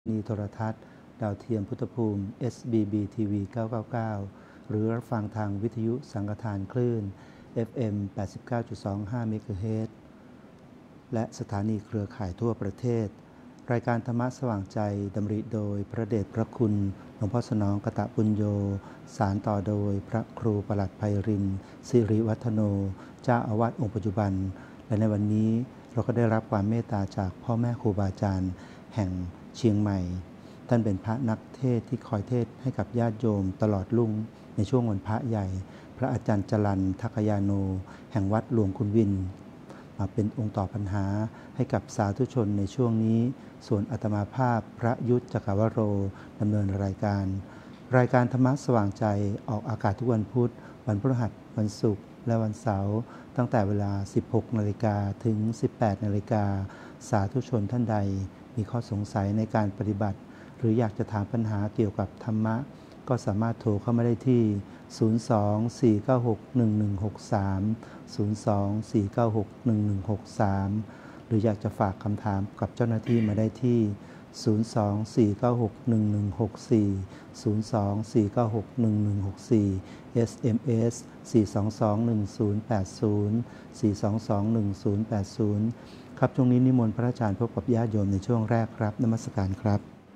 นีโทรทัศน์ดาวเทียมพุทธภูมิ SBB TV 999 หรือรับฟังทางวิทยุสังฆทานคลื่น FM 89.25 เมกะเฮิรตซ์และสถานีเครือข่ายทั่วประเทศรายการธรรมะสว่างใจดำริโดยพระเดชพระคุณหลวงพ่อสนองกตปุญโญสารต่อโดยพระครูประหลัดไพรินทร์สิริวัฒโนเจ้าอาวาสองค์ปัจจุบันและในวันนี้เราก็ได้รับความเมตตาจากพ่อแม่ครูบาอาจารย์แห่งเชียงใหม่ท่านเป็นพระนักเทศที่คอยเทศให้กับญาติโยมตลอดรุ่งในช่วงวันพระใหญ่พระอาจารย์จรัญทักยาโนแห่งวัดหลวงคุณวินมาเป็นองค์ตอบปัญหาให้กับสาธุชนในช่วงนี้ส่วนอาตมาภาพพระยุทธจักรวโรดำเนินรายการธรรมะสว่างใจออกอากาศทุกวันพุธวันพฤหัสวันศุกร์และวันเสาร์ตั้งแต่เวลา 16 นาฬิกาถึง 18 นาฬิกาสาธุชนท่านใดมีข้อสงสัยในการปฏิบัติหรืออยากจะถามปัญหาเกี่ยวกับธรรมะก็สามารถโทรเข้ามาได้ที่ 02-496-1163 02-496-1163 หรืออยากจะฝากคำถามกับเจ้าหน้าที่มาได้ที่ 02-496-1164 SMS 422-1080 ครับช่วงนี้นิมนต์พระอาจารย์พบกับญาติโยมในช่วงแรกครับนมัสการครับ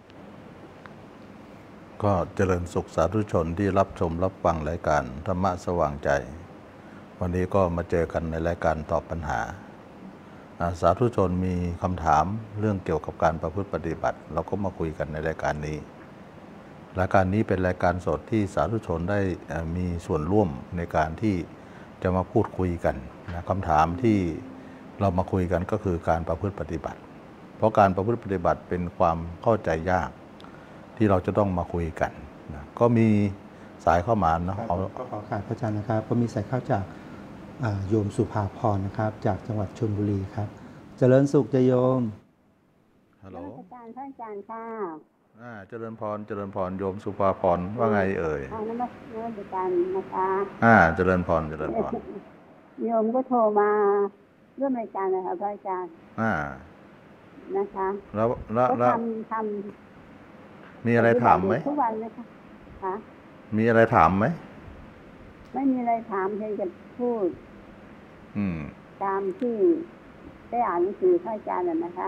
ก็เจริญสุขสาธุชนที่รับชมรับฟังรายการธรรมะสว่างใจวันนี้ก็มาเจอกันในรายการตอบปัญหาสาธุชนมีคำถามเรื่องเกี่ยวกับการประพฤติปฏิบัติเราก็มาคุยกันในรายการนี้เป็นรายการสดที่สาธุชนได้มีส่วนร่วมในการที่จะมาพูดคุยกันคำถามที่เรามาคุยกันก็คือการประพฤติปฏิบัติเพราะการประพฤติปฏิบัติเป็นความเข้าใจยากที่เราจะต้องมาคุยกันก็มีสายเข้ามานะก็ขอการพระอาจารย์นะครับก็มีสายเข้าจากโยมสุภาพรนะครับจากจังหวัดชลบุรีครับเจริญสุขจะโยมฮัลโหลอาจารย์ท่านอาจารย์ค่ะเจริญพรโยมสุภาพรว่าไงเอ่ยนมัสการนะคะเจริญพรโยมก็โทรมาร่วมรายการนะคะพระอาจารย์นะคะแล้วทมีอะไรถามไหมทุกวันเลยค่ะมีอะไรถามไหมไม่มีอะไรถามเพียงจะพูดตามที่ได้อ่านหนังสือพระอาจารย์นะคะ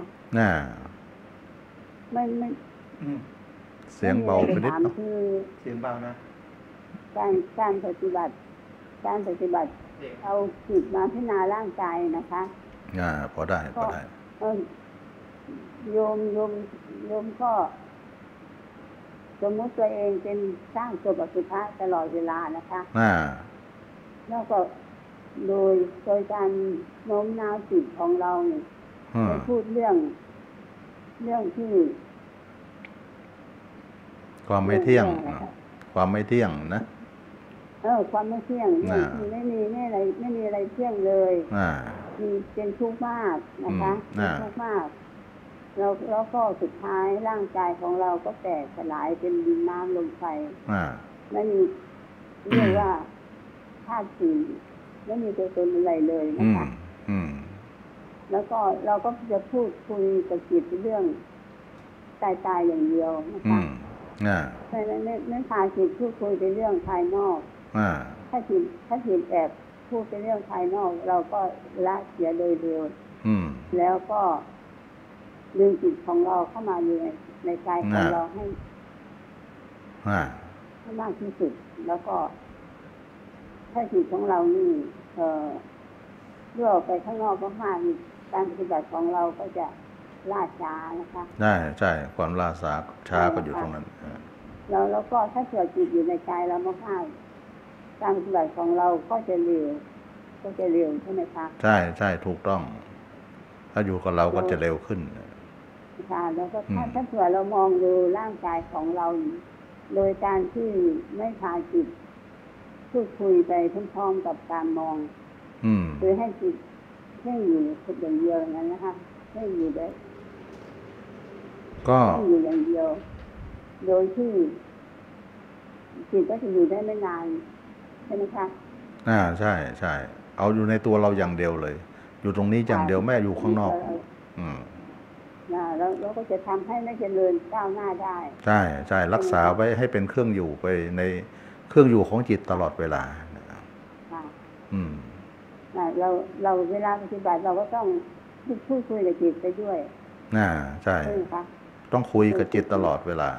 ไม่เสียงเบาไปนิดคือเสียงเบานะการปฏิบัติเอาจิตมาพิจารณาร่างกายนะคะพอได้โยมก็สมมติตัวเองเป็นสร้างตัวปฏิภาตลอดเวลานะคะแล้วก็โดยการโน้มน้าวจิตของเราเนี่ยไปพูดเรื่องที่ความไม่เที่ยงนะความไม่เที่ยงไม่มีอะไรเที่ยงเลยมีเป็นทุกข์มากนะคะทุกข์มากแล้วก็สุดท้ายร่างกายของเราก็แตกสลายเป็นดินน้ำลมไฟไม่มีเรียกว่าธาตุสี่ไม่มีตัวตนอะไรเลยนะคะแล้วก็เราก็จะพูดคุยกับจิตเรื่องตายอย่างเดียวนะคะไม่พาจิตพูดคุยในเรื่องภายนอกถ้าจิตแอบพูดในเรื่องภายนอกเราก็ละเสียโดยเร็วแล้วก็ดึงจิตของเราเข้ามาอยู่ในกายของเราให้มากที่สุดแล้วก็ถ้าจิตของเรานี่เลื่อไปข้างนอกมากๆการปฏิบัติของเราก็จะล่าช้านะคะใช่ความล่าช้าก็อยู่ตรงนั้นแล้วก็ถ้าเกิดจิตอยู่ในกายเรามากๆการปฏิบัติของเราก็จะเร็วใช่ไหมคะใช่ถูกต้องถ้าอยู่กับเราก็จะเร็วขึ้นค่ะแล้วก็ถ้าเผื่อเรามองดูร่างกายของเราโดยการที่ไม่พาจิตพูดคุยไปพร้อมๆกับการมองหรือให้จิตแค่อยู่อย่างเดียวนั้นนะคะแค่อยู่ได้ก็อยู่อย่างเดียวโดยที่จิตก็จะอยู่ได้ไม่นานใช่ไหมคะใช่เอาอยู่ในตัวเราอย่างเดียวเลยอยู่ตรงนี้อย่างเดียวแม่อยู่ข้างนอกเราก็จะทำให้ไม่เจริญก้าวหน้าได้ใช่ใช่รักษาไว้ให้เป็นเครื่องอยู่ไปในเครื่องอยู่ของจิตตลอดเวลาเราเวลาปฏิบัติเราก็ต้องพูดคุยกับจิตไปด้วยใช่ต้องคุยกับจิตตลอดเวลา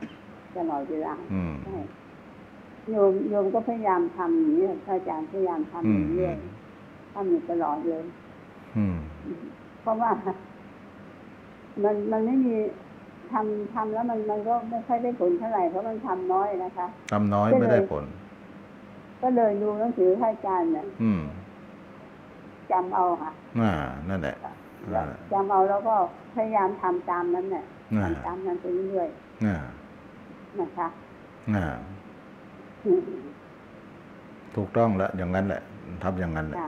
ใช่โยมก็พยายามทำอย่างนี้พระอาจารย์พยายามทำอย่างนี้ทำอยู่ตลอดเลยเพราะว่ามันไม่มีทำแล้วมันก็ไม่ค่อยได้ผลเท่าไหร่เพราะมันทำน้อยนะคะทำน้อยไม่ได้ผลก็เลยดูหนังสือพระอาจารย์เนี่ยจำเอาค่ะนั่นแหละจำเอาแล้วก็พยายามทำตามนั้นเนี่ยทำตามนั้นไปเรื่อยๆนะคะถูกต้องแล้วอย่างนั้นแหละทำอย่างนั้นแหละ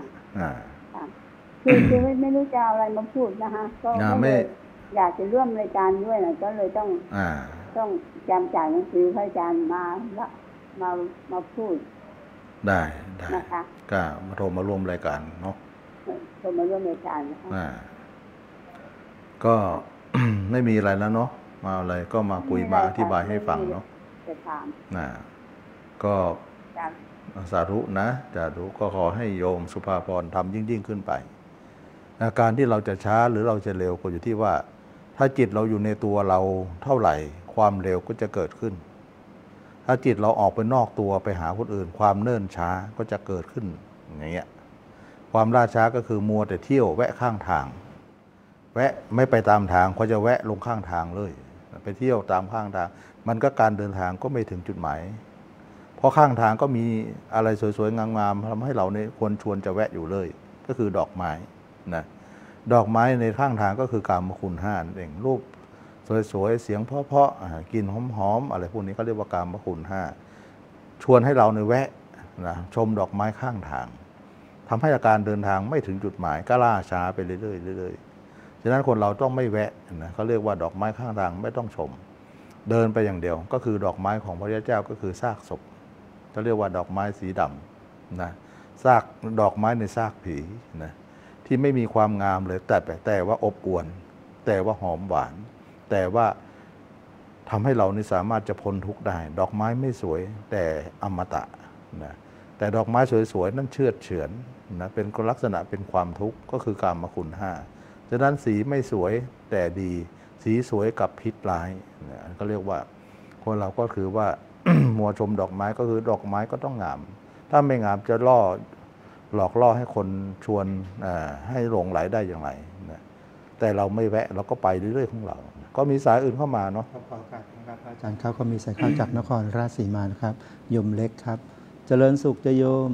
คือไม่รู้จะเอาอะไรมาพูดนะคะก็ไม่อยากจะร่วมรายการด้วยนะก็เลยต้องจำจากหนังสือพระอาจารย์มาพูดได้นะคะก็มาโทรมาร่วมรายการเนาะโทรมาร่วมรายการนะคะก็ ไม่มีอะไรแล้วเนาะมาอะไรก็มาคุยมาอธิบายให้ฟังเนาะจะถามก็สาธุนะสาธุก็ขอให้โยมสุภาพรทำยิ่งขึ้นไปการที่เราจะช้าหรือเราจะเร็วก็อยู่ที่ว่าถ้าจิตเราอยู่ในตัวเราเท่าไหร่ความเร็วก็จะเกิดขึ้นถ้าจิตเราออกไปนอกตัวไปหาคนอื่นความเนิ่นช้าก็จะเกิดขึ้นอย่างเงี้ยความล่าช้าก็คือมัวแต่เที่ยวแวะข้างทางแวะไม่ไปตามทางเขาจะแวะลงข้างทางเลยไปเที่ยวตามข้างทางมันก็การเดินทางก็ไม่ถึงจุดหมายเพราะข้างทางก็มีอะไรสวยๆงามๆทำให้เราเนี่ยควรชวนจะแวะอยู่เลยก็คือดอกไม้นะดอกไม้ในข้างทางก็คือกามคุณห้านั่นเองรูปสวยๆเสียงเพราะๆกลิ่นหอมๆอะไรพวกนี้ก็เรียกว่ากามคุณห้าชวนให้เราในแวะนะชมดอกไม้ข้างทางทำให้อาการเดินทางไม่ถึงจุดหมายก็ล่าช้าไปเรื่อยๆฉะนั้นคนเราต้องไม่แวะนะเขาเรียกว่าดอกไม้ข้างทางไม่ต้องชมเดินไปอย่างเดียวก็คือดอกไม้ของพระพุทธเจ้าก็คือซากศพเขาเรียกว่าดอกไม้สีดำนะซากดอกไม้ในซากผีนะที่ไม่มีความงามเลยแต่ว่าอบอวลแต่ว่าหอมหวานแต่ว่าทำให้เรานี่สามารถจะพ้นทุกข์ได้ดอกไม้ไม่สวยแต่อมตะนะแต่ดอกไม้สวยๆนั่นเชื่อเฉือนนะเป็นลักษณะเป็นความทุกข์ก็คือกามคุณห้าฉะนั้นสีไม่สวยแต่ดีสีสวยกับพิษร้ายนะก็เรียกว่าคนเราก็คือว่า มัวชมดอกไม้ก็คือดอกไม้ก็ต้องงามถ้าไม่งามจะหลอกล่อให้คนชวนให้หลงไหลได้อย่างไรนะแต่เราไม่แวะเราก็ไปเรื่อยๆของเราก็มีสายอื่นเข้ามาเนาะขอโอกาสครับอาจารย์เขาก็มีสายเข้าจากนครราชสีมานะครับโยมเล็กครับเจริญสุขจะโยม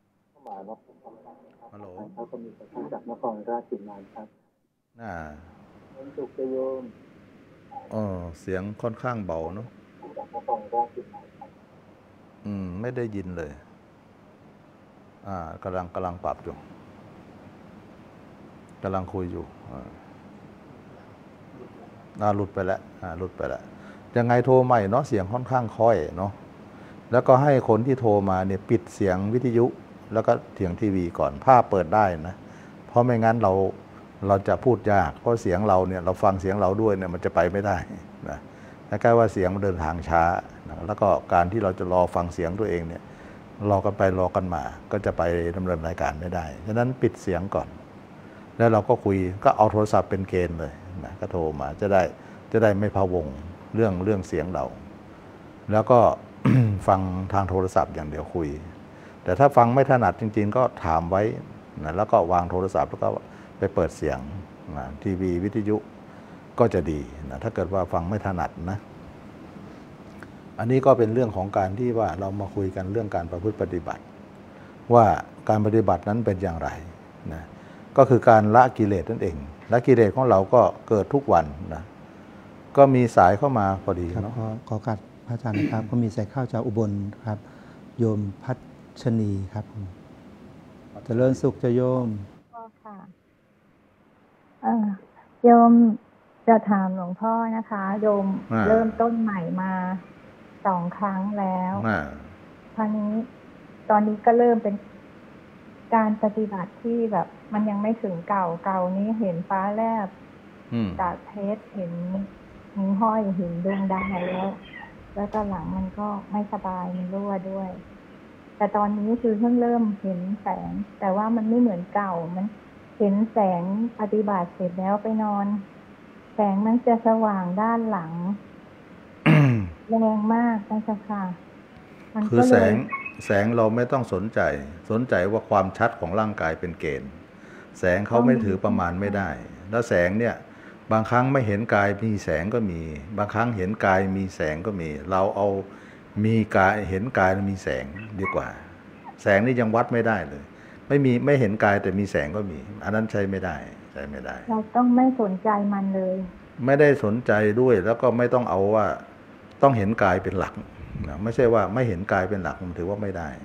ฮัลโหลเขาก็มีสายเข้าจากนครราชสีมาครับเจริญสุขจะโยมเสียงค่อนข้างเบาเนาะไม่ได้ยินเลยกำลังปรับอยู่กำลังคุยอยู่หลุดไปแล้วยังไงโทรใหม่เนาะเสียงค่อนข้างค่อยเนาะแล้วก็ให้คนที่โทรมาเนี่ยปิดเสียงวิทยุแล้วก็เสียงทีวีก่อนภาพเปิดได้นะเพราะไม่งั้นเราจะพูดยากเพราะเสียงเราเนี่ยเราฟังเสียงเราด้วยเนี่ยมันจะไปไม่ได้นะใกล้ว่าเสียงมันเดินทางช้านะแล้วก็การที่เราจะรอฟังเสียงตัวเองเนี่ยรอกันไปรอกันมาก็จะไปดำเนินรายการไม่ได้ฉะนั้นปิดเสียงก่อนแล้วเราก็คุยก็เอาโทรศัพท์เป็นเกณฑ์เลยนะก็โทรมาจะได้ไม่พะวงเรื่องเสียงเราแล้วก็ ฟังทางโทรศัพท์อย่างเดียวคุยแต่ถ้าฟังไม่ถนัดจริงๆก็ถามไว้นะแล้วก็วางโทรศัพท์แล้วก็ไปเปิดเสียงนะทีวีวิทยุก็จะดีนะถ้าเกิดว่าฟังไม่ถนัดนะอันนี้ก็เป็นเรื่องของการที่ว่าเรามาคุยกันเรื่องการประพฤติปฏิบัติว่าการปฏิบัตินั้นเป็นอย่างไรนะก็คือการละกิเลสนั่นเองละกิเลสของเราก็เกิดทุกวันนะก็มีสายเข้ามาพอดีเนาะขอการพระอาจารย์นะครับ ก็มีสายเข้าจากอุบลครับโยมพัชนีครับเจริญสุขจะโยมค่ะโยมจะถามหลวงพ่อนะคะโยมเริ่มต้นใหม่มา2 ครั้งแล้วครั้งนี้ตอนนี้ก็เริ่มเป็นการปฏิบัติที่แบบมันยังไม่ถึงเก่านี้เห็นฟ้าแลบตัดเทสเห็นนิ้วห้อยเห็นดวงดาวแล้วตอนหลังมันก็ไม่สบายมันรั่วด้วย แต่ตอนนี้คือเพิ่งเริ่มเห็นแสงแต่ว่ามันไม่เหมือนเก่ามันเห็นแสงปฏิบัติเสร็จแล้วไปนอนแสงมันจะสว่างด้านหลัง แรงมากนะเจ้าค่ะคือแสงเราไม่ต้องสนใจว่าความชัดของร่างกายเป็นเกณฑ์แสงเขาไม่ถือประมาณไม่ได้แล้วแสงเนี่ยบางครั้งไม่เห็นกายมีแสงก็มีบางครั้งเห็นกายมีแสงก็มีเราเอามีกายเห็นกายมีแสงดีกว่าแสงนี่ยังวัดไม่ได้เลยไม่เห็นกายแต่มีแสงก็มีอันนั้นใช้ไม่ได้เราต้องไม่สนใจมันเลยไม่ได้สนใจด้วยแล้วก็ไม่ต้องเอาว่าต้องเห็นกายเป็นหลักนะไม่ใช่ว่าไม่เห็นกายเป็นหลักมันถือว่าไม่ได้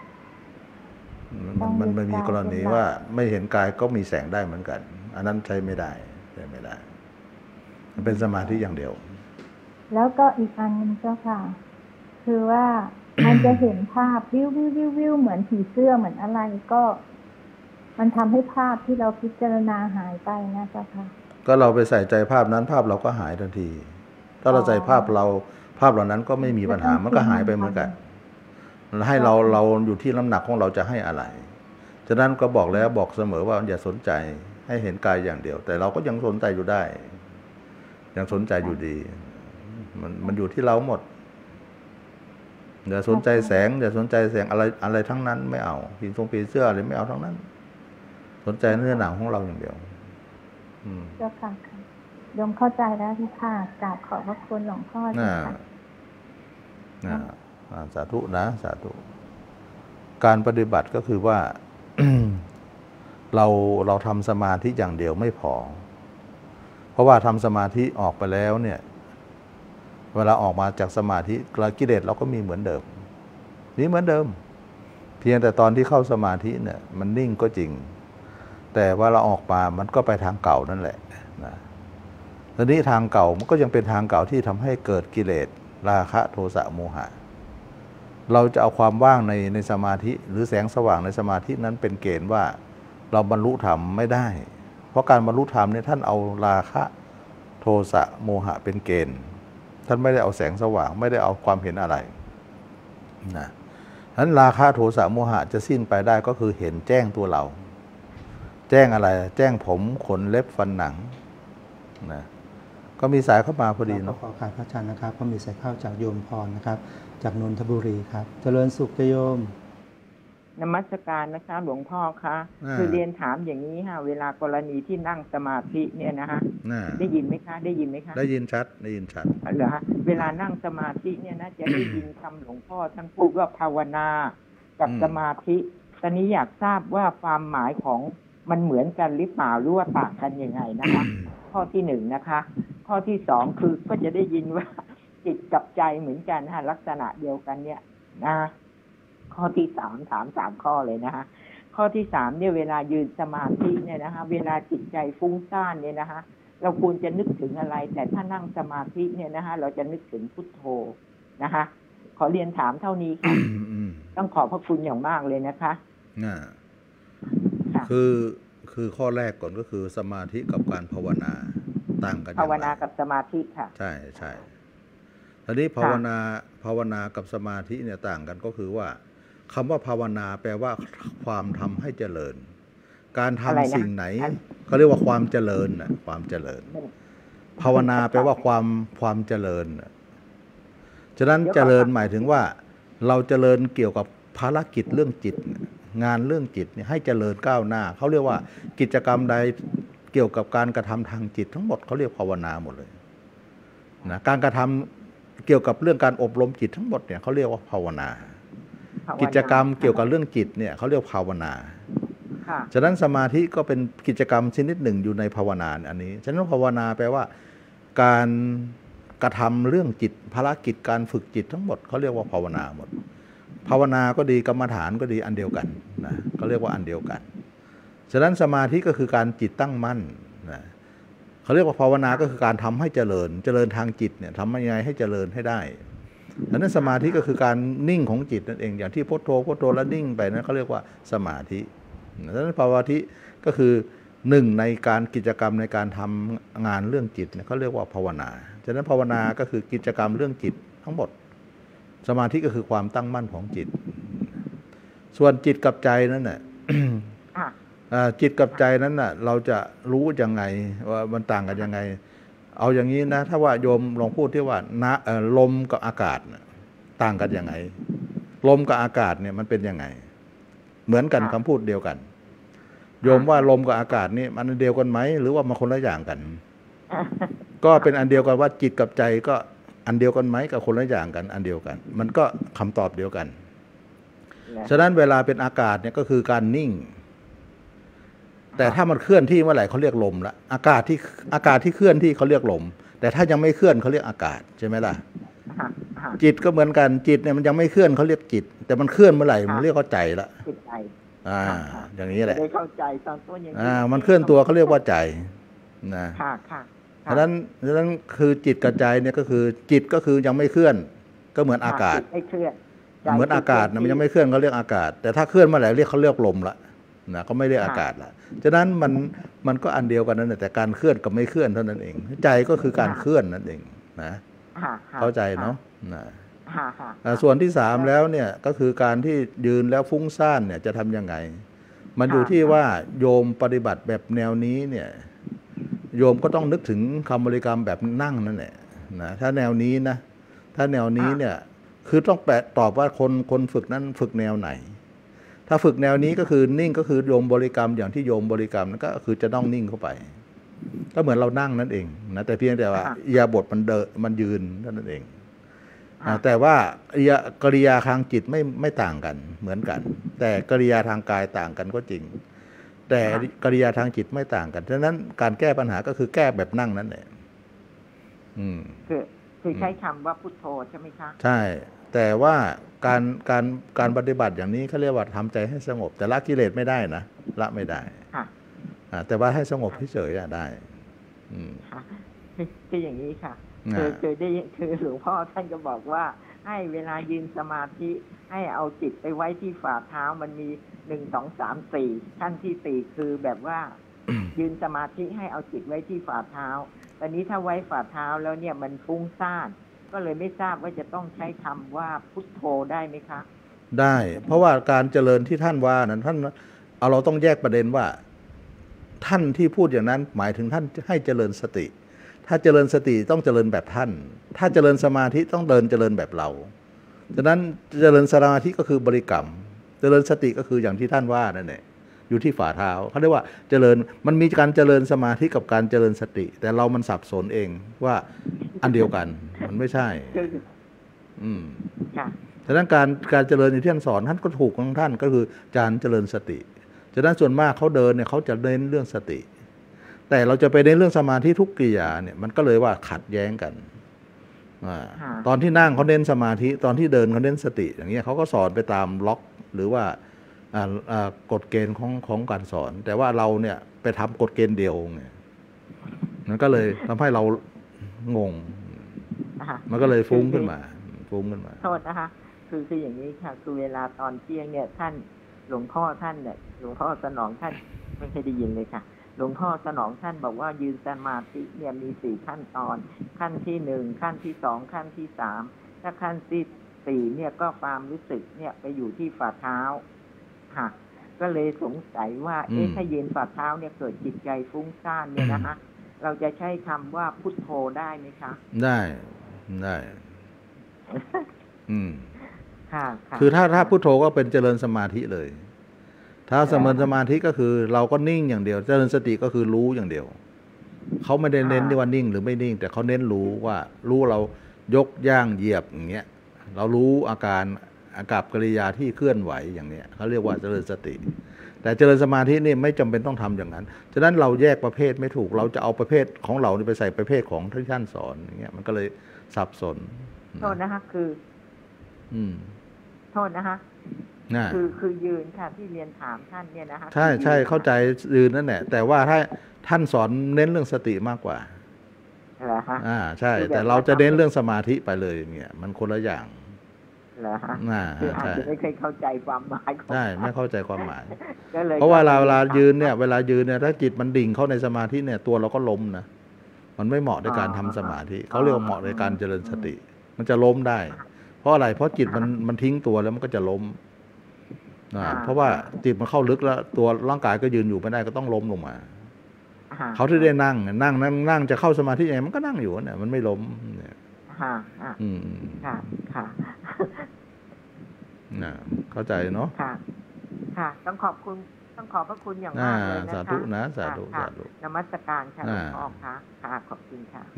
มันมีกรณีว่าไม่เห็นกายก็มีแสงได้เหมือนกันอันนั้นใช้ไม่ได้มันเป็นสมาธิอย่างเดียวแล้วก็อีกอันนึงเจ้าค่ะคือว่ามันจะเห็นภาพวิวเหมือนผีเสื้อเหมือนอะไรก็มันทำให้ภาพที่เราพิจารณาหายไปนะเจ้าค่ะก็เราไปใส่ใจภาพนั้นภาพเราก็หายทันทีถ้าเราใส่ภาพเหล่านั้นก็ไม่มีปัญหามันก็หายไปเหมือนกันให้เราอยู่ที่น้ำหนักของเราจะให้อะไรฉะนั้นก็บอกเสมอว่าอย่าสนใจให้เห็นกายอย่างเดียวแต่เราก็ยังสนใจอยู่ได้ยังสนใจอยู่ดีมันอยู่ที่เราหมดอย่าสนใจแสงอย่าสนใจแสงอะไรทั้งนั้นไม่เอาผีเสื้ออะไรไม่เอาทั้งนั้นสนใจเนื้อหนังของเราอย่างเดียวเจ้าค่ะโยมเข้าใจแล้วที่ค่ะกราบขอบพระคุณหลวงพ่อสาธุนะสาธุการปฏิบัติก็คือว่า เราทำสมาธิอย่างเดียวไม่พอเพราะว่าทำสมาธิออกไปแล้วเนี่ยเวลาออกมาจากสมาธิกิเลสเราก็มีเหมือนเดิมนี่เหมือนเดิมเพียงแต่ตอนที่เข้าสมาธิเนี่ยมันนิ่งก็จริงแต่ว่าเราออกมามันก็ไปทางเก่านั่นแหละนะทีนี้ทางเก่ามันก็ยังเป็นทางเก่าที่ทำให้เกิดกิเลสราคะโทสะโมหะเราจะเอาความว่างในสมาธิหรือแสงสว่างในสมาธินั้นเป็นเกณฑ์ว่าเราบรรลุธรรมไม่ได้เพราะการบรรลุธรรมเนี่ยท่านเอาราคะโทสะโมหะเป็นเกณฑ์ท่านไม่ได้เอาแสงสว่างไม่ได้เอาความเห็นอะไรนะฉะนั้นราคะโทสะโมหะจะสิ้นไปได้ก็คือเห็นแจ้งตัวเราแจ้งอะไรแจ้งผมขนเล็บฟันหนังนะก็มีสายเข้ามาพอดีเนาะขอการพระอาจารย์นะครับก็มีสายเข้าจากโยมพรนะครับจากนนทบุรีครับเจริญสุขโยมนมัสการนะคะหลวงพ่อคะคือเรียนถามอย่างนี้ค่ะเวลากรณีที่นั่งสมาธิเนี่ยนะคะได้ยินไหมคะได้ยินชัดเหรอคะเวลานั่งสมาธิเนี่ยนะจะได้ยินคำหลวงพ่อท่านพูดว่าภาวนากับสมาธิตอนนี้อยากทราบว่าความหมายของมันเหมือนกันหรือเปล่าหรือว่าต่างกันยังไงนะคะข้อที่1นะคะข้อที่2คือก็จะได้ยินว่าจิตกับใจเหมือนกันฮะลักษณะเดียวกันเนี่ยนะข้อที่3ถาม3ข้อเลยนะคะข้อที่3เนี่ยเวลายืนสมาธิเนี่ยนะคะเวลาจิตใจฟุ้งซ่านเนี่ยนะคะเราควรจะนึกถึงอะไรแต่ถ้านั่งสมาธิเนี่ยนะคะเราจะนึกถึงพุทโธนะคะขอเรียนถามเท่านี้ค่ะต้องขอบพระคุณอย่างมากเลยนะคะคือข้อแรกก่อนก็คือสมาธิกับการภาวนาต่างกันภาวนากับสมาธิค่ะใช่ทีนี้ภาวนากับสมาธิเนี่ยต่างกันก็คือว่าคำว่าภาวนาแปลว่าความทำให้เจริญการทำสิ่งไหนเขาเรียกว่าความเจริญนะความเจริญภาวนาแปลว่าความเจริญฉะนั้นเจริญหมายถึงว่าเราเจริญเกี่ยวกับภารกิจเรื่องจิตงานเรื่องจิตเนี่ยให้เจริญก้าวหน้าเขาเรียกว่ากิจกรรมใดเกี่ยวกับการกระทำทางจิตทั้งหมดเขาเรียกภาวนาหมดเลยนะการกระทำเกี่ยวกับเรื่องการอบรมจิตทั้งหมดเนี่ยเขาเรียกว่าภาวนากิจกรรมเกี่ยวกับเรื่องจิตเนี่ยเขาเรียกภาวนาฉะนั้นสมาธิก็เป็นกิจกรรมชนิดหนึ่งอยู่ในภาวนาอันนี้ฉะนั้นภาวนาแปลว่าการกระทำเรื่องจิตภารกิจการฝึกจิตทั้งหมดเขาเรียกว่าภาวนาหมดภาวนาก็ดีกรรมฐานก็ดีอันเดียวกันนะเขาเรียกว่าอันเดียวกันฉะนั้นสมาธิก็คือการจิตตั้งมั่นนะเขาเรียกว่าภาวนาก็คือการทำให้เจริญทางจิตเนี่ยทำยังไงให้เจริญให้ได้ฉะนั้นสมาธิก็คือการนิ่งของจิตนั่นเองอย่างที่พุทโธแล้วนิ่งไปนั้นเขาเรียกว่าสมาธิฉะนั้นภาวนาก็คือหนึ่งในการกิจกรรมในการทำงานเรื่องจิตเนี่ยเขาเรียกว่าภาวนาฉะนั้นภาวนาก็คือกิจกรรมเรื่องจิตทั้งหมดสมาธิก็คือความตั้งมั่นของจิตส่วนจิตกับใจนั่นน่ะ จิตกับใจนั้นน่ะเราจะรู้ยังไงว่ามันต่างกันยังไงเอาอย่างนี้นะถ้าว่าโยมลองพูดที่ว่าลมกับอากาศต่างกันยังไงลมกับอากาศเนี่ยมันเป็นยังไงเหมือนกันคำพูดเดียวกันโยมว่าลมกับอากาศนี่มันอันเดียวกันไหมหรือว่ามันคนละอย่างกัน ก็เป็นอันเดียวกันว่าจิตกับใจก็อันเดียวกันไหมกับคนละอย่างกันอันเดียวกันมันก็คำตอบเดียวกันฉะนั้นเวลาเป็นอากาศเนี่ยก็คือการนิ่งแต่ถ้ามันเคลื่อนที่เมื่อไหร่เขาเรียกลมละอากาศที่เคลื่อนที่เขาเรียกลมแต่ถ้ายังไม่เคลื่อนเขาเรียกอากาศใช่ไหมล่ะจิตก็เหมือนกันจิตเนี่ยมันยังไม่เคลื่อนเขาเรียกจิตแต่มันเคลื่อนเมื่อไหร่มันเรียกเข้าใจละอย่างนี้แหละได้เข้าใจตอนต้นอย่างนี้มันเคลื่อนตัวเขาเรียกว่าใจนะฉะนั้นคือจิตกับใจเนี่ยก็คือจิตก็คือยังไม่เคลื่อนก็เหมือนอากาศไม่เคลื่อนเหมือนอากาศนะมันยังไม่เคลื่อนเขาเรียกอากาศแต่ถ้าเคลื่อนเมื่อไหร่เรียกเขาเรียกลมละนะก็ไม่เรียกอากาศละฉะนั้นมันก็อันเดียวกันนั่นแหละแต่การเคลื่อนกับไม่เคลื่อนเท่านั้นเองใจก็คือการเคลื่อนนั่นเองนะเข้าใจเนาะนะส่วนที่3แล้วเนี่ยก็คือการที่ยืนแล้วฟุ้งซ่านเนี่ยจะทำยังไงมันอยู่ที่ว่าโยมปฏิบัติแบบแนวนี้เนี่ยโยมก็ต้องนึกถึงคำบริกรรมแบบนั่งนั่นแหละนะถ้าแนวนี้นะถ้าแนวนี้เนี่ยคือต้องตอบว่าคนฝึกนั้นฝึกแนวไหนถ้าฝึกแนวนี้ก็คือนิ่งก็คือโยมบริกรรมอย่างที่โยมบริกรรมนั่นก็คือจะต้องนิ่งเข้าไปก็เหมือนเรานั่งนั่นเองนะแต่เพียงแต่ว่าอิริยาบถมันยืนเท่านั้นเองแต่ว่ากริยาทางจิตไม่ต่างกันเหมือนกันแต่กริยาทางกายต่างกันก็จริงแต่กริยาทางจิตไม่ต่างกันฉะนั้นการแก้ปัญหาก็คือแก้แบบนั่งนั่นแหละคือใช้คำว่าพุทโธใช่ไหมคะใช่แต่ว่าการปฏิบัติอย่างนี้เขาเรียกว่าทำใจให้สงบแต่ละกิเลสไม่ได้นะละไม่ได้แต่ว่าให้สงบเฉยๆได้คืออย่างนี้ค่ะคือหลวงพ่อท่านก็บอกว่าให้เวลายืนสมาธิให้เอาจิตไปไว้ที่ฝ่าเท้ามันมี1 2 3 4ขั้นที่4คือแบบว่า ยืนสมาธิให้เอาจิตไว้ที่ฝ่าเท้าตอนนี้ถ้าไว้ฝ่าเท้าแล้วเนี่ยมันฟุ้งซ่านก็เลยไม่ทราบว่าจะต้องใช้คำว่าพุทโธได้ไหมคะได้เพราะว่าการเจริญที่ท่านว่านั้นท่านเราต้องแยกประเด็นว่าท่านที่พูดอย่างนั้นหมายถึงท่านให้เจริญสติถ้าเจริญสติต้องเจริญแบบท่านถ้าเจริญสมาธิต้องเจริญแบบเราฉะนั้นเจริญสมาธิก็คือบริกรรมเจริญสติก็คืออย่างที่ท่านว่านั่นแหละอยู่ที่ฝ่าเท้าเขาเรียกว่าเจริญมันมีการเจริญสมาธิกับการเจริญสติแต่เรามันสับสนเองว่าอันเดียวกันมันไม่ใช่ฉะนั้นการเจริญอย่างที่ท่านสอนท่านก็ถูกของท่านก็คือการเจริญสติฉะนั้นส่วนมากเขาเดินเนี่ยเขาจะเน้นเรื่องสติแต่เราจะไปเน้นเรื่องสมาธิทุกกิริยาเนี่ยมันก็เลยว่าขัดแย้งกันตอนที่นั่งเขาเน้นสมาธิตอนที่เดินเขาเน้นสติอย่างเงี้ยเขาก็สอนไปตามล็อกหรือว่ากฎเกณฑ์ของการสอนแต่ว่าเราเนี่ยไปทำกฎเกณฑ์เดียวไงมันก็เลยทำให้เรางงมันก็เลยฟุ้งขึ้นมาโทษนะคะคืออย่างนี้ค่ะคือเวลาตอนเที่ยงเนี่ยท่านหลวงพ่อท่านเนี่ยหลวงพ่อสนองท่านไม่เคยได้ยินเลยค่ะหลวงพ่อสนองท่านบอกว่ายืนสมาธิเนี่ยมี4ขั้นตอนขั้นที่1ขั้นที่2ขั้นที่3ถ้าขั้นที่4เนี่ยก็ความรู้สึกเนี่ยไปอยู่ที่ฝ่าเท้าค่ะก็เลยสงสัยว่าถ้ายืนฝ่าเท้าเนี่ยเกิดจิตใจฟุ้งซ่านเนี่ยนะคะเราจะใช้คำว่าพุทโธได้ไหมคะได้คือถ้าพุทโธก็เป็นเจริญสมาธิเลยถ้าเจริญสมาธิก็คือเราก็นิ่งอย่างเดียวเจริญสติก็คือรู้อย่างเดียวเขาไม่ได้เน้นที่ว่านิ่งหรือไม่นิ่งแต่เขาเน้นรู้ว่ารู้เรายกย่างเหยียบอย่างเงี้ยเรารู้อาการอากับกิริยาที่เคลื่อนไหวอย่างเนี้ยเขาเรียกว่าเจริญสติแต่เจริญสมาธินี่ไม่จำเป็นต้องทำอย่างนั้นฉะนั้นเราแยกประเภทไม่ถูกเราจะเอาประเภทของเราไปใส่ประเภทของที่ท่านสอนอย่างเงี้ยมันก็เลยสับสนโทษนะคะคือโทษนะคะคือยืนค่ะที่เรียนถามท่านเนี่ยนะคะใช่เข้าใจยืนนั่นแหละแต่ว่าถ้าท่านสอนเน้นเรื่องสติมากกว่าเหรอฮะใช่แต่เราจะเน้นเรื่องสมาธิไปเลยอย่างเงี้ยมันคนละอย่างเหรอฮะคืออาจจะไม่เคยเข้าใจความหมายใช่ไม่เข้าใจความหมายก็เลยเพราะว่าเวลายืนเนี่ยถ้าจิตมันดิ่งเข้าในสมาธิเนี่ยตัวเราก็ล้มนะมันไม่เหมาะในการทำสมาธิเขาเรียกว่าเหมาะในการเจริญสติ มันจะล้มได้เพราะอะไรเพราะจิตมันทิ้งตัวแล้วมันก็จะล้มเพราะว่าจิตมันเข้าลึกแล้วตัวร่างกายก็ยืนอยู่ไม่ได้ก็ต้องล้มลงมาเขาที่ได้นั่งจะเข้าสมาธิยังไงมันก็นั่งอยู่เนี่ยมันไม่ล้มเนี่ยค่ะเข้าใจเนาะค่ะต้องขอบพระคุณอย่างมากเลยนะคะสาธุนะสาธุนมัสการค่ะหลวงพ่อค่ะขอบคุณค่ะ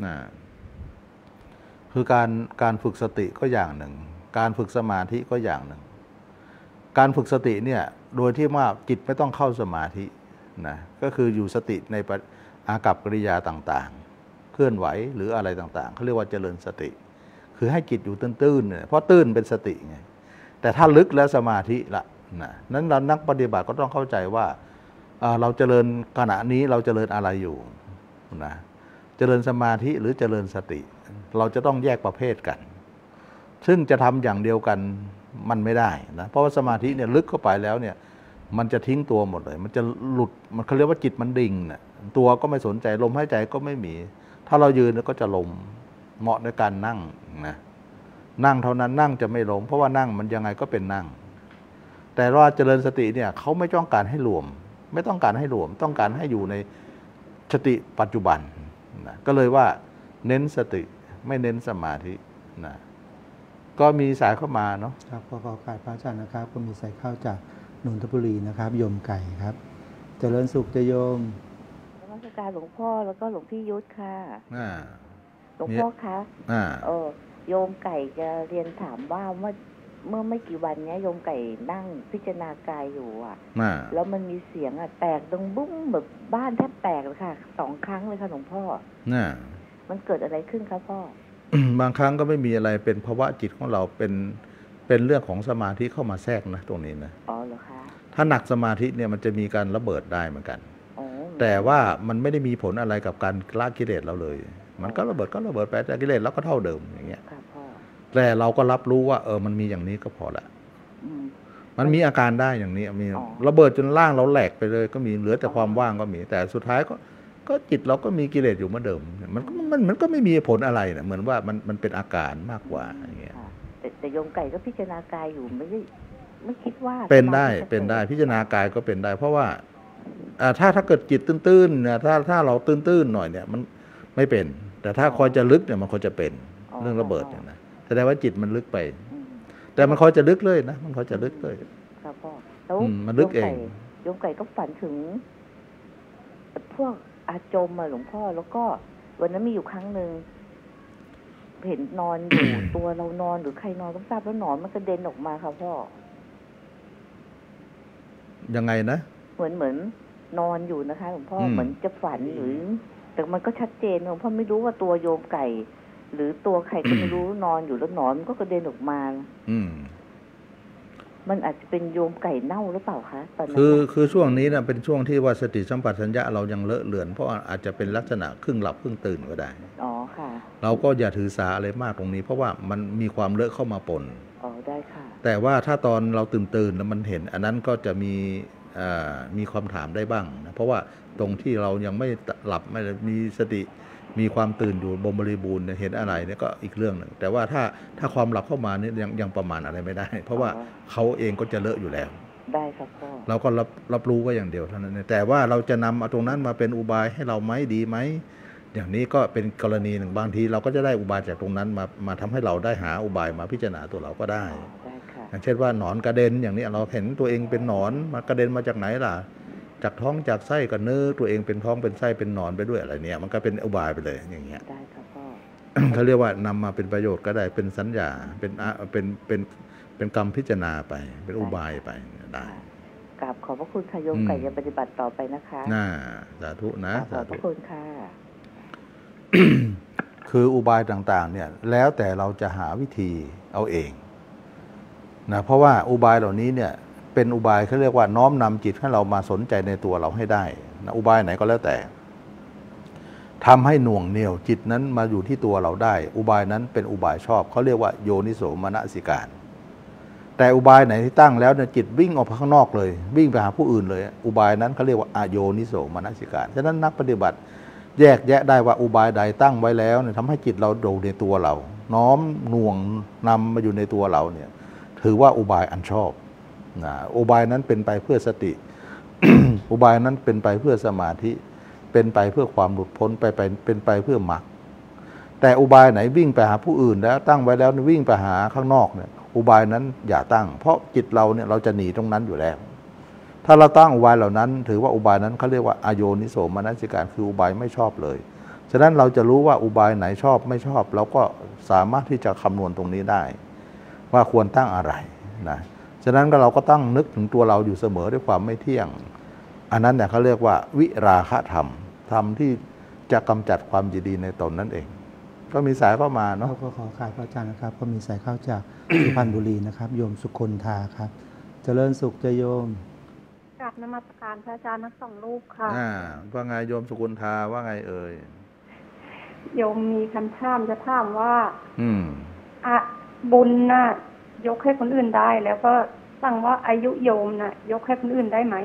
คือการฝึกสติก็อย่างหนึ่งการฝึกสมาธิก็อย่างหนึ่งการฝึกสติเนี่ยโดยที่ว่าจิตไม่ต้องเข้าสมาธินะก็คืออยู่สติในอากัปกิริยาต่างๆเคลื่อนไหวหรืออะไรต่างๆเขาเรียกว่าเจริญสติคือให้จิตอยู่ตื้นๆเนี่ยเพราะตื้นเป็นสติไงแต่ถ้าลึกแล้วสมาธิละนั้นเรานักปฏิบัติก็ต้องเข้าใจว่าเราเจริญขณะนี้เราเจริญอะไรอยู่นะเจริญสมาธิหรือเจริญสติเราจะต้องแยกประเภทกันซึ่งจะทำอย่างเดียวกันมันไม่ได้นะเพราะว่าสมาธิเนี่ยลึกเข้าไปแล้วเนี่ยมันจะทิ้งตัวหมดเลยมันจะหลุดมันเขาเรียกว่าจิตมันดิ่งนะตัวก็ไม่สนใจลมหายใจก็ไม่มีถ้าเรายืนก็จะล้มเหมาะในการนั่งนะนั่งเท่านั้นนั่งจะไม่ล้มเพราะว่านั่งมันยังไงก็เป็นนั่งแต่ว่าเจริญสติเนี่ยเขาไม่ต้องการให้รวมไม่ต้องการให้รวมต้องการให้อยู่ในสติปัจจุบันนะก็เลยว่าเน้นสติไม่เน้นสมาธินะก็มีสายเข้ามาเนาะครับขอโอกาสพระอาจารย์นะครับก็มีสายเข้าจากนนทบุรีนะครับโยมไก่ครับเจริญสุขจะโยมนมัสการหลวงพ่อแล้วก็หลวงพี่ยุทธค่ะหลวงพ่อคะโยมไก่จะเรียนถามว่าเมื่อไม่กี่วันนี้โยมไก่นั่งพิจารณากายอยู่แล้วมันมีเสียงแตกดังบุ้งแบบบ้านแทบแตกเลยค่ะ2 ครั้งเลยค่ะหลวงพ่อมันเกิดอะไรขึ้นครับพ่อบางครั้งก็ไม่มีอะไรเป็นภาวะจิตของเราเป็นเรื่องของสมาธิเข้ามาแทรกนะตรงนี้นะอ๋อเหรอคะถ้าหนักสมาธิเนี่ยมันจะมีการระเบิดได้เหมือนกันแต่ว่ามันไม่ได้มีผลอะไรกับการละกิเลสเราเลยมันก็ระเบิดไปแต่กิเลสเราก็เท่าเดิมอย่างเงี้ยแต่เราก็รับรู้ว่ามันมีอย่างนี้ก็พอละมันมีอาการได้อย่างนี้มีระเบิดจนร่างเราแหลกไปเลยก็มีเหลือแต่ความว่างก็มีแต่สุดท้ายก็จิตเราก็มีกิเลสอยู่เหมือนเดิมมันก็ไม่มีผลอะไรนะเหมือนว่ามันเป็นอาการมากกว่าอย่างเงี้ยแต่โยมไก่ก็พิจารณากายอยู่ไม่คิดว่าเป็นได้พิจารณากายก็เป็นได้เพราะว่าถ้าเกิดจิตตื้นๆนะถ้าเราตื้นๆหน่อยเนี่ยมันไม่เป็นแต่ถ้าคอยจะลึกเนี่ยมันคอยจะเป็นเรื่องระเบิดอย่างนั้นแสดงว่าจิตมันลึกไปแต่มันคอยจะลึกเลยนะมันคอยจะลึกเลยครับพ่อแล้วมันลึกเองโยมไก่ก็ฝันถึงพวกอาจมหลวงพ่อแล้วก็วันนั้นมีอยู่ครั้งหนึ่งเห็นนอนอยู่ ตัวเรานอนหรือใครนอนต้องทราบแล้วหนอนมันกระเด็นออกมาค่ะพ่อยังไงนะเหมือนนอนอยู่นะคะหลวงพ่อเหมือนจะฝันหรือแต่มันก็ชัดเจนหลวงพ่อไม่รู้ว่าตัวโยมไก่หรือตัวใครก็ไม่รู้นอนอยู่แล้วหนอนมันก็กระเด็นออกมามันอาจจะเป็นโยมไก่เน่าหรือเปล่าคะตอนนั้นคือช่วงนี้นะเป็นช่วงที่ว่าสติสัมปชัญญะเรายังเลอะเลือนเพราะอาจจะเป็นลักษณะครึ่งหลับครึ่งตื่นก็ได้อ๋อค่ะเราก็อย่าถือสาอะไรมากตรงนี้เพราะว่ามันมีความเลอะเข้ามาปนอ๋อได้ค่ะแต่ว่าถ้าตอนเราตื่นแล้วมันเห็นอันนั้นก็จะมีความถามได้บ้างนะเพราะว่าตรงที่เรายังไม่หลับไม่มีสติมีความตื่นอยู่บริบูรณ์เห็นอะไรเนี่ยก็อีกเรื่องหนึ่งแต่ว่าถ้าความหลับเข้ามานี่ยังประมาณอะไรไม่ได้เพราะว่าเขาเองก็จะเลอะอยู่แล้วได้ครับพ่อเราก็รับรู้ก็อย่างเดียวเท่านั้นแต่ว่าเราจะนำเอาตรงนั้นมาเป็นอุบายให้เราไหมดีไหมอย่างนี้ก็เป็นกรณีหนึ่งบางทีเราก็จะได้อุบายจากตรงนั้นมาทำให้เราได้หาอุบายมาพิจารณาตัวเราก็ได้อย่างเช่นว่าหนอนกระเด็นอย่างนี้เราเห็นตัวเองเป็นหนอนมากระเด็นมาจากไหนล่ะจากท้องจากไส้กับเนื้อตัวเองเป็นท้องเป็นไส้เป็นหนอนไปด้วยอะไรเนี่ยมันก็เป็นอุบายไปเลยอย่างเงี้ยได้ครับพ่อเขาเรียกว่านำมาเป็นประโยชน์ก็ได้เป็นสัญญาเป็นกรรมพิจารณาไปเป็นอุบายไปได้กราบขอบพระคุณค่ะโยมไก่จะปฏิบัติต่อไปนะคะสาธุนะขอบพระคุณค่ะคืออุบายต่างๆเนี่ยแล้วแต่เราจะหาวิธีเอาเองนะเพราะว่าอุบายเหล่านี้เนี่ยเป็นอุบายเขาเรียกว่าน้อมนำจิตให้เรามาสนใจในตัวเราให้ได้นะอุบายไหนก็แล้วแต่ทำให้หน่วงเหนี่ยวจิตนั้นมาอยู่ที่ตัวเราได้อุบายนั้นเป็นอุบายชอบเขาเรียกว่าโยนิโสมนสิการแต่อุบายไหนที่ตั้งแล้วเนี่ยจิตวิ่งออกไปข้างนอกเลยวิ่งไปหาผู้อื่นเลยอุบายนั้นเขาเรียกว่าอโยนิโสมนสิการฉะนั้นนักปฏิบัติแยกแยะได้ว่าอุบายใดตั้งไว้แล้วเนี่ยทำให้จิตเราโดดในตัวเราน้อมหน่วงนำมาอยู่ในตัวเราเนี่ยถือว่าอุบายอันชอบนะอุบายนั้นเป็นไปเพื่อสติ อุบายนั้นเป็นไปเพื่อสมาธิเป็นไปเพื่อความหลุดพ้นเป็นไปเพื่อมรรคแต่อุบายไหนวิ่งไปหาผู้อื่นแล้วตั้งไว้แล้ววิ่งไปหาข้างนอกเนี่ยอุบายนั้นอย่าตั้งเพราะจิตเราเนี่ยเราจะหนีตรงนั้นอยู่แล้วถ้าเราตั้งอุบายเหล่านั้นถือว่าอุบายนั้นเขาเรียกว่าอโยนิโสมนสิการคืออุบายไม่ชอบเลยฉะนั้นเราจะรู้ว่าอุบายไหนชอบไม่ชอบเราก็สามารถที่จะคำนวณตรงนี้ได้ว่าควรตั้งอะไรนะฉะนั้นเราก็ตั้งนึกถึงตัวเราอยู่เสมอด้วยความไม่เที่ยงอันนั้นเนี่ยเขาเรียกว่าวิราคะธรรมธรรมที่จะกำจัดความยินดีในตนนั่นเองก็มีสายเข้ามาเนาะก็ขอการพระอาจารย์นะครับก็มีสายเข้าจาก สุพรรณบุรีนะครับโยมสุคนธาครับเจริญสุขจะโยมกราบนมัสการพระอาจารย์ทั้งสองรูปค่ะว่าไงโยมสุคนธาว่าไงเอ่ยโยมมีคำถามจะถามว่าบุญน่ะยกให้คนอื่นได้แล้วก็สั่งว่าอายุโยมน่ะยกให้คนอื่นได้ไหม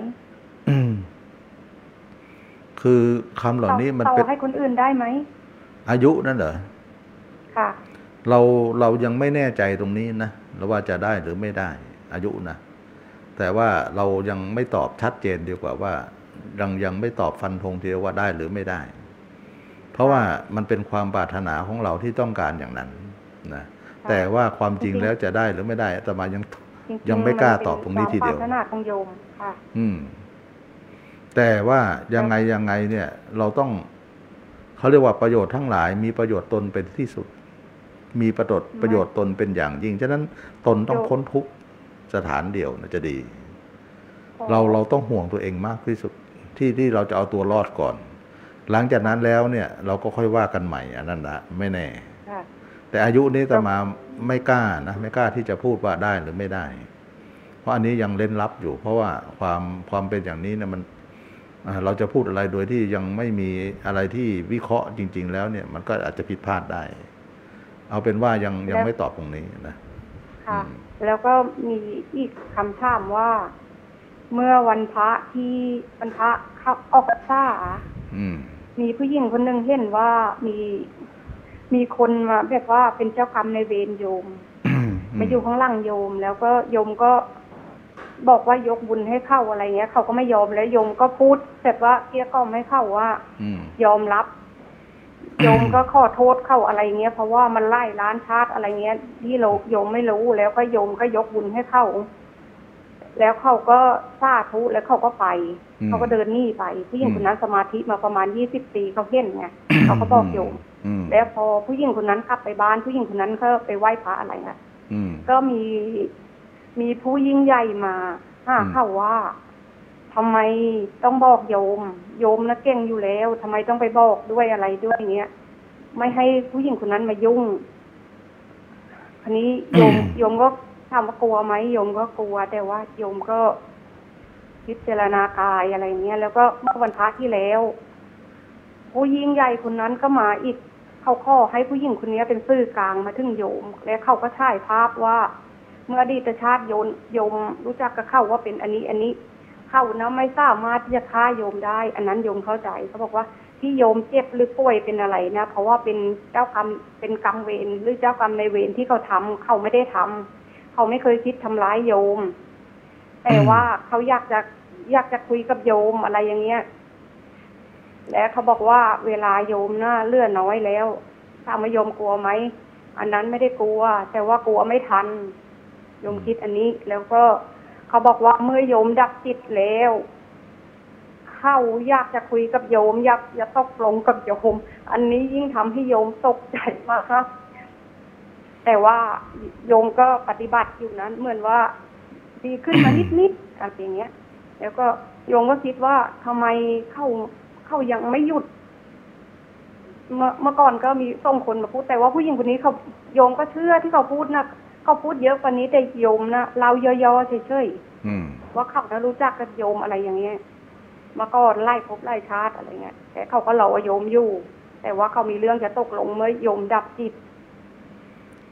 คือคำเหล่านี้มันเป็นให้คนอื่นได้ไหมอายุนั่นเหรอค่ะเรายังไม่แน่ใจตรงนี้นะแล้วว่าจะได้หรือไม่ได้อายุนะแต่ว่าเรายังไม่ตอบชัดเจนดีกว่าว่ายังไม่ตอบฟันธงทีเดียวว่าได้หรือไม่ได้เพราะว่ามันเป็นความปรารถนาของเราที่ต้องการอย่างนั้นนะแต่ว่าความจริงแล้วจะได้หรือไม่ได้อาตมายังไม่กล้าตอบตรงนี้ทีเดียวปรารถนาของโยมค่ะแต่ว่ายังไงเนี่ยเราต้องเขาเรียกว่าประโยชน์ทั้งหลายมีประโยชน์ตนเป็นที่สุดมีประโยชน์ตนเป็นอย่างยิ่งฉะนั้นตนต้องพ้นทุกข์สถานเดียวนะจะดีเราต้องห่วงตัวเองมากที่สุดที่เราจะเอาตัวรอดก่อนหลังจากนั้นแล้วเนี่ยเราก็ค่อยว่ากันใหม่อันนั้นนะไม่แน่แต่อายุนี้อาตมาไม่กล้านะไม่กล้าที่จะพูดว่าได้หรือไม่ได้เพราะอันนี้ยังเล่นลับอยู่เพราะว่าความเป็นอย่างนี้เนี่ยมันเราจะพูดอะไรโดยที่ยังไม่มีอะไรที่วิเคราะห์จริงๆแล้วเนี่ยมันก็อาจจะผิดพลาดได้เอาเป็นว่ายังไม่ตอบตรงนี้นะค่ะแล้วก็มีอีกคำถามว่าเมื่อวันพระเข้าออกพรรษามีผู้หญิงคนหนึ่งเห็นว่ามีคนมาแบบว่าเป็นเจ้ากรรมในเวรโยมมาอยู่ข้างหลังโยมแล้วก็โยมก็บอกว่ายกบุญให้เข้าอะไรเงี้ยเขาก็ไม่ยอมแล้วโยมก็พูดแบบว่าเกลี้ยกล่อมให้เข้าว่ายอมรับโยมก็ขอโทษเข้าอะไรเงี้ยเพราะว่ามันไล่ล้านชาติอะไรเงี้ยที่เราโยมไม่รู้แล้วก็โยมก็ยกบุญให้เข้าแล้วเขาก็สาธุแล้วเขาก็ไปเขาก็เดินหนีไปผู้หญิงคนนั้นสมาธิมาประมาณ20 ปีเขาเห็นไงเขาก็บอกโยมแล้วพอผู้หญิงคนนั้นกลับไปบ้านผู้หญิงคนนั้นก็ไปไหว้พระอะไรนะก็มีผู้ยิ่งใหญ่มาเขาว่าทำไมต้องบอกโยมนะเก่งอยู่แล้วทำไมต้องไปบอกด้วยอะไรด้วยเงี้ยไม่ให้ผู้หญิงคนนั้นมายุ่งทีนี้โยมก็ถามว่ากลัวไหมโยมก็กลัวแต่ว่าโยมก็พิจารณากายอะไรเงี้ยแล้วก็เมื่อวันพระที่แล้วผู้ยิ่งใหญ่คนนั้นก็มาอีกเขาขอให้ผู้หญิงคนนี้เป็นสื่อกลางมาถึงโยมแล้วเขาก็ฉายภาพว่าเมื่ออดีตชาติโยมรู้จักกับเขาว่าเป็นอันนี้เขานะไม่สามารถที่จะฆ่าโยมได้อันนั้นโยมเข้าใจเขาบอกว่าที่โยมเจ็บหรือป่วยเป็นอะไรนะเพราะว่าเป็นเจ้ากรรมเป็นกรรมเวรหรือเจ้ากรรมในเวรที่เขาทำเขาไม่ได้ทำเขาไม่เคยคิดทำร้ายโยมแต่ว่าเขาอยากจะคุยกับโยมอะไรอย่างเงี้ยแล้วเขาบอกว่าเวลาโยมน่ะเลื่อนน้อยแล้วถามว่าโยมกลัวไหมอันนั้นไม่ได้กลัวแต่ว่ากลัวไม่ทันโยมคิดอันนี้แล้วก็เขาบอกว่าเมื่อโยมดับจิตแล้วเขาอยากจะคุยกับโยมอยากจะตกลงกับโยมอันนี้ยิ่งทำให้โยมตกใจมากครับแต่ว่าโยมก็ปฏิบัติอยู่นั้นเหมือนว่าดีขึ้นมานิดๆอะไรอย่างเงี้ยแล้วก็โยมก็คิดว่าทำไมเขายังไม่หยุดเมื่อก่อนก็มีส่งคนมาพูดแต่ว่าผู้หญิงคนนี้เขาโยมก็เชื่อที่เขาพูดนะเขาพูดเยอะกว่านี้แต่โยมนะเราย่อๆเฉยๆว่าเขานะรู้จักกับโยมอะไรอย่างเงี้ยมาก่อนไล่พบไล่ชาติอะไรเงี้ยแต่เขาก็รอโยมอยู่แต่ว่าเขามีเรื่องจะตกลงเมื่อโยมดับจิต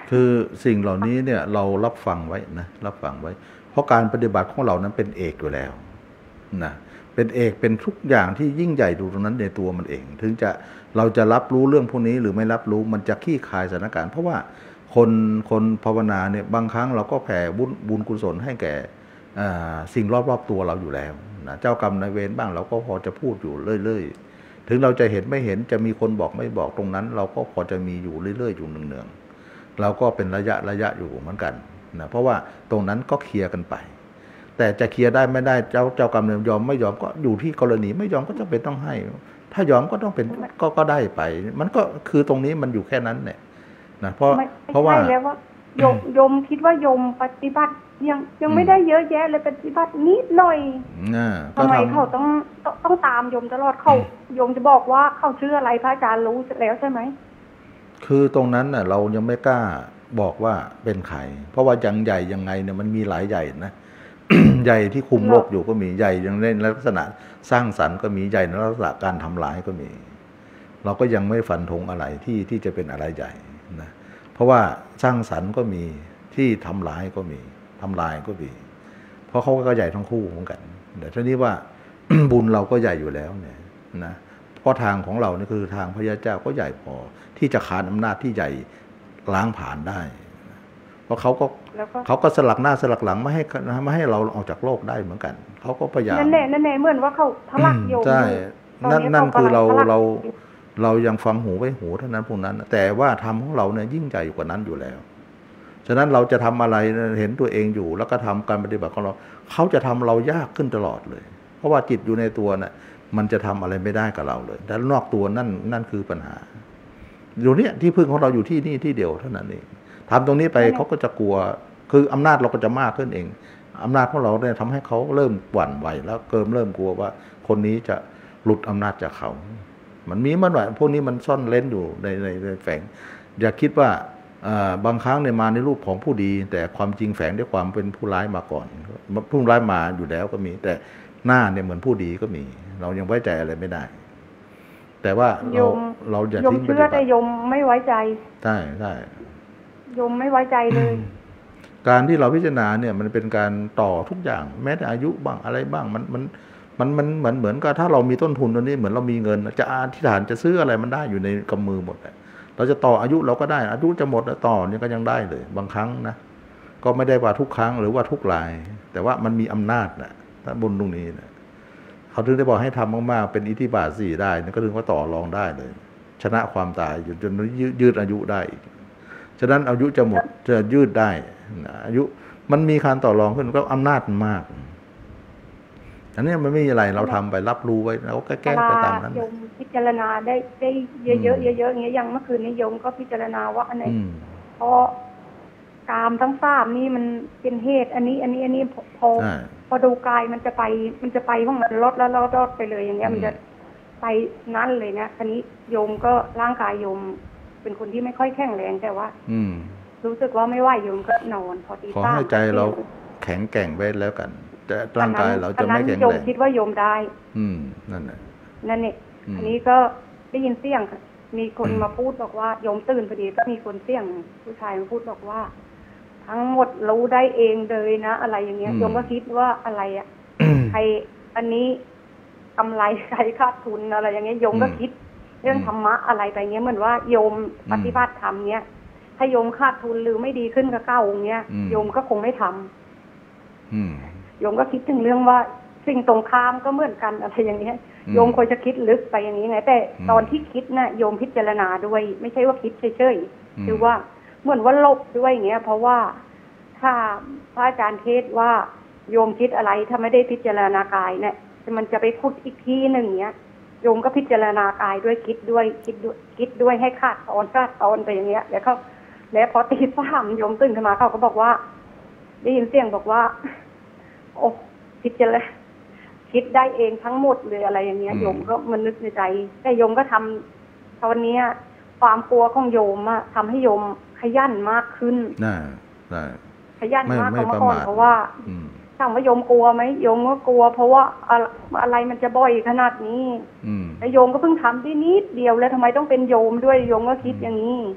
คือสิ่งเหล่านี้เนี่ยเรารับฟังไว้นะรับฟังไว้เพราะการปฏิบัติของเรานั้นเป็นเอกอยู่แล้วนะเป็นเอกเป็นทุกอย่างที่ยิ่งใหญ่ดูตรงนั้นในตัวมันเองถึงจะเราจะรับรู้เรื่องพวกนี้หรือไม่รับรู้มันจะคลี่คลายสถานการณ์เพราะว่าคนภาวนาเนี่ยบางครั้งเราก็แผ่บุญกุศลให้แก่สิ่งรอบๆตัวเราอยู่แล้วนะเจ้ากรรมนายเวรบ้างเราก็พอจะพูดอยู่เรื่อยๆถึงเราจะเห็นไม่เห็นจะมีคนบอกไม่บอกตรงนั้นเราก็พอจะมีอยู่เรื่อยๆอยู่เนืองๆเราก็เป็นระยะอยู่เหมือนกันนะเพราะว่าตรงนั้นก็เคลียร์กันไปแต่จะเคลียร์ได้ไม่ได้เจ้ากรรมนายเวรยอมไม่ยอมก็อยู่ที่กรณีไม่ยอมก็จำเป็นต้องให้ถ้ายอมก็ต้องเป็นก็ได้ไปมันก็คือตรงนี้มันอยู่แค่นั้นเนี่ยนะเพราะว่าโยมคิดว่าโยมปฏิบัติยังไม่ได้เยอะแยะเลยปฏิบัตินิดหน่อยทำไมเขาต้องตามโยมตลอดเขาโยมจะบอกว่าเขาชื่ออะไรพระอาจารย์รู้แล้วใช่ไหมคือตรงนั้นน่ะเรายังไม่กล้าบอกว่าเป็นใครเพราะว่ายังใหญ่ยังไงเนี่ยมันมีหลายใหญ่นะ ใหญ่ที่คุมโลกอยู่ก็มีใหญ่ยังในลักษณะสร้างสรรค์ก็มีใหญ่ในลักษณะการทำลายก็มีเราก็ยังไม่ฟันธงอะไรที่จะเป็นอะไรใหญ่นะเพราะว่าสร้างสรรค์ก็มีที่ทำลายก็มีทำลายก็มีเพราะเขาก็ใหญ่ทั้งคู่เหมือนกันแต่ทีนี้ว่า บุญเราก็ใหญ่อยู่แล้วเนี่ยนะเพราะทางของเรานี่คือทางพระยาเจ้าก็ใหญ่พอที่จะขานอำนาจที่ใหญ่ล้างผ่านได้เพราะเขาก็สลักหน้าสลักหลังไม่ให้เราออกจากโลกได้เหมือนกันเขาก็พยายามนั่นแน่เหมือนว่าเขาทะลักโยมใช่นั่นคือเรายังฟังหูไว้หูเท่านั้นพวกนั้นแต่ว่าธรรมของเราเนี่ยยิ่งใหญ่กว่านั้นอยู่แล้วฉะนั้นเราจะทำอะไรเห็นตัวเองอยู่แล้วก็ทำการปฏิบัติของเราเขาจะทำเรายากขึ้นตลอดเลยเพราะว่าจิตอยู่ในตัวน่ะมันจะทำอะไรไม่ได้กับเราเลยแต่นอกตัวนั่นคือปัญหาอยู่เนี่ยที่พึ่งของเราอยู่ที่นี่ที่เดียวเท่านั้นเองทำตรงนี้ไปเขาก็จะกลัวคืออำนาจเราก็จะมากขึ้นเองอำนาจของเราเนี่ยทำให้เขาเริ่มหวั่นไหวแล้วเริ่มกลัวว่าคนนี้จะหลุดอำนาจจากเขามันมีมันว่าพวกนี้มันซ่อนเล้นอยู่ในแฝงอย่าคิดว่าบางครั้งเนี่ยมาในรูปของผู้ดีแต่ความจริงแฝงด้วยความเป็นผู้ร้ายมาก่อนผู้ร้ายมาอยู่แล้วก็มีแต่หน้าเนี่ยเหมือนผู้ดีก็มีเรายังไว้ใจอะไรไม่ได้แต่ว่าเราอย่าทิ้งไปโยมเชื่อแต่โยมไม่ไว้ใจใช่โยมไม่ไว้ใจเลยการที่เราพิจารณาเนี่ยมันเป็นการต่อทุกอย่างแม้แต่อายุบ้างอะไรบ้างมันเหมือนกับถ้าเรามีต้นทุนตัวนี้เหมือนเรามีเงินจะอธิษฐานจะซื้ออะไรมันได้อยู่ในกำมือหมดเราจะต่ออายุเราก็ได้อายุจะหมดแล้วต่อเนี่ยก็ยังได้เลยบางครั้งนะก็ไม่ได้ว่าทุกครั้งหรือว่าทุกรายแต่ว่ามันมีอำนาจนะถ้าบุญตรงนี้นะเขาถึงได้บอกให้ทำมากๆเป็นอิทธิบาท4ได้ก็ถึงว่าต่อรองได้เลยชนะความตายจนยืดอายุได้ฉะนั้นอายุจะหมดจะยืดได้อายุมันมีการต่อรองขึ้นก็อำนาจมันมากอันนี้มันไม่มีอะไรเราทำไปรับรู้ไว้แล้วก็แก้ไปตามนั้นโยมพิจารณาได้เยอะๆอย่างเงี้ยอย่างเมื่อคืนนี้โยมก็พิจารณาว่าอันไหนเพราะกามทั้งสามนี่มันเป็นเหตุอันนี้พอดูกายมันจะไปห้องมันลดแล้วลดไปเลยอย่างเงี้ยมันจะไปนั่นเลยนะทีนี้โยมก็ร่างกายโยมเป็นคนที่ไม่ค่อยแข็งแรงแต่ว่ารู้สึกว่าไม่ไหวโยมก็นอนพอตีขอให้ใจเราแข็งแกร่งไว้แล้วกันแต่ร่างกายเราจะไม่แข็งแรงโยมคิดว่าโยมได้นั่นแหละนั่นเนี่ยอันนี้ก็ได้ยินเสียงมีคนมาพูดบอกว่าโยมตื่นพอดีก็มีคนเสียงผู้ชายมาพูดบอกว่าทั้งหมดรู้ได้เองเลยนะอะไรอย่างเงี้ยโยมก็คิดว่าอะไรอ่ะใครอันนี้กำไรใครขาดทุนอะไรอย่างเงี้ยโยมก็คิดเรื่องธรรมะอะไรไปเงี้ยเหมือนว่าโยมปฏิบัติธรรมเนี้ยถ้าโยมขาดทุนหรือไม่ดีขึ้นกับเก้าองค์เนี้ยโยมก็คงไม่ทำโยมก็คิดถึงเรื่องว่าสิ่งตรงข้ามก็เหมือนกันอะไรอย่างเงี้ยโยมควรจะคิดลึกไปอย่างนี้ไงแต่ตอนที่คิดน่ะโยมพิจารณาด้วยไม่ใช่ว่าคิดเฉยๆคือว่าเหมือนว่าลบด้วยอย่างเงี้ยเพราะว่าถ้าพระอาจารย์เทศว่าโยมคิดอะไรถ้าไม่ได้พิจารณากายเนี่ยมันจะไปพูดอีกทีหนึ่งเงี้ยโยมก็พิจารณากายด้วยคิดด้วยให้ขาดตอนไปอย่างเงี้ยแล้วพอตีสามโยมตื่นขึ้นมาเขาก็บอกว่าได้ยินเสียงบอกว่าโอ้พิจารณาคิดได้เองทั้งหมดเลยอะไรอย่างเงี้ยโยมก็มันนึกในใจแต่โยมก็ทำตอนนี้ความกลัวของโยมอะทำให้โยมขยันมากขึ้นขยันมากกว่าเมื่อก่อนเพราะว่าถามว่าโยมกลัวไหมโยมก็กลัวเพราะว่าอะไรมันจะบ่อยขนาดนี้แต่โยมก็เพิ่งทำได้นิดเดียวแล้วทำไมต้องเป็นโยมด้วยโยมก็คิดอย่างนี้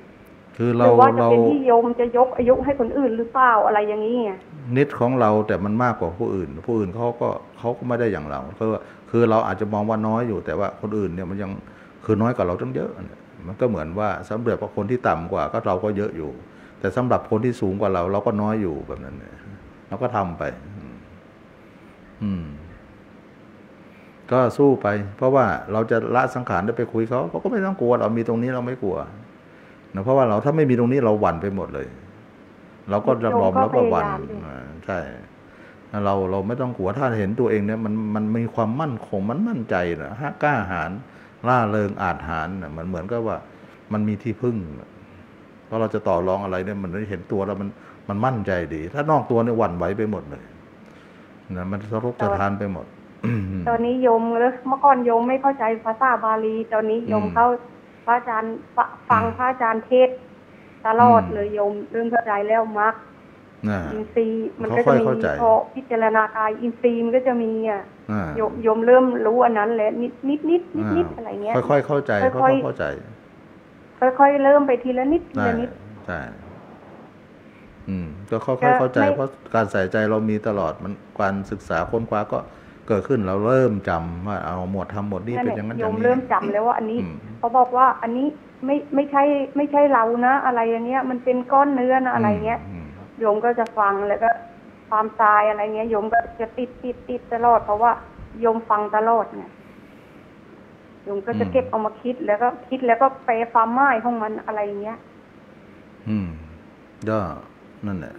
คือหรือว่าจะเป็นที่โยมจะยกอายุให้คนอื่นหรือเปล่าอะไรอย่างนี้นิดของเราแต่มันมากกว่าผู้อื่นเขาก็ไม่ได้อย่างเราคือเราอาจจะมองว่าน้อยอยู่แต่ว่าคนอื่นเนี่ยมันยังคือน้อยกว่าเราตั้งเยอะมันก็เหมือนว่าสำหรับคนที่ต่ำกว่าก็เราก็เยอะอยู่แต่สำหรับคนที่สูงกว่าเราก็น้อยอยู่แบบนั้นเนี่ยเราก็ทำไปก็สู้ไปเพราะว่าเราจะละสังขารได้ไปคุยเขาก็ไม่ต้องกลัวเรามีตรงนี้เราไม่กลัวนะเพราะว่าเราถ้าไม่มีตรงนี้เราหวั่นไปหมดเลยเราก็จะรอมแล้วก็หวั่นใช่เราไม่ต้องกลัวถ้าเห็นตัวเองเนี่ยมันมีความมั่นคงมันมั่นใจนะกล้าหาญล่าเริงอาจหาญมันเหมือนกับว่ามันมีที่พึ่งเพราะเราจะต่อรองอะไรเนี่ยมันเห็นตัวแล้วมันมั่นใจดีถ้านอกตัวเนี่ยหวั่นไหวไปหมดเลยนะมันสะทกสะท้านไปหมดตอนนี้โยมเมื่อก่อนโยมไม่เข้าใจภาษาบาลีตอนนี้โยมเข้าพระอาจารย์ฟังพระอาจารย์เทศตลอดเลยโยมเริ่มเข้าใจแล้วมรรคอินทรีย์มันก็จะมีพอพิจารณากายอินทรีย์มันก็จะมีโยมเริ่มรู้อันนั้นแหละนิดอะไรเงี้ยค่อยๆเข้าใจค่อยๆเข้าใจค่อยๆเริ่มไปทีละนิดทีละนิดใช่ก็ค่อยๆเข้าใจเพราะการใส่ใจเรามีตลอดมันการศึกษาค้นคว้าก็เกิดขึ้นเราเริ่มจำว่าเอาหมวดทำหมวดนี้เป็นอย่างนั้นอย่างนี้โยมเริ่มจำแล้วว่าอันนี้เขาบอกว่าอันนี้ไม่ใช่เรานะอะไรอย่างเงี้ยมันเป็นก้อนเนื้อนะอะไรเงี้ยโยมก็จะฟังแล้วก็ความตายอะไรเงี้ยโยมก็จะติดตลอดเพราะว่าโยมฟังตลอดไงโยมก็จะเก็บเอามาคิดแล้วก็แปลความหมายของมันอะไรเงี้ยก็นั่นแหละ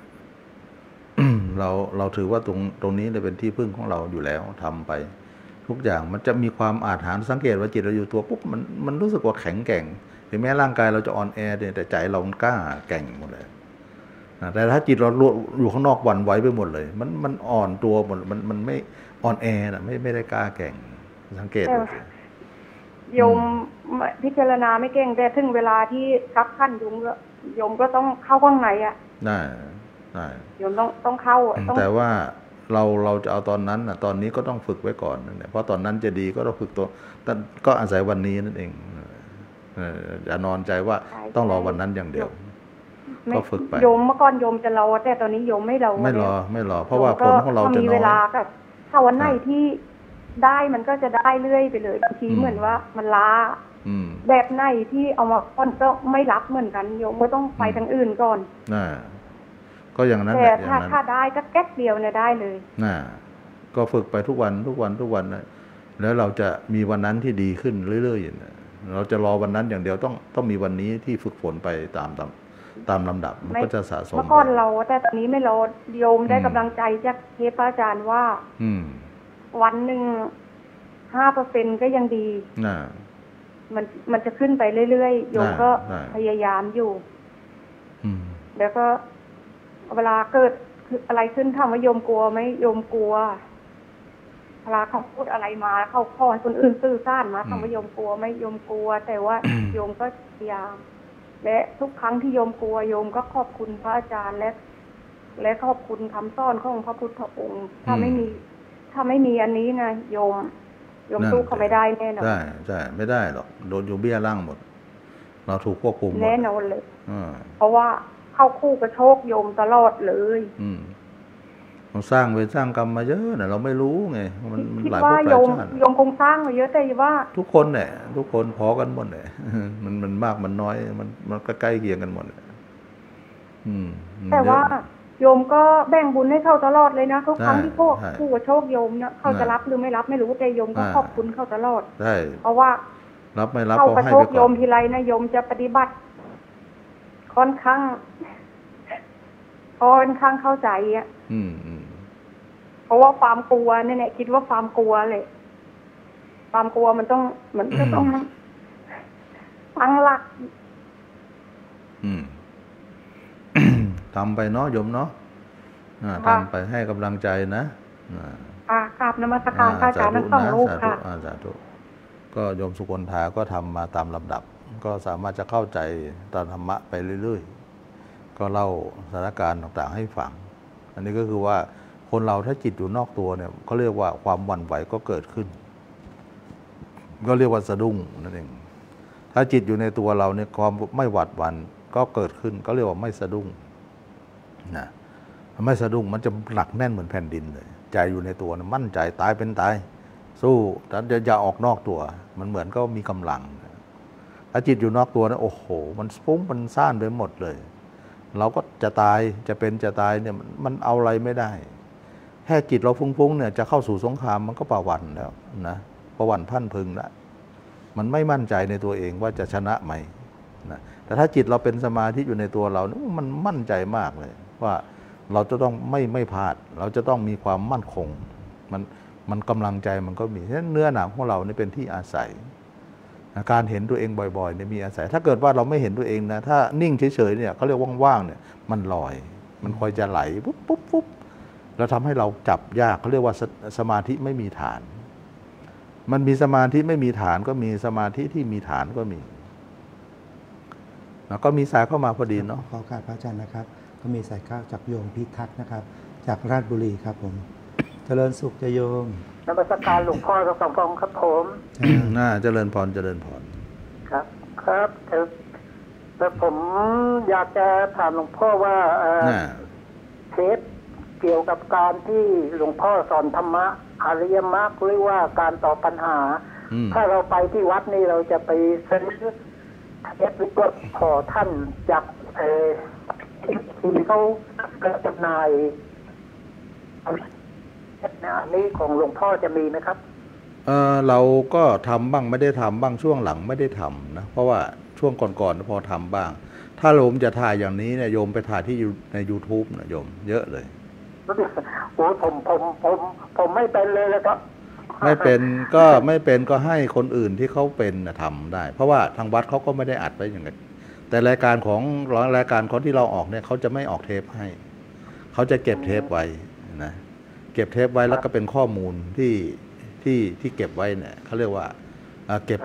เราถือว่าตรงนี้เป็นที่พึ่งของเราอยู่แล้วทำไปทุกอย่างมันจะมีความอาถรรพ์สังเกตว่าจิตเราอยู่ตัวปุ๊บมันรู้สึกว่าแข็งแกร่งถึงแม้ร่างกายเราจะอ่อนแอแต่ใจเรากล้าแกร่งหมดเลยแต่ถ้าจิตเราอยู่ข้างนอกหวั่นไหวไปหมดเลยมันอ่อนตัวหมดมันไม่อ่อนแอนะไม่ได้กล้าแกร่งสังเกตโยมพิจารณาไม่เก่งแต่ถึงเวลาที่คับขั้นโยมก็ต้องเข้าข้างในได้โยมต้องเข้าแต่ว่าเราจะเอาตอนนั้นตอนนี้ก็ต้องฝึกไว้ก่อนเนี่ยเพราะตอนนั้นจะดีก็ต้องฝึกตัวแต่ก็อาศัยวันนี้นั่นเองอย่านอนใจว่าต้องรอวันนั้นอย่างเดียวก็ฝึกไปโยมเมื่อก่อนโยมจะรอแต่ตอนนี้โยมไม่รอเพราะว่าผลของเราจะน้อยมีเวลาก็ถ้าวันไหนที่ได้มันก็จะได้เรื่อยไปเลยบางทีเหมือนว่ามันล้าแบบไหนที่เอามาก่อนก็ไม่รับเหมือนกันโยมก็ต้องไปทางอื่นก่อนก็อย่างนั้นแต่ถ้าได้ก็แก๊กเดียวเนี่ยได้เลยก็ฝึกไปทุกวันนะแล้วเราจะมีวันนั้นที่ดีขึ้นเรื่อยๆเราจะรอวันนั้นอย่างเดียวต้องมีวันนี้ที่ฝึกฝนไปตามลำดับมันก็จะสะสมเมื่อก่อนเราแต่ตอนนี้ไม่รอโยมได้กำลังใจจากเทพอาจารย์ว่าวันหนึ่ง 5% ก็ยังดีมันจะขึ้นไปเรื่อยๆโยมก็พยายามอยู่แล้วก็เวลาเกิดอะไรขึ้นถามว่าโยมกลัวไหมโยมกลัวเวลาเขาพูดอะไรมาเขาขอให้คนอื่นสื่อสารมาถามว่าโยมกลัวไหมโยมกลัวแต่ว่าโยมก็พยายามและทุกครั้งที่โยมกลัวโยมก็ขอบคุณพระอาจารย์และขอบคุณคำสอนของพระพุทธองค์ถ้าไม่มีอันนี้นะโยมสู้เขาไม่ได้แน่นอนใช่ไม่ได้หรอกโดนโยมเบี้ยล่างหมดเราถูกควบคุมแน่นอนเลยเพราะว่าเข้าคู่กับโชคโยมตลอดเลยเราสร้างเวรสร้างกรรมมาเยอะนะเราไม่รู้ไงมันหลายภพหลายชาติโยมคงสร้างมาเยอะแต่ว่าทุกคนเนี่ยทุกคนพอกันหมดเลยมันมากมันน้อยมันก็ใกล้เคียงกันหมดแต่ว่าโยมก็แบ่งบุญให้เขาตลอดเลยนะทุกครั้งที่คู่กับโชคโยมเนี่ยเขาจะรับหรือไม่รับไม่รู้แต่โยมก็ขอบคุณเขาตลอดเพราะว่ารับไม่รับเข้ากับโชคโยมทีไรนะโยมจะปฏิบัติค่อนข้างเข้าใจเพราะว่าความกลัวเนี่ยคิดว่าความกลัวเลยความกลัวมันต้องตั้งหลักทำไปเนาะโยมเนาะทำไปให้กำลังใจนะกราบนมัสการพระอาจารย์ทั้งสองรูปค่ะสาธุก็โยมสุกลธาก็ทำมาตามลำดับก็สามารถจะเข้าใจตามธรรมะไปเรื่อยๆก็เล่าสถานการณ์ต่างๆให้ฟังอันนี้ก็คือว่าคนเราถ้าจิตอยู่นอกตัวเนี่ยเขาเรียกว่าความหวั่นไหวก็เกิดขึ้นก็เรียกว่าสะดุ้งนั่นเองถ้าจิตอยู่ในตัวเราเนี่ยความไม่หวาดหวั่นก็เกิดขึ้นก็เรียกว่าไม่สะดุ้งนะไม่สะดุ้งมันจะหนักแน่นเหมือนแผ่นดินเลยใจอยู่ในตัวนะมั่นใจตายเป็นตายสู้แต่อย่าออกนอกตัวมันเหมือนก็มีกำลังถ้าจิตอยู่นอกตัวนะโอ้โหมันฟุ้งมันซ่านไปหมดเลยเราก็จะตายจะเป็นจะตายเนี่ยมันเอาอะไรไม่ได้แค่จิตเราฟุ้งๆเนี่ยจะเข้าสู่สงครามมันก็ประวันแล้วนะประวันพันพึงแล้วมันไม่มั่นใจในตัวเองว่าจะชนะไหมนะแต่ถ้าจิตเราเป็นสมาธิอยู่ในตัวเรามันมั่นใจมากเลยว่าเราจะต้องไม่พลาดเราจะต้องมีความมั่นคงมันกำลังใจมันก็มีฉะนั้นเนื้อหนังของเราเนี่ยเป็นที่อาศัยการเห็นตัวเองบ่อยๆเนี่ยมีอาศัยถ้าเกิดว่าเราไม่เห็นตัวเองนะถ้านิ่งเฉยๆเนี่ยเขาเรียกว่างๆเนี่ยมันลอยมันคอยจะไหลปุ๊บแล้วทำให้เราจับยากเขาเรียกว่าสมาธิไม่มีฐานมันมีสมาธิไม่มีฐานก็มีสมาธิที่มีฐานก็มีแล้วก็มีสายเข้ามาพอดีเนาะขอการพระอาจารย์นะครับก็มีสายเข้าจากโยมพิทักษ์นะครับจากราชบุรีครับผมเจริญสุขจะโยมนมัสการหลวงพ่อทั้งสององค์ครับผมเจริญพรเจริญพรครับครับแต่ผมอยากจะถามหลวงพ่อว่าเทปเกี่ยวกับการที่หลวงพ่อสอนธรรมะอริยมรรคหรือว่าการตอบปัญหาถ้าเราไปที่วัดนี่เราจะไปซื้อเทปหรือว่าขอท่านจากที่เขาจำหน่ายอันนี้ของหลวงพ่อจะมีไหมครับเราก็ทำบ้างไม่ได้ทำบ้างช่วงหลังไม่ได้ทำนะเพราะว่าช่วงก่อนๆพอทำบ้างถ้าโยมจะถ่ายอย่างนี้เนี่ยโยมไปถ่ายที่ใน YouTube นะโยมเยอะเลยโอ้ผมไม่เป็นเลยนะครับไม่เป็นก็ให้คนอื่นที่เขาเป็นทำได้เพราะว่าทางวัดเขาก็ไม่ได้อัดไว้อย่างนั้นแต่รายการของที่เราออกเนี่ยเขาจะไม่ออกเทปให้เขาจะเก็บเทปไว้นะเก็บเทปไว้แล้วก็เป็นข้อมูลที่เก็บไว้เนี่ยเขาเรียกว่าเก็บ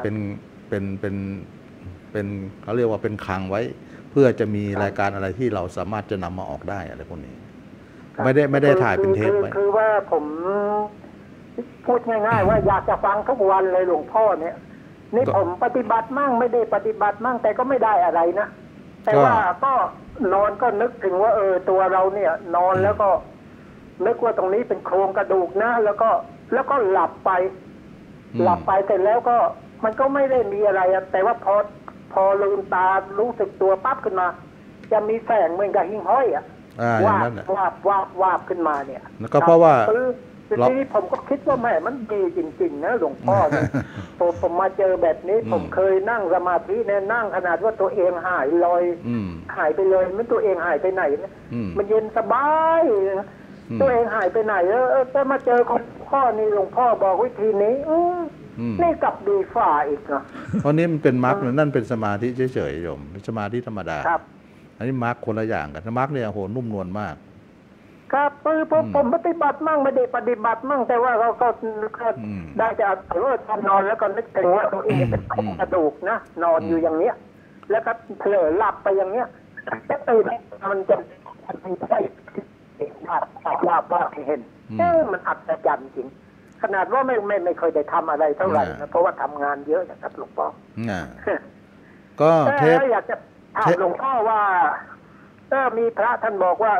เป็นเขาเรียกว่าเป็นคลังไว้เพื่อจะมีรายการอะไรที่เราสามารถจะนำมาออกได้อะไรพวกนี้ไม่ได้ถ่ายเป็นเทปไว้คือว่าผมพูดง่ายๆว่าอยากจะฟังทุกวันเลยหลวงพ่อเนี่ยนี่ผมปฏิบัติมั่งไม่ได้ปฏิบัติมั่งแต่ก็ไม่ได้อะไรนะแต่ว่าก็นอนก็นึกถึงว่าตัวเราเนี่ยนอนแล้วก็นึกว่าตรงนี้เป็นโครงกระดูกนะแล้วก็หลับไปเสร็จแล้วก็มันก็ไม่ได้มีอะไรแต่ว่าพอลืมตารู้สึกตัวปั๊บขึ้นมาจะมีแสงเหมือนกับหิ้งห้อยวาบขึ้นมาเนี่ยก็เพราะว่าทีนี้ผมก็คิดว่าแม่มันดีจริงๆนะหลวงพ่อเนี่ยผมมาเจอแบบนี้ผมเคยนั่งสมาธิเนี่ยนั่งขนาดว่าตัวเองหายลอยหายไปเลยไม่ตัวเองหายไปไหนนะมันเย็นสบายตัวเองหายไปไหนแต่มาเจอของพ่อนี่หลวงพ่อบอกวิธีนี้นี่กลับดีฝ่าอีกนะเพราะนี้มันเป็นมรรคนั่นเป็นสมาธิเฉยๆโยมเป็นสมาธิธรรมดาครับอันนี้มรรคคนละอย่างกันมรรคเนี่ยโหนุ่มนวลมากครับผมปฏิบัติมั่งไม่ได้ปฏิบัติมั่งแต่ว่าเราก็ได้จะนอนแล้วก็นึกถึงว่าตัวเองเป็นกระดูกนะนอนอยู่อย่างเนี้ยแล้วก็เผลอหลับไปอย่างเนี้ยแต่ตื่นมันจะได้ว่าเห็นมันอัศจรรย์จริงขนาดว่าไม่เคยได้ทำอะไรเท่าไหร่นะเพราะว่าทำงานเยอะนะครับหลวงพ่อก็อยากจะถามหลวงพ่อว่ามีพระท่านบอกว่า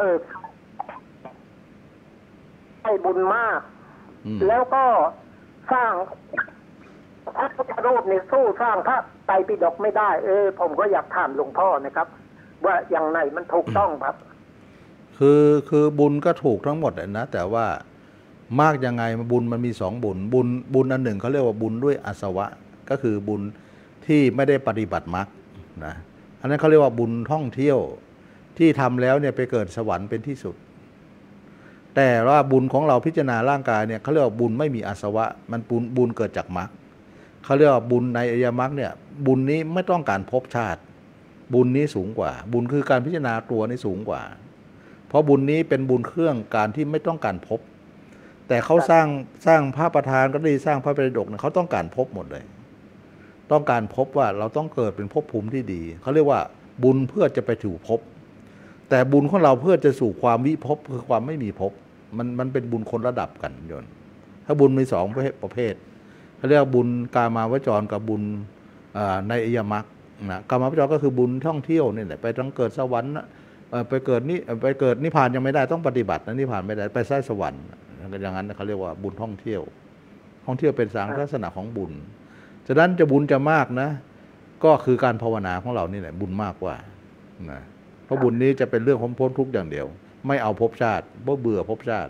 ให้บุญมากแล้วก็สร้างพระพุทธรูปเนี่ยสู้สร้างพระไตรปิฎกไม่ได้ผมก็อยากถามหลวงพ่อนะครับว่าอย่างไหนมันถูกต้องครับคือบุญก็ถูกทั้งหมดนะแต่ว่ามากยังไงบุญมันมี2บุญอันหนึ่งเขาเรียกว่าบุญด้วยอาสวะก็คือบุญที่ไม่ได้ปฏิบัติมรรคนะอันนั้นเขาเรียกว่าบุญท่องเที่ยวที่ทำแล้วเนี่ยไปเกิดสวรรค์เป็นที่สุดแต่ว่าบุญของเราพิจารณาร่างกายเนี่ยเขาเรียกว่าบุญไม่มีอาสวะมันบุญเกิดจากมรรคเขาเรียกว่าบุญในอริยมรรคเนี่ยบุญนี้ไม่ต้องการภพชาติบุญนี้สูงกว่าบุญคือการพิจารณาตัวนี้สูงกว่าเพราะบุญนี้เป็นบุญเครื่องการที่ไม่ต้องการภพแต่เขาสร้างพระประธานก็ดีสร้างพระไตรปิฎกเนี่ยเขาต้องการภพหมดเลยต้องการภพว่าเราต้องเกิดเป็นภพภูมิที่ดีเขาเรียกว่าบุญเพื่อจะไปสู่ภพแต่บุญของเราเพื่อจะสู่ความวิภพคือความไม่มีภพมันเป็นบุญคนระดับกันโยนถ้าบุญมี2ประเภทเขาเรียกบุญกามาวจรกับบุญในอริยมรรคนะกามวจรก็คือบุญท่องเที่ยวนี่แหละไปต้องเกิดสวรรค์ไปเกิดนิพพานยังไม่ได้ต้องปฏิบัตินะนิพพานไม่ได้ไปไส้สวรรค์อย่างนั้นเขาเรียกว่าบุญท่องเที่ยวเป็นลักษณะของบุญฉะนั้นจะบุญจะมากนะก็คือการภาวนาของเรานี่แหละบุญมากกว่านะเพราะบุญนี้จะเป็นเรื่องของพ้นทุกข์อย่างเดียวไม่เอาภพชาติเพราะเบื่อภพชาติ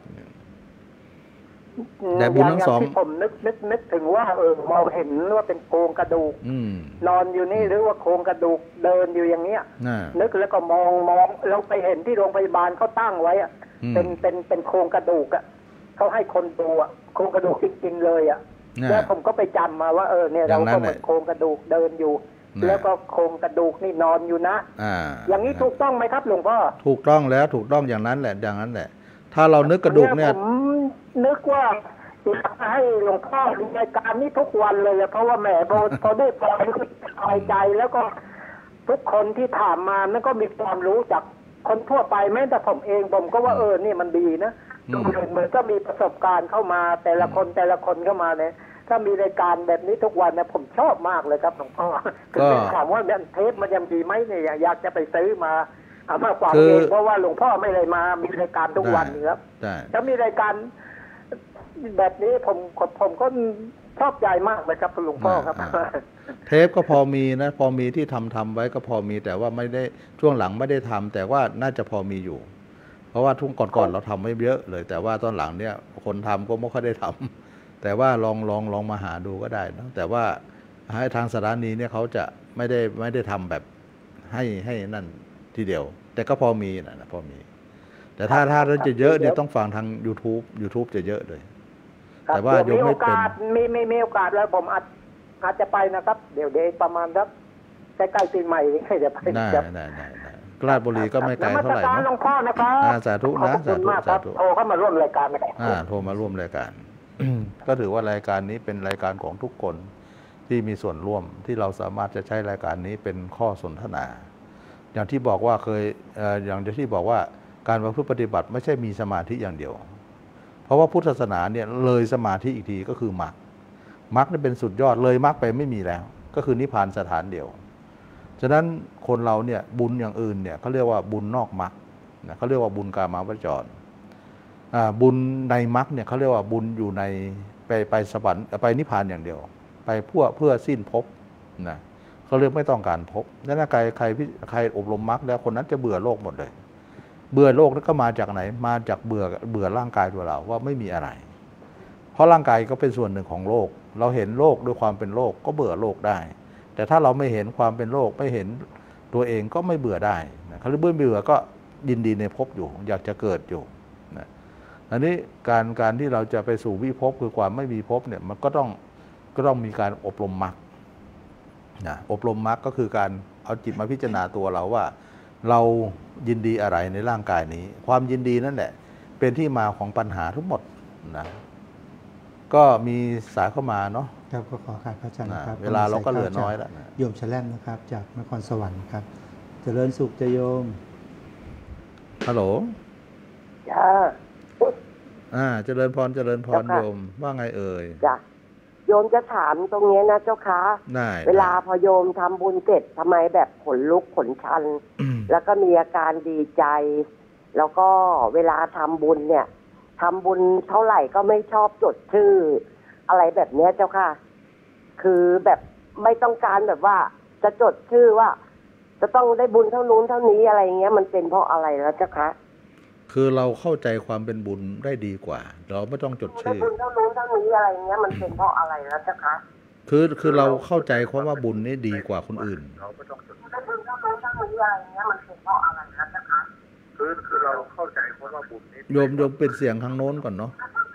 แต่บุญทั้งสองผมนึกถึงว่ามองเห็นว่าเป็นโครงกระดูกนอนอยู่นี่หรือว่าโครงกระดูกเดินอยู่อย่างเงี้ยนึกแล้วก็มองเราไปเห็นที่โรงพยาบาลเขาตั้งไว้อะเป็นโครงกระดูกอะเขาให้คนดูอะโครงกระดูกจริงๆเลยอะแล้วผมก็ไปจำมาว่าเนี่ยเราก็เหมือนโครงกระดูกเดินอยู่แล้วก็โครงกระดูกนี่นอนอยู่นะอย่างนี้ถูกต้องไหมครับหลวงพ่อถูกต้องแล้วถูกต้องอย่างนั้นแหละถ้าเรานึกกระดูกเนี่ยผมนึกว่าอยากให้หลวงพ่อดูรายการนี้ทุกวันเลยเพราะว่าแหมพอได้ฟังก็สบายใจแล้วก็ทุกคนที่ถามมานั่นก็มีความรู้จากคนทั่วไปแม้แต่ผมเองผมก็ว่านี่มันดีนะเหมือนก็มีประสบการณ์เข้ามาแต่ละคนเข้ามาเนี่ยถ้ามีรายการแบบนี้ทุกวันเนี่ยผมชอบมากเลยครับหลวงพ่อคือถามว่าเทปมันยังดีไหมเนี่ยอยากจะไปซื้อมาเอามาฟังเองเพราะว่าหลวงพ่อไม่เลยมามีรายการทุกวันนี่ครับถ้ามีรายการแบบนี้ผมก็ชอบใจมากเลยครับหลวงพ่อครับเทปก็พอมีนะพอมีที่ทำไว้ก็พอมีแต่ว่าไม่ได้ช่วงหลังไม่ได้ทำแต่ว่าน่าจะพอมีอยู่เพราะว่าทุกก่อนเราทำไม่เยอะเลยแต่ว่าตอนหลังเนี่ยคนทำก็ไม่ค่อยได้ทำแต่ว่าลองมาหาดูก็ได้นะแต่ว่าให้ทางสถานีเนี่ยเขาจะไม่ได้ทำแบบให้นั่นทีเดียวแต่ก็พอมีนะพอมีแต่ถ้าจะเยอะเนี่ยต้องฟังทาง YouTube จะเยอะเลยแต่ว่ามีโอกาสมีโอกาสแล้วผมอาจจะไปนะครับเดี๋ยวประมาณสักใกล้ๆปีใหม่นี่จะไปได้ราชบุรีก็ไม่ไกลเท่าไหร่นะหลวงพ่อนะครับสาธุนะสาธุโทรเข้ามาร่วมรายการนะครับโทรมาร่วมรายการก็ถือว่ารายการนี้เป็นรายการของทุกคนที่มีส่วนร่วมที่เราสามารถจะใช้รายการนี้เป็นข้อสนทนาอย่างที่บอกว่าอย่างที่บอกว่าการประพฤติปฏิบัติไม่ใช่มีสมาธิอย่างเดียวเพราะว่าพุทธศาสนาเนี่ยเลยสมาธิอีกทีก็คือมรรคนี่เป็นสุดยอดเลยมรรคไปไม่มีแล้วก็คือนิพพานสถานเดียวฉะนั้นคนเราเนี่ยบุญอย่างอื่นเนี่ยเขาเรียกว่าบุญนอกมรรคเขาเรียกว่าบุญกามาวจรบุญในมรรคเนี่ยเขาเรียกว่าบุญอยู่ในไปสวรรค์ไปนิพพานอย่างเดียวไปเพื่อสิ้นภพนะเขาเรียกไม่ต้องการภพนั้นใครอบรมมรรคแล้วคนนั้นจะเบื่อโลกหมดเลยเบื่อโลกนั้นก็มาจากไหนมาจากเบื่อร่างกายตัวเราว่าไม่มีอะไรเพราะร่างกายก็เป็นส่วนหนึ่งของโลกเราเห็นโลกด้วยความเป็นโลกก็เบื่อโลกได้แต่ถ้าเราไม่เห็นความเป็นโลกไม่เห็นตัวเองก็ไม่เบื่อได้นะเขาเบื่อก็ยินดีในภพอยู่อยากจะเกิดอยู่นะอันนี้การที่เราจะไปสู่วิภพคือความไม่มีภพเนี่ยมันก็ต้องมีการอบรมมรรคนะอบรมมรรคก็คือการเอาจิตมาพิจารณาตัวเราว่าเรายินดีอะไรในร่างกายนี้ความยินดีนั่นแหละเป็นที่มาของปัญหาทั้งหมดนะก็มีสายเข้ามาเนาะครับก็ขอการพระอาจารย์ครับเวลาเราก็เหลือน้อยแล้วโยมแชล่มนะครับจากนครสวรรค์ครับเจริญสุขจะโยมฮัลโหลจ้าเจริญพรโยมว่าไงเอ่ยจ้ะโยมจะถามตรงนี้นะเจ้าคะเวลาพอโยมทำบุญเสร็จทำไมแบบขนลุกขนชัน แล้วก็มีอาการดีใจแล้วก็เวลาทำบุญเนี่ยทำบุญเท่าไหร่ก็ไม่ชอบจดชื่ออะไรแบบนี้เจ้าค่ะคือแบบไม่ต้องการแบบว่าจะจดชื่อว่าจะต้องได้บุญเท่านู้นเท่านี้อะไรเงี้ยมันเป็นเพราะอะไรแล้วเจ้าคะคือเราเข้าใจความเป็นบุญได้ดีกว่าเราไม่ต้องจดชื่อบุญเท่านู้นเท่านี้อะไรเงี้ยมันเป็นเพราะอะไรแล้วเจ้าคะคือเราเข้าใจความว่าบุญนี่ดีกว่าคนอื่นเราไม่ต้องจดบุญเท่านู้นเท่านี้อะไรเงี้ยมันเป็นเพราะอะไรแล้วเจ้าคะคือเราเข้าใจความว่าบุญนี่โยมปิดเสียงทางโน้นก่อนเนาะ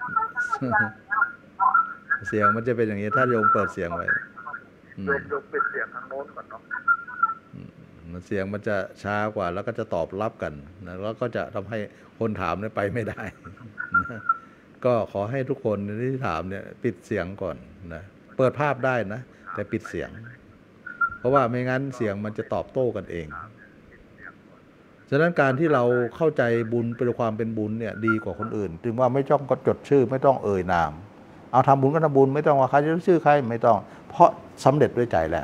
เสียงมันจะเป็นอย่างนี้ถ้าโยมเปิดเสียงไว้โยมปิดเสียงทางโน้นก่อนเนาะเสียงมันจะช้ากว่าแล้วก็จะตอบรับกันนะแล้วก็จะทำให้คนถามเนี่ยไปไม่ได้นะก็ขอให้ทุกคนที่ถามเนี่ยปิดเสียงก่อนนะเปิดภาพได้นะแต่ปิดเสียงเพราะว่าไม่งั้นเสียงมันจะตอบโต้กันเองฉะนั้นการที่เราเข้าใจบุญเป็นความเป็นบุญเนี่ยดีกว่าคนอื่นจึงว่าไม่ต้องจดชื่อไม่ต้องเอ่ยนามเอาทำบุญก็ทำบุญไม่ต้องว่าใครจะชื่อใครไม่ต้องเพราะสำเร็จด้วยใจแล้ว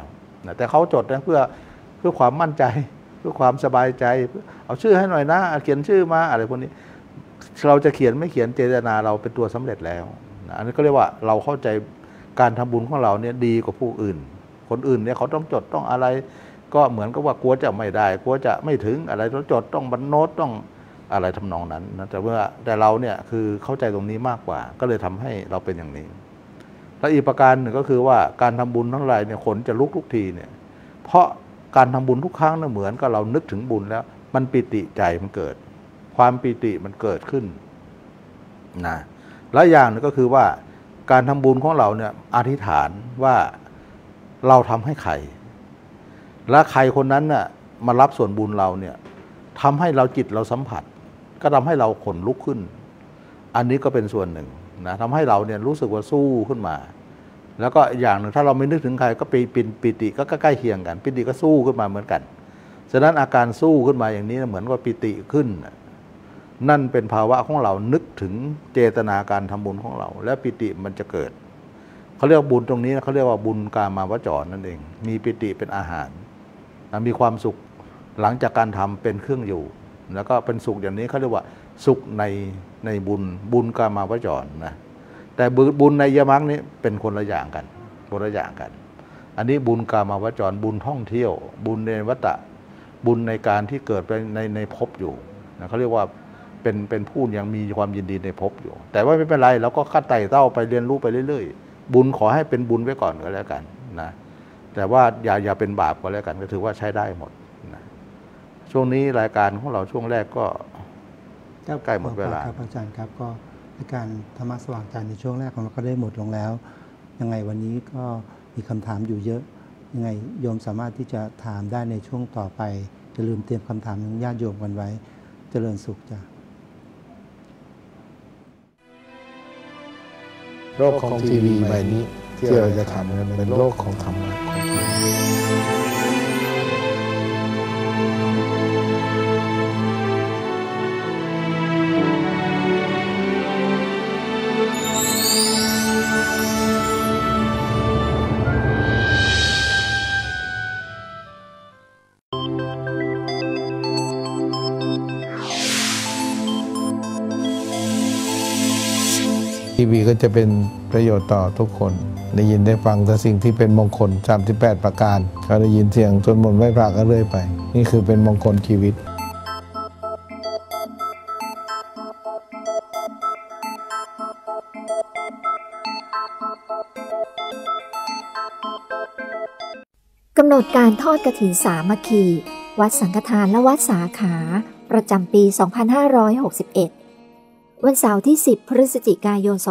แต่เขาจดนะเพื่อความมั่นใจเพื่อความสบายใจเอาชื่อให้หน่อยนะเขียนชื่อมาอะไรพวกนี้เราจะเขียนไม่เขียนเจตนาเราเป็นตัวสำเร็จแล้วอันนี้ก็เรียกว่าเราเข้าใจการทำบุญของเราเนี่ยดีกว่าผู้อื่นคนอื่นเนี่ยเขาต้องจดต้องอะไรก็เหมือนกับว่ากลัวจะไม่ได้กลัวจะไม่ถึงอะไรต้องจดต้องบันโนตต้องอะไรทำนองนั้นนะแต่เราเนี่ยคือเข้าใจตรงนี้มากกว่าก็เลยทำให้เราเป็นอย่างนี้และอีกประการหนึ่งก็คือว่าการทำบุญทั้งหลายเนี่ยขนจะลุกทุกทีเนี่ยเพราะการทำบุญทุกครั้งเนี่ยเหมือนกับเรานึกถึงบุญแล้วมันปิติใจมันเกิดความปิติมันเกิดขึ้นนะและอย่างนึงก็คือว่าการทำบุญของเราเนี่ยอธิษฐานว่าเราทำให้ใครและใครคนนั้นน่ะมารับส่วนบุญเราเนี่ยทำให้เราจิตเราสัมผัสก็ทำให้เราขนลุกขึ้นอันนี้ก็เป็นส่วนหนึ่งนะทำให้เราเนี่ยรู้สึกว่าสู้ขึ้นมาแล้วก็อย่างหนึ่งถ้าเราไม่นึกถึงใครก็ปิติก็ใกล้เคียงกันปิติก็สู้ขึ้นมาเหมือนกันฉะนั้นอาการสู้ขึ้นมาอย่างนี้เหมือนว่าปิติขึ้นนั่นเป็นภาวะของเรานึกถึงเจตนาการทำบุญของเราและปิติมันจะเกิดเขาเรียกบุญตรงนี้เขาเรียกว่าบุญกามาวจรนั่นเองมีปิติเป็นอาหารมีความสุขหลังจากการทำเป็นเครื่องอยู่แล้วก็เป็นสุขอย่างนี้เขาเรียกว่าสุขในบุญกามาวจรนะแต่บุญในยมรรคนี้เป็นคนละอย่างกันอันนี้บุญกามาวจรบุญท่องเที่ยวบุญในวัฏฏะบุญในการที่เกิดไปในภพอยู่นะเขาเรียกว่าเป็นผู้ยังมีความยินดีในภพอยู่แต่ว่าไม่เป็นไรเราก็คัดไต่เต้าไปเรียนรู้ไปเรื่อยๆบุญขอให้เป็นบุญไว้ก่อนก็แล้วกันนะแต่ว่าอย่าเป็นบาปก็แล้วกันก็ถือว่าใช้ได้หมดนะช่วงนี้รายการของเราช่วงแรกก็ใกล้หมดเวลาครับอาจารย์ครับก็ในการธรรมะสว่างใจในช่วงแรกของเราก็ได้หมดลงแล้วยังไงวันนี้ก็มีคำถามอยู่เยอะยังไงโยมสามารถที่จะถามได้ในช่วงต่อไปอย่าลืมเตรียมคำถามของญาติโยมกันไว้เจริญสุขจ้ะโลกของทีวีใบนี้ที่เราจะทำกันเป็นโลกของธรรมะของจริงทีวีก็จะเป็นประโยชน์ต่อทุกคนได้ยินได้ฟังแต่สิ่งที่เป็นมงคล38ประการก็ได้ยินเสียงสวดมนต์ไหว้พระก็เรื่อยไปนี่คือเป็นมงคลชีวิตกำหนดการทอดกฐินสามัคคีวัดสังฆทานและวัดสาขาประจำปี 2561 วันเสาร์ที่ 10 พฤศจิกายน 2561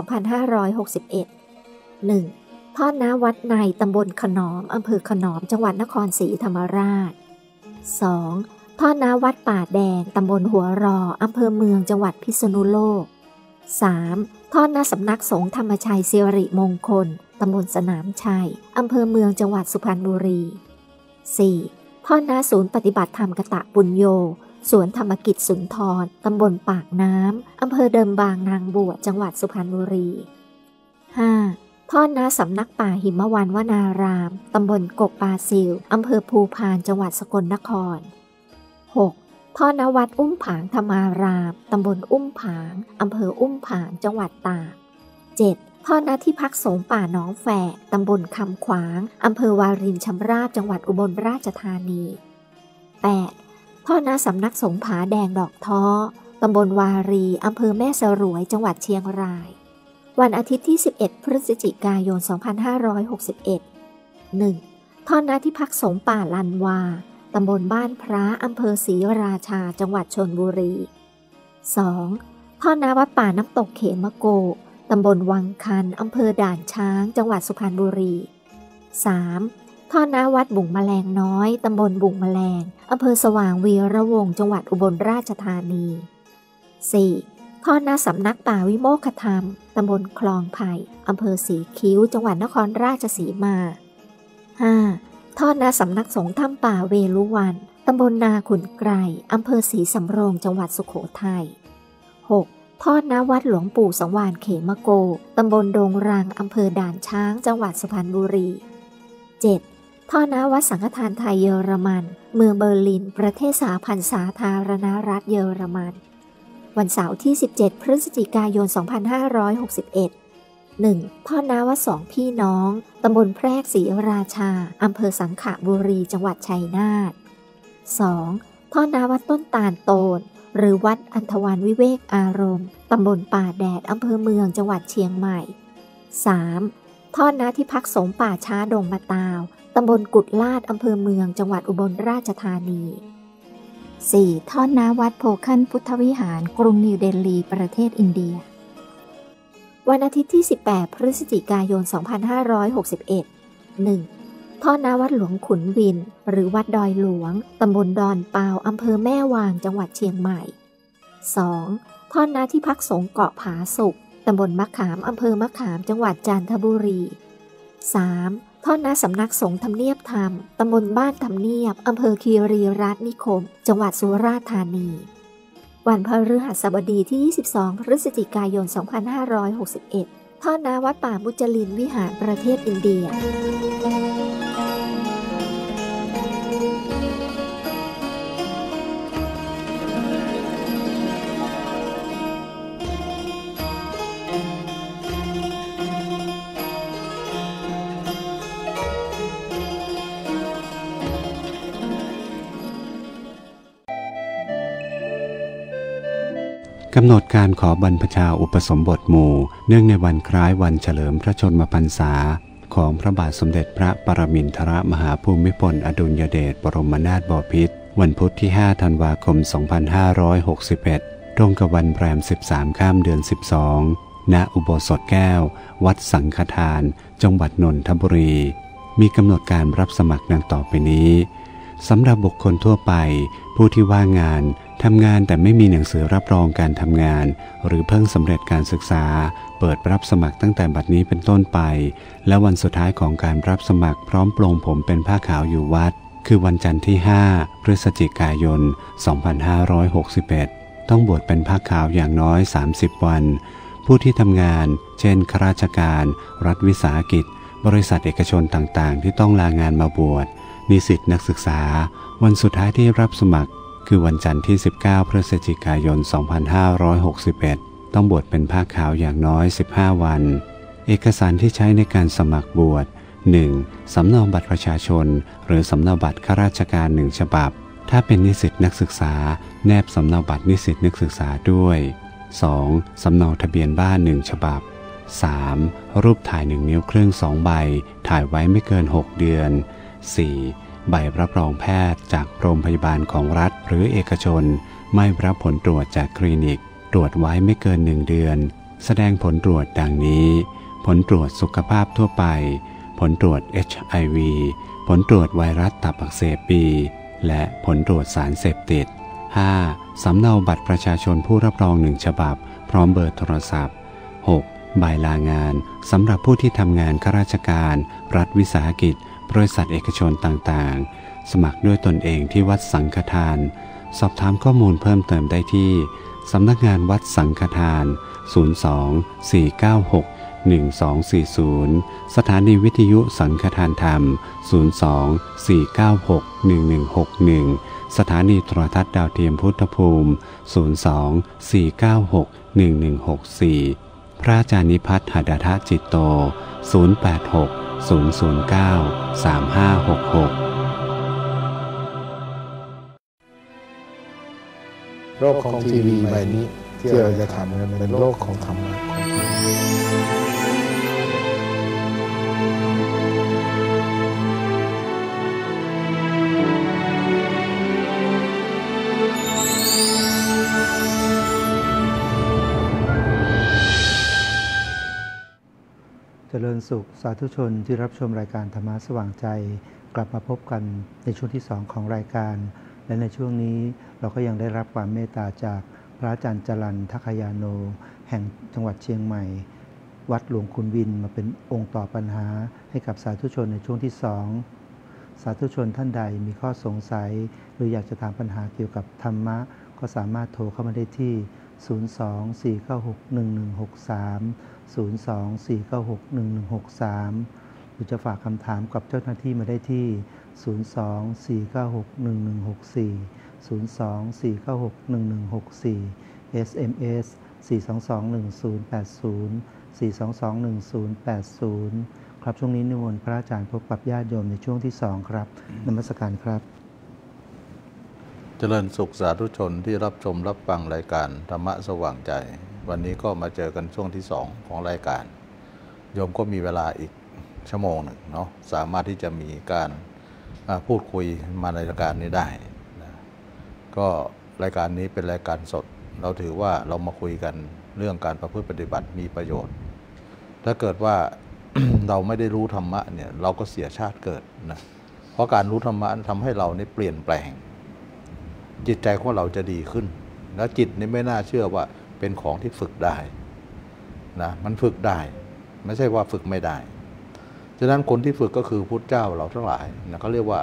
1. ทอดน้ำวัดในตำบลขนอมอำเภอขนอมจังหวัดนครศรีธรรมราช 2. ทอดน้ำวัดป่าแดงตำบลหัวรออำเภอเมืองจังหวัดพิษณุโลก 3. ทอดน้ำสำนักสงฆ์ธรรมชัยสิริมงคลตำบลสนามชัยอำเภอเมืองจังหวัดสุพรรณบุรี 4. ทอดน้ำศูนย์ปฏิบัติธรรมกตะปุญโญสวนธรรมกิจสุนทรตำบลปากน้ำอำเภอเดิมบางนางบวชจังหวัดสุพรรณบุรี 5. ทอดน้ำสำนักป่าหิมวันวนารามตำบลกกปาซิลอำเภอภูพานจังหวัดสกลนคร 6. ทอดน้ำวัดอุ้มผางธรรมารามตำบลอุ้มผางอำเภออุ้มผางจังหวัดตาก 7. ทอดน้ำที่พักสงฆ์ป่าหนองแฝกตำบลคำขวางอำเภอวารินชำราบจังหวัดอุบลราชธานี 8. ทอดน้ำสำนักสงฆ์ผาแดงดอกท้อตำบลวารีอำเภอแม่สรวยจังหวัดเชียงรายวันอาทิตย์ที่ 11 พฤศจิกายน 2561 1. ทอดน้ำที่พักสงฆ์ป่าลันวาตำบลบ้านพระอำเภอศรีราชาจังหวัดชลบุรี 2. ทอดน้ำวัดป่าน้ำตกเขมโกตำบลวังคันอำเภอด่านช้างจังหวัดสุพรรณบุรี 3. ทอดน้ำวัดบุ่งแมลงน้อยตำบลบุ่งแมลงอำเภอสว่างวีระวงศ์จังหวัดอุบลราชธานี 4. ทอดน้ำสำนักป่าวิโมกขธรรมตำบลคลองไผ่อำเภอสีคิ้วจังหวัดนครราชสีมา 5. ทอดน้ำสำนักสงฆ์ถ้ำป่าเวลุวันตำบลนาขุนไกรอำเภอศรีสำโรงจังหวัดสุโขทัย 6. ทอดน้ำวัดหลวงปู่สังวานเขมโกตำบลดงรังอำเภอด่านช้างจังหวัดสุพรรณบุรี 7. ท่อน้ำวัดสังฆทานไทยเยอรมันเมืองเบอร์ลินประเทศสหพันธ์สาธารณรัฐเยอรมันวันเสาร์ที่17พฤศจิกายน2561 1. ท่อน้ำวัดสองพี่น้องตำบลแพรกศรีราชาอำเภอสังขบุรีจังหวัดชัยนาท 2. ท่อน้ำวัดต้นตาลโตนหรือวัดอันธวาลวิเวกอารมณ์ตำบลป่าแดดอำเภอเมืองจังหวัดเชียงใหม่ 3. ท่อน้ำที่พักสงฆ์ป่าช้าดงมะตาวตำบลกุดลาดอำเภอเมืองจังหวัดอุบลราชธานี 4. ท่อน้ำวัดโพคันพุทธวิหารกรุงนิวเดลีประเทศอินเดียวันอาทิตย์ที่18พฤศจิกายน2561 1. ท่อน้ำวัดหลวงขุนวินหรือวัดดอยหลวงตำบลดอนเปาอำเภอแม่วางจังหวัดเชียงใหม่ 2. ท่อน้ำที่พักสงฆ์เกาะผาสุกตำบลมะขามอำเภอมะขามจังหวัดจันทบุรี 3. ท่อน้ำสำนักสงฆ์ทำเนียบธรรมตำบลบ้านทำเนียบอำเภอคีรีรัตน์นิคมจังหวัดสุราษฎร์ธานีวันพฤหัสบดีที่22พฤศจิกายน2561ท่อน้ำวัดป่ามุจลินวิหารประเทศอินเดียกำหนดการขอบรรพชาอุปสมบทหมู่เนื่องในวันคล้ายวันเฉลิมพระชนมพรรษาของพระบาทสมเด็จพระปรมินทรมหาภูมิพลอดุลยเดชบรมนาถบพิตรวันพุธที่5ธันวาคม2561ตรงกับวันแรม13ค่ำเดือน12ณอุโบสถแก้ววัดสังฆทานจังหวัดนนทบุรีมีกำหนดการรับสมัครดังต่อไปนี้สำหรับบุคคลทั่วไปผู้ที่ว่างงานทำงานแต่ไม่มีหนังสือรับรองการทำงานหรือเพิ่งสำเร็จการศึกษาเปิดรับสมัครตั้งแต่บัดนี้เป็นต้นไปและวันสุดท้ายของการรับสมัครพร้อมปลงผมเป็นผ้าขาวอยู่วัดคือวันจันทร์ที่5พฤศจิกายน2561ต้องบวชเป็นผ้าขาวอย่างน้อย30วันผู้ที่ทำงานเช่นข้าราชการรัฐวิสาหกิจบริษัทเอกชนต่างๆที่ต้องลางานมาบวชนิสิตนักศึกษาวันสุดท้ายที่รับสมัครคือวันจันทร์ที่19พฤศจิกายน2561ต้องบวชเป็นผ้าขาวอย่างน้อย15วันเอกสารที่ใช้ในการสมัครบวช 1. สำเนาบัตรประชาชนหรือสำเนาบัตรข้าราชการ1ฉบับถ้าเป็นนิสิตนักศึกษาแนบสำเนาบัตรนิสิตนักศึกษาด้วย 2. สำเนาทะเบียนบ้าน1ฉบับ 3. รูปถ่าย1นิ้วครึ่ง2ใบถ่ายไว้ไม่เกิน6เดือน 4. ใบรับรองแพทย์จากโรงพยาบาลของรัฐหรือเอกชนไม่รับผลตรวจจากคลินิกตรวจไว้ไม่เกิน1เดือนแสดงผลตรวจดังนี้ผลตรวจสุขภาพทั่วไปผลตรวจ HIV ผลตรวจไวรัสตับอักเสบ B และผลตรวจสารเสพติด 5. สำเนาบัตรประชาชนผู้รับรอง1ฉบับพร้อมเบอร์โทรศัพท์ 6. ใบลางานสำหรับผู้ที่ทำงานข้าราชการรัฐวิสาหกิจบริษัทเอกชนต่างๆสมัครด้วยตนเองที่วัดสังฆทานสอบถามข้อมูลเพิ่มเติมได้ที่สำนักงานวัดสังฆทาน02-496-1240สถานีวิทยุสังฆทานธรรม02-496-1161สถานีโทรทัศน์ดาวเทียมพุทธภูมิ02-496-1164พระอาจารย์นิพัฒน์หดทะจิตโต086-009-3566 โลกของทีวีใบนี้ที่เราจะทำกันเป็นโลกของธรรมะเจริญสุขสาธุชนที่รับชมรายการธรรมะสว่างใจกลับมาพบกันในช่วงที่2ของรายการและในช่วงนี้เราก็ยังได้รับความเมตตาจากพระอาจารย์จรัญทัคยาโนแห่งจังหวัดเชียงใหม่วัดหลวงขุนวินมาเป็นองค์ตอบปัญหาให้กับสาธุชนในช่วงที่2สาธุชนท่านใดมีข้อสงสัยหรืออยากจะถามปัญหาเกี่ยวกับธรรมะก็สามารถโทรเข้ามาได้ที่024961163 024961163 หรือจะฝากคำถามกับเจ้าหน้าที่มาได้ที่ 02-496-1164 SMS 422-1080 ครับช่วงนี้นิมนต์พระอาจารย์พบกับญาติโยมในช่วงที่2ครับนมัสการครับเจริญสุขสาธุชนที่รับชมรับฟังรายการธรรมะสว่างใจวันนี้ก็มาเจอกันช่วงที่2ของรายการโยมก็มีเวลาอีกชั่วโมงหนึ่งเนาะสามารถที่จะมีการพูดคุยมาในรายการนี้ได้นะก็รายการนี้เป็นรายการสดเราถือว่าเรามาคุยกันเรื่องการประพฤติปฏิบัติมีประโยชน์ถ้าเกิดว่า เราไม่ได้รู้ธรรมะเนี่ยเราก็เสียชาติเกิดนะเพราะการรู้ธรรมะทำให้เราเนี่ยเปลี่ยนแปลงจิตใจของเราจะดีขึ้นแล้วจิตนี่ไม่น่าเชื่อว่าเป็นของที่ฝึกได้นะมันฝึกได้ไม่ใช่ว่าฝึกไม่ได้ฉะนั้นคนที่ฝึกก็คือพุทธเจ้าเราทั้งหลายนะเขาเรียกว่า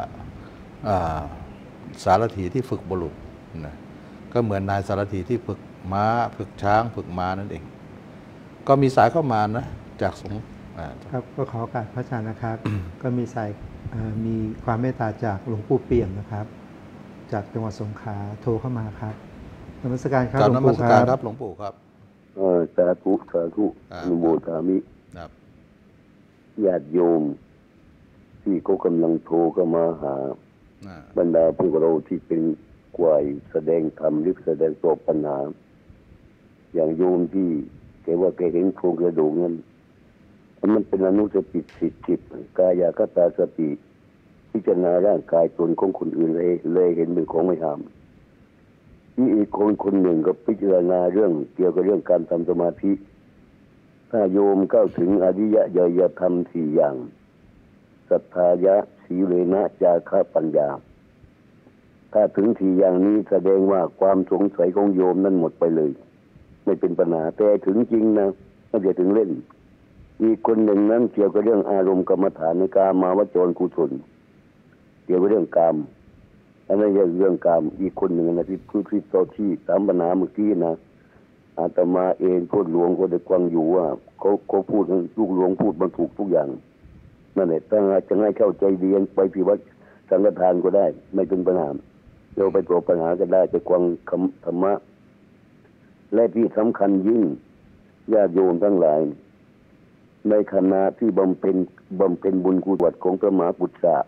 สารถีที่ฝึกบุรุษนะก็เหมือนนายสารถีที่ฝึกม้าฝึกช้างฝึกม้านั่นเองก็มีสายเข้ามานะจากสงครับก็ขอโอกาสพระอาจารย์นะครับ ก็มีสายมีความเมตตาจากหลวงปู่เปี่ยมนะครับจากจังหวัดสงขลาโทรเข้ามาครับนมัสการครับหลวงปู่ครับหลวงปู่ครับสาธุสาธุอนุโมทามิญาติโยมที่ก็กำลังโทรก็มาหาบรรดาพวกเราที่เป็นกวายแสดงธรรมหรือแสดงตอบปัญหาอย่างโยมที่แกว่าแกเห็นโครงกระดูกนั้นมันเป็นอนุสติสิบกายคตาสติพิจารณาร่างกายตนของคนอื่นเลยเห็นเป็นของไม่ห้ามที่อีกคนหนึ่งก็พิจารณาเรื่องเกี่ยวกับเรื่องการทำสมาธิถ้าโยมเข้าถึงอริยญาณธรรม4อย่างศรัทธายะสีเลนะจาคะปัญญาถ้าถึง4อย่างนี้แสดงว่าความสงสัยของโยมนั้นหมดไปเลยไม่เป็นปัญหาแต่ถึงจริงนะไม่ใช่ถึงเล่นอีกคนหนึ่งนั้นเกี่ยวกับเรื่องอารมณ์กรรมฐานในกามาวจรกุศลเกี่ยวกับเรื่องกามอันนั้นเรื่องกามอีกคนหนึ่งนะที่พูดที่ถามปัญหาเมื่อกี้นะอาตมาเองพูดหลวงก็ได้ฟังอยู่ว่าเขาพูดลูกหลวงพูดมันถูกทุกอย่างนั่นแหละถ้าจะให้เข้าใจเรียนไปที่วัดสังฆทานก็ได้ไม่เป็นปัญหาเราไปตอบปัญหาก็ได้ไปฟังธรรมะและที่สำคัญยิ่งญาติโยมทั้งหลายในขณะที่บำเพ็ญบุญกุศลของพระมหาปุถะ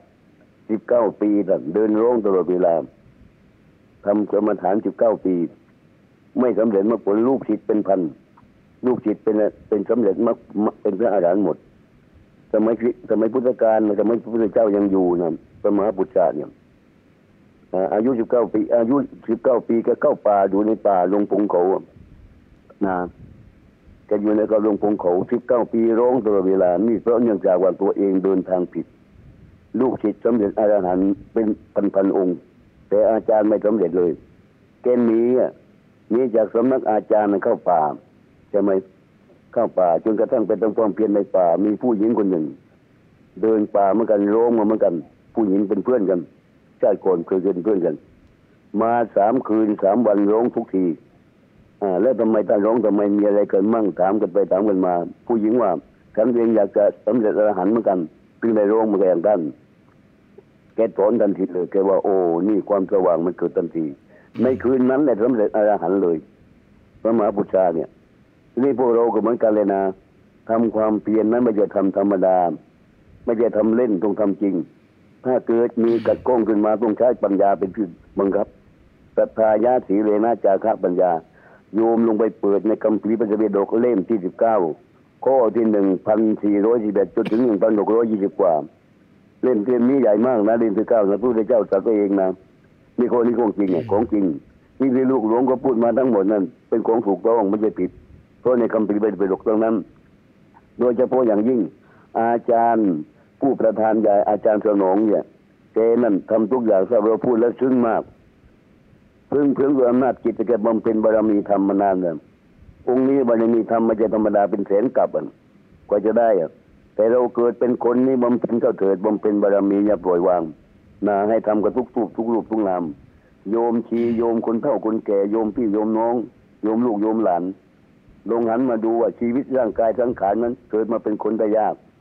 19 ปีเดินร้องตลอดเวลาทำกรรมฐาน19 ปีไม่สำเร็จมรรคผลลูกศิษย์เป็นพันลูกศิษย์เป็นสำเร็จมรรคเป็นพระอรหันต์หมดสมัยพุทธกาลสมัยพระพุทธเจ้ายังอยู่นะพระมหาปุถะเนี่ยอายุ19 ปีอายุ19 ปีก็เข้าป่าอยู่ในป่าลงพงเขานะแกอยู่ในกระลงพงเขา19 ปีร้องตลอดเวลานี่เพราะเนื่องจากว่าตัวเองเดินทางผิดลูกศิษย์สำเร็จอรหันต์เป็นพันองค์แต่อาจารย์ไม่สำเร็จเลยแกหนีจากสำนักอาจารย์เข้าป่าใช่ไหมเข้าป่าจนกระทั่งไปทำความเพียรในป่ามีผู้หญิงคนหนึ่งเดินป่าเหมือนกันร้องมาเหมือนกันผู้หญิงเป็นเพื่อนกันชาติก่อนเคยเป็นเพื่อนกันมา3 คืน 3 วันร้องทุกทีแล้วทำไมท่านร้องทำไมมีอะไรเกิดมั่งถามกันไปถามกันมาผู้หญิงว่าฉันเองอยากจะสำเร็จอรหันต์เหมือนกันเพิ่งได้ร้องมาอย่างท่านแกถอนทันทีเลยแกว่าโอ้นี่ความสว่างมันเกิดทันทีในคืนนั้นแหละสำเร็จอรหันต์เลยพระมหาปุถะเนี่ยนี่พวกเราก็เหมือนกันเลยนะทำความเพียรนั้นไม่ใช่ทำธรรมดาไม่ใช่ทำเล่นต้องทำจริงถ้าเกิดมีกัดก้องขึ้นมาต้องใช้ปัญญาเป็นเครื่องบังคับศรัทธายะสีเลนะจาคะปัญญาโยมลงไปเปิดในคัมภีร์พระไตรปิฎกเล่มที่19ข้อที่1411จนถึง1620กว่าเล่มนี้ใหญ่มากนะเล่มที่9นะพระพุทธเจ้าตรัสเองนะนี่ข้อนี้ของจริงเนี่ยของจริงนี่ที่ลูกหลวงก็พูดมาทั้งหมดนั้นเป็นของถูกต้องไม่ใช่ผิดเพราะในคัมภีร์พระไตรปิฎกตรงนั้นโดยเฉพาะอย่างยิ่งอาจารย์ผู้ประธานใหญ่อาจารย์สนองเนี่ยแกนั่นทำทุกอย่างที่เราพูดแล้วซึ้งมากพึ่งด้วยอำนาจจิตแกบำเพ็ญบารมีธรรมมานานเลยองค์นี้บารมีธรรมไม่ใช่ธรรมดาเป็นแสนกับกว่าจะได้แต่เราเกิดเป็นคนนี้บำเพ็ญเข้าเถิดบำเพ็ญบารมีอย่าปล่อยวางนะให้ทำกับทุกรูปทุกนามโยมชีโยมคนเฒ่าคนแก่โยมพี่โยมน้องโยมลูกโยมหลานลงหันมาดูว่าชีวิตร่างกายสังขารนั้นเกิดมาเป็นคนได้ยาก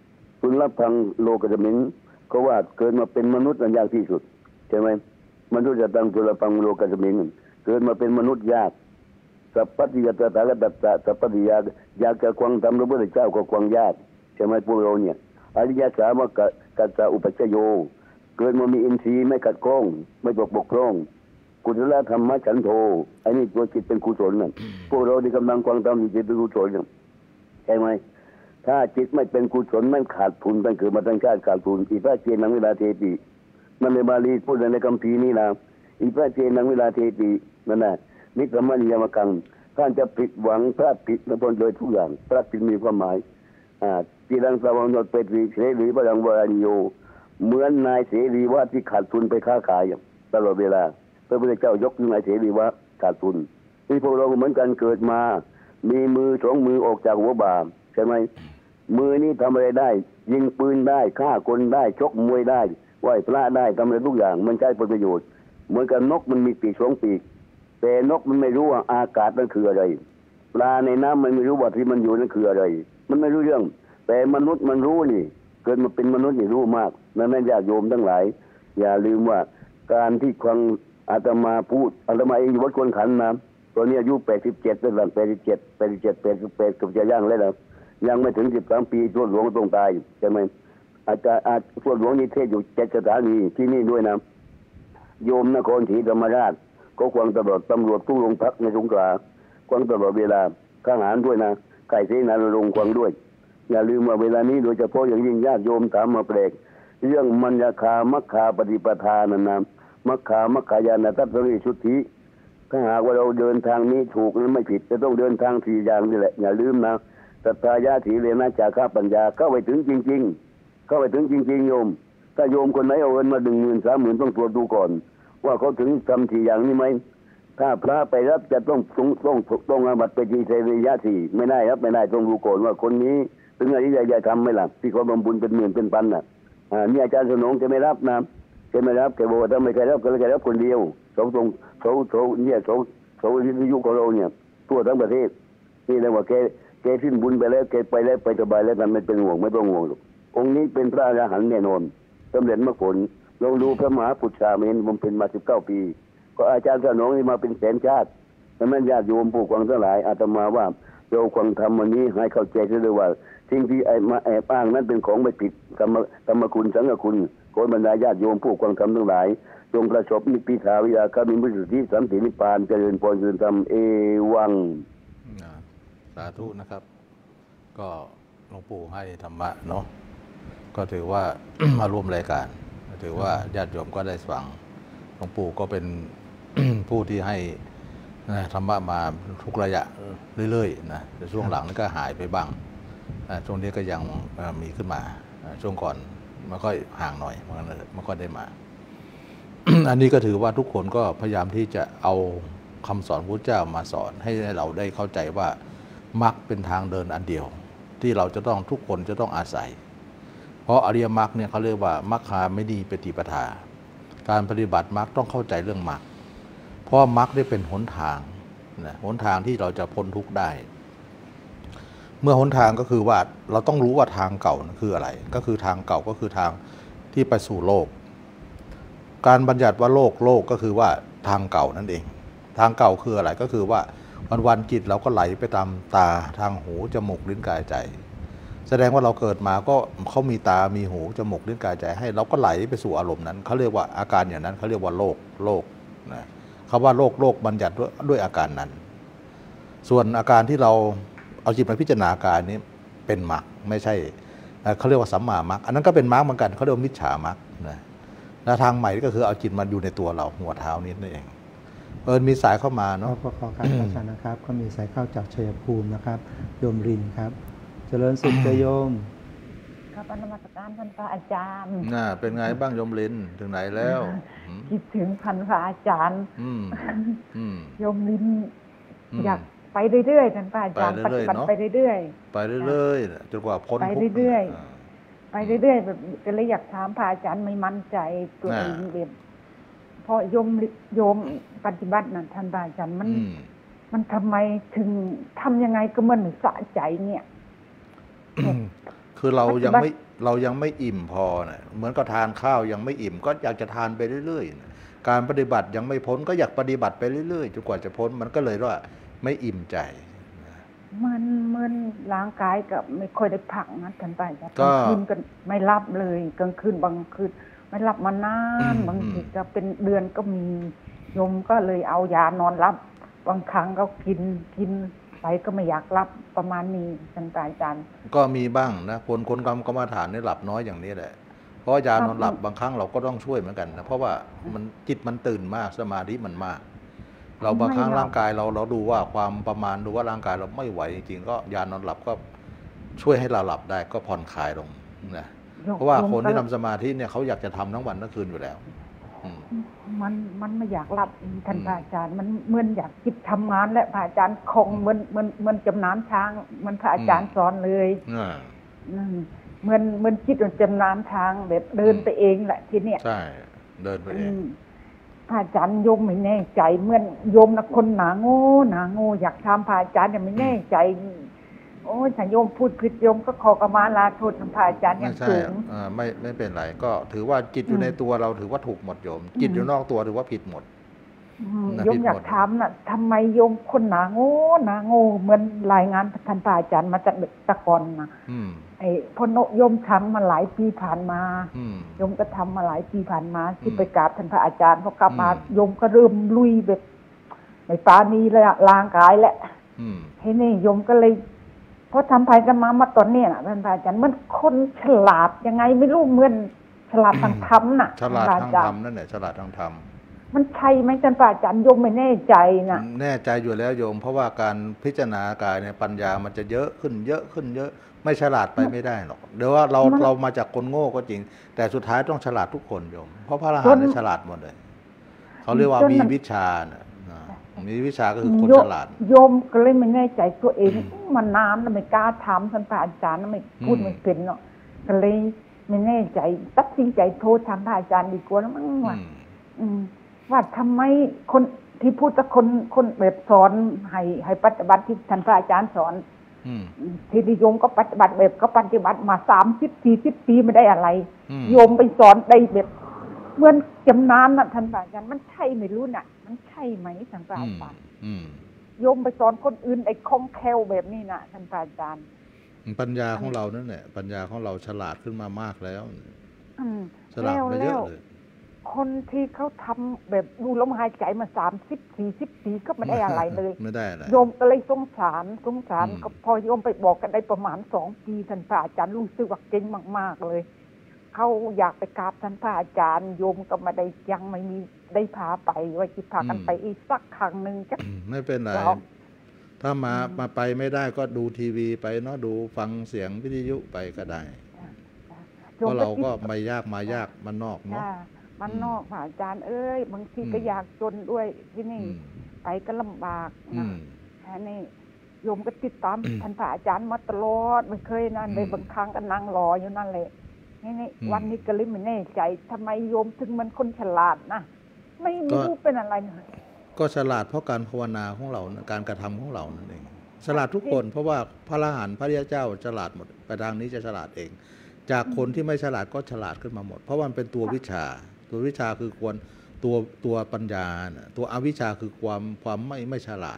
สุลพังโลกจะมิงก็ว่าเกิดมาเป็นมนุษย์ยากที่สุดใช่ไหมมนุษย์จะตั้งสุลพังโลกจะมิงเกิดมาเป็นมนุษย์ยากสัพพติยตถาคตสัพพติอยากจะควังทำพระพุทธเจ้าก็ควังยากใช่ไหมพวกเราเนี่ยอริยสามะกัสสะอุปัชโยเกิดมามีอินทรีย์ไม่ขัดข้องไม่บกพร่องกุศลธรรมะฉันโทอันนี้ตัวจิตเป็นกุศลนั่นพวกเราที่กำลังควังทำจิตเป็นกุศลใช่ไหมถ้าจิตไม่เป็นกุศลมันขาดทุนมันเกิดมาตั้งชาติขาดทุนอีพระเจนังเวลาเทปิมันในบาลีพูดในคัมภีร์นี่นะอีพระเจนังเวลาเทปินั่นน่ะนิกรรมนิยมกังท่านจะผิดหวังพลาดผิดในบนโดยทุกอย่างพลาดผิดมีความหมายจีรังสาวน์นดเปตรีเสรีพลังวาริโยเหมือนนายเสรีว่าที่ขาดทุนไปค้าขายตลอดเวลาพระพุทธเจ้ายกนายเสรีว่าขาดทุนที่พวกเราเหมือนกันเกิดมามีมือสองมือออกจากหัวบ่าใช่ไหมมือนี้ทำอะไรได้ยิงปืนได้ฆ่าคนได้ชกมวยได้ไหว้พระได้ทำอะไรทุกอย่างมันใช้ประโยชน์เหมือนกับนกมันมีปีกสองปีกแต่นกมันไม่รู้ว่าอากาศนั่นคืออะไรปลาในน้ำมันไม่รู้ว่าที่มันอยู่นั่นคืออะไรมันไม่รู้เรื่องแต่มนุษย์มันรู้นี่เกิดมาเป็นมนุษย์นี่รู้มากนั้นญาติโยมทั้งหลายอย่าลืมว่าการที่ควังอาตมาพูดอาตมาเองอยู่วัดควนขันนะตอนนี้อายุ87เป็นหลัง87กับจะย่างแล้วนะยังไม่ถึง13ปีส่วนหลวงต้องตายใช่ไหมอาจารย์ส่วนหลวงนี่เทศอยู่7สถานีที่นี่ด้วยนะโยมนครศรีธรรมราชก็ควังตลอดตำรวจทุกโรงพักในสงขลาควังตลอดเวลาทหารด้วยนะไก่เสนาลงควังด้วยอย่าลืมว่าเวลานี้โดยเฉพาะอย่างยิ่งญาติโยมถามมาแปลกเรื่องมัญญคามัคคาปฏิปทานั่นนะมัคคายานาทัศนวิสุทธิถ้าหากว่าเราเดินทางนี้ถูกนั้นไม่ผิดจะต้องเดินทาง4อย่างนี่แหละอย่าลืมนะศรัทธาญาติเลนะจาคะปัญญาเข้าไปถึงจริงๆเข้าไปถึงจริงๆโยมถ้าโยมคนไหนเอาเงินมา10,000 30,000ต้องตรวจดูก่อนว่าเขาถึงทำ4อย่างนี้ไหมถ้าพระไปรับจะต้องอาบัติปฏิเสธญาติไม่ได้รับไม่ได้ต้องดูก่อนว่าคนนี้ถึงอริยทำไหมล่ะที่เขาบำบุญเป็นหมื่นเป็นพันน่ะนี่อาจารย์สนองจะไม่รับนะจะไม่รับแกบอกว่าถ้าไม่เคยรับก็เลยแกรับคนเดียวเขาเนี่ยเขาวิทยุของเราเนี่ยทั่วทั้งประเทศนี่เลยว่าแกสิ้นบุญไปแล้วแกไปแล้วไปสบายแล้วกันไม่เป็นห่วงไม่ต้องห่วงหรอกองค์นี้เป็นพระอรหันต์แน่นอนสำเร็จมรรคผลลองดูพระมหาปุจฉาเมนผมเป็นมา19 ปีก็อาจารย์สนองนี่มาเป็นแสนชาติดังนั้นญาติโยมผู้ฟังทั้งหลายอาตมาว่าเราควรทำวันนี้ให้เข้าใจด้วยว่าสิ่งที่มาแอบอ้างนั้นเป็นของไม่ผิดธรรมคุณสังฆคุณขอบรรดาญาติโยมผู้ฟังธรรมทั้งหลายจงประสบนิพพิทาวิยาคามิมุสุทธิสันตินิพพานเจริญพรเจริญธรรมเอวังสาธุนะครับก็หลวงปู่ให้ธรรมะเนาะก็ถือว่า มาร่วมรายการถือว่าญาติโยมก็ได้ฟังหลวงปู่ก็เป็น ผู้ที่ให้ธรรมะมาทุกระยะเรื่อยๆนะแต่ช่วงหลังนั้นก็หายไปบ้างช่วงนี้ก็ยังมีขึ้นมาช่วงก่อนมันก็ห่างหน่อยมันก็ได้มา อันนี้ก็ถือว่าทุกคนก็พยายามที่จะเอาคำสอนพระเจ้ามาสอนให้เราได้เข้าใจว่ามรรคเป็นทางเดินอันเดียวที่เราจะต้องทุกคนจะต้องอาศัยเพราะอริยมรรคเนี่ยเขาเรียกว่ามรรคาไม่ดีปฏิปทาการปฏิบัติมรรคต้องเข้าใจเรื่องมรรคเพราะมรรคได้เป็นหนทางนะหนทางที่เราจะพ้นทุกข์ได้เมื่อหนทางก็คือว่าเราต้องรู้ว่าทางเก่าคืออะไรก็คือทางเก่าก็คือทางที่ไปสู่โลกการบัญญัติว่าโลกก็คือว่าทางเก่านั่นเองทางเก่าคืออะไรก็คือว่าวันจิตเราก็ไหลไปตามตาทางหูจมูกลิ้นกายใจแสดงว่าเราเกิดมาก็เขามีตามีหูจมูกลิ้นกายใจให้เราก็ไหลไปสู่อารมณ์นั้นเขาเรียกว่าอาการอย่างนั้นเขาเรียกว่าโลกนะคำว่าโลกบัญญัติด้วยอาการนั้นส่วนอาการที่เราเอาจิตมาพิจารณาอาการนี้เป็นมรรคไม่ใช่เขาเรียกว่าสัมมามรรคอันนั้นก็เป็นมรรคเหมือนกันเขาเรียกว่ามิจฉามรรคนะแล้วทางใหม่ก็คือเอาจิตมาอยู่ในตัวเราหัวเท้านี้นั่นเองมีสายเข้ามาเนาะขอการประชานะครับก็มีสายเข้าจากชัยภูมินะครับโยมรินครับเจริญสุขโยมครับนมัสการท่านพระอาจารย์เป็นไงบ้างโยมรินถึงไหนแล้วคิดถึงท่านพระอาจารย์โยมรินอยากไปเรื่อยๆท่านพระอาจารย์ปฏิบัติไปเรื่อยๆจนกว่าพ้นไปเรื่อยๆแบบก็เลยอยากถามพระอาจารย์ไม่มั่นใจตัวเองเด็ดพอโยมปฏิบัตินั่นท่านพระอาจารย์มันทำไมถึงทำยังไงก็มันสะใจเนี่ยคือเรายังเรายังไม่อิ่มพอนะเหมือนกับทานข้าวยังไม่อิ่มก็อยากจะทานไปเรื่อยๆนะการปฏิบัติยังไม่พ้นก็อยากปฏิบัติไปเรื่อยๆจนกว่าจะพ้นมันก็เลยว่าไม่อิ่มใจมันร่างกายก็ไม่ค่อยได้พักนะท่านไปกลางคืนก็ไม่รับเลยกลางคืนบางคืนไม่รับมานานบางทีก็เป็นเดือนก็มีโยมก็เลยเอายานอนรับบางครั้งก็กินไปก็ไม่อยากรับประมาณนี้ท่านอาจารย์ก็มีบ้างนะคนกรรมฐานนี่หลับน้อยอย่างนี้แหละเพราะยานอนหลับบางครั้งเราก็ต้องช่วยเหมือนกันนะเพราะว่ามันจิตมันตื่นมากสมาธิมันมากเราบางครั้งร่างกายเราดูว่าความประมาณดูว่าร่างกายเราไม่ไหวจริงๆก็ยานอนหลับก็ช่วยให้เราหลับได้ก็ผ่อนคลายลงนะเพราะว่าคนที่ทำสมาธิเนี่ยเขาอยากจะทำทั้งวันทั้งคืนอยู่แล้วมันไม่อยากหลับท่านอาจารย์มันเหมือนอยากคิดทำงานและพระอาจารย์คงเหมือนจำน้ำช้างมันพระอาจารย์สอนเลยเหมือนคิดจำน้ำช้างแบบเดินไปเองแหละทีเนี้ยใช่เดินไปเองพระอาจารย์โยมไม่แน่ใจเหมือนโยมนะคนหนาโง่อยากทำพระอาจารย์เนี่ยไม่แน่ใจโอ้ยถ้าโยมพูดผิดโยมก็ขอกมาลาโทษพระอาจารย์อย่างสูงไม่เป็นไรก็ถือว่าจิตอยู่ในตัวเราถือว่าถูกหมดโยมจิตอยู่นอกตัวถือว่าผิดหมดโยมอยากถามน่ะทำไมโยมคนหนาโง่เหมือนรายงานท่านพระอาจารย์มาจากตะกอนนะไอ้พอโยมทำมาหลายปีผ่านมาโยมก็ทำมาหลายปีผ่านมาที่ไปกราบท่านพระอาจารย์พอกลับมาโยมก็เริ่มลุยแบบในปานีเลยร่างกายแหละทีนี้โยมก็เลยพอทำไปกันมาตอนนี้นะท่านอาจารย์มันคนฉลาดยังไงไม่รู้เหมือนฉลาดทางธรรมน่ะฉลาดทางธรรมนั่นแหละฉลาดทางธรรมมันใช่ไหมท่านอาจารย์โยมไม่แน่ใจนะแน่ใจอยู่แล้วโยมเพราะว่าการพิจารณากายในปัญญามันจะเยอะขึ้นเยอะไม่ฉลาดไปไม่ได้หรอกเดี๋ยวว่าเรามาจากคนโง่ก็จริงแต่สุดท้ายต้องฉลาดทุกคนโยมเพราะพระอรหันต์ฉลาดหมดเลยเขาเรียกว่ามีวิชามีวิชาก็คือคนฉลาดโยมก็เลยไม่แน่ใจตัวเองมันนานแล้วไม่กล้าถามท่านอาจารย์ไม่พูดไม่เป็นเนาะก็เลยไม่แน่ใจตัดสินใจโทรถามอาจารย์ดีกว่าแล้วมั้งว่าทำไมคนที่พูดกับคนแบบสอนให้ปฏิบัติที่ท่านอาจารย์สอนที่โยมก็ปฏิบัติแบบก็ปฏิบัติมา30-40 ปีไม่ได้อะไรโยมไปสอนได้แบบเหมือนจำนานน่ะท่านอาจารย์มันใช่ไม่รู้น่ะมันใช่ไหมท่านอาจารย์โยมไปสอนคนอื่นไอ้คล่องแคล่วแบบนี้น่ะท่านอาจารย์ปัญญาของเรานั่นแหละปัญญาของเราฉลาดขึ้นมามากแล้วฉลาดไปเยอะเลยคนที่เขาทำแบบดูลมหายใจมา30-40 ปีก็ไม่ได้อะไรเลยไม่ได้อะไรโยมก็เลยสงสารก็พอโยมไปบอกกันได้ประมาณ2 ปีท่านอาจารย์รู้สึกว่าเก่งมากๆเลยเขาอยากไปกราบท่านพระอาจารย์โยมก็มาได้ยังไม่มีได้พาไปว่าจะพากันไปอีกสักครั้งหนึ่งจะไม่เป็นไรถ้ามาไปไม่ได้ก็ดูทีวีไปเนาะดูฟังเสียงวิทยุไปก็ได้เพราะเราก็ไม่ยากมันนอกเนาะมันนอกพระอาจารย์เอ้ยบางทีก็อยากจนด้วยที่นี่ไปก็ลำบากนะแค่นี้โยมก็ติดตามท่านพระอาจารย์มาตลอดไม่เคยนั่นเลยบางครั้งก็นั่งรออยู่นั่นเลยนี่วันนี้ก็เลยไม่แน่ใจทำไมโยมถึงมันคนฉลาดนะไม่รู้เป็นอะไรก็ฉลาดเพราะการภาวนาของเราการกระทำของเรานั่นเองฉลาดทุกคนเพราะว่าพระอรหันต์พระริยเจ้าฉลาดหมดไปทางนี้จะฉลาดเองจากคนที่ไม่ฉลาดก็ฉลาดขึ้นมาหมดเพราะมันเป็นตัววิชาคือตัวปัญญาตัวอวิชชาคือความไม่ฉลาด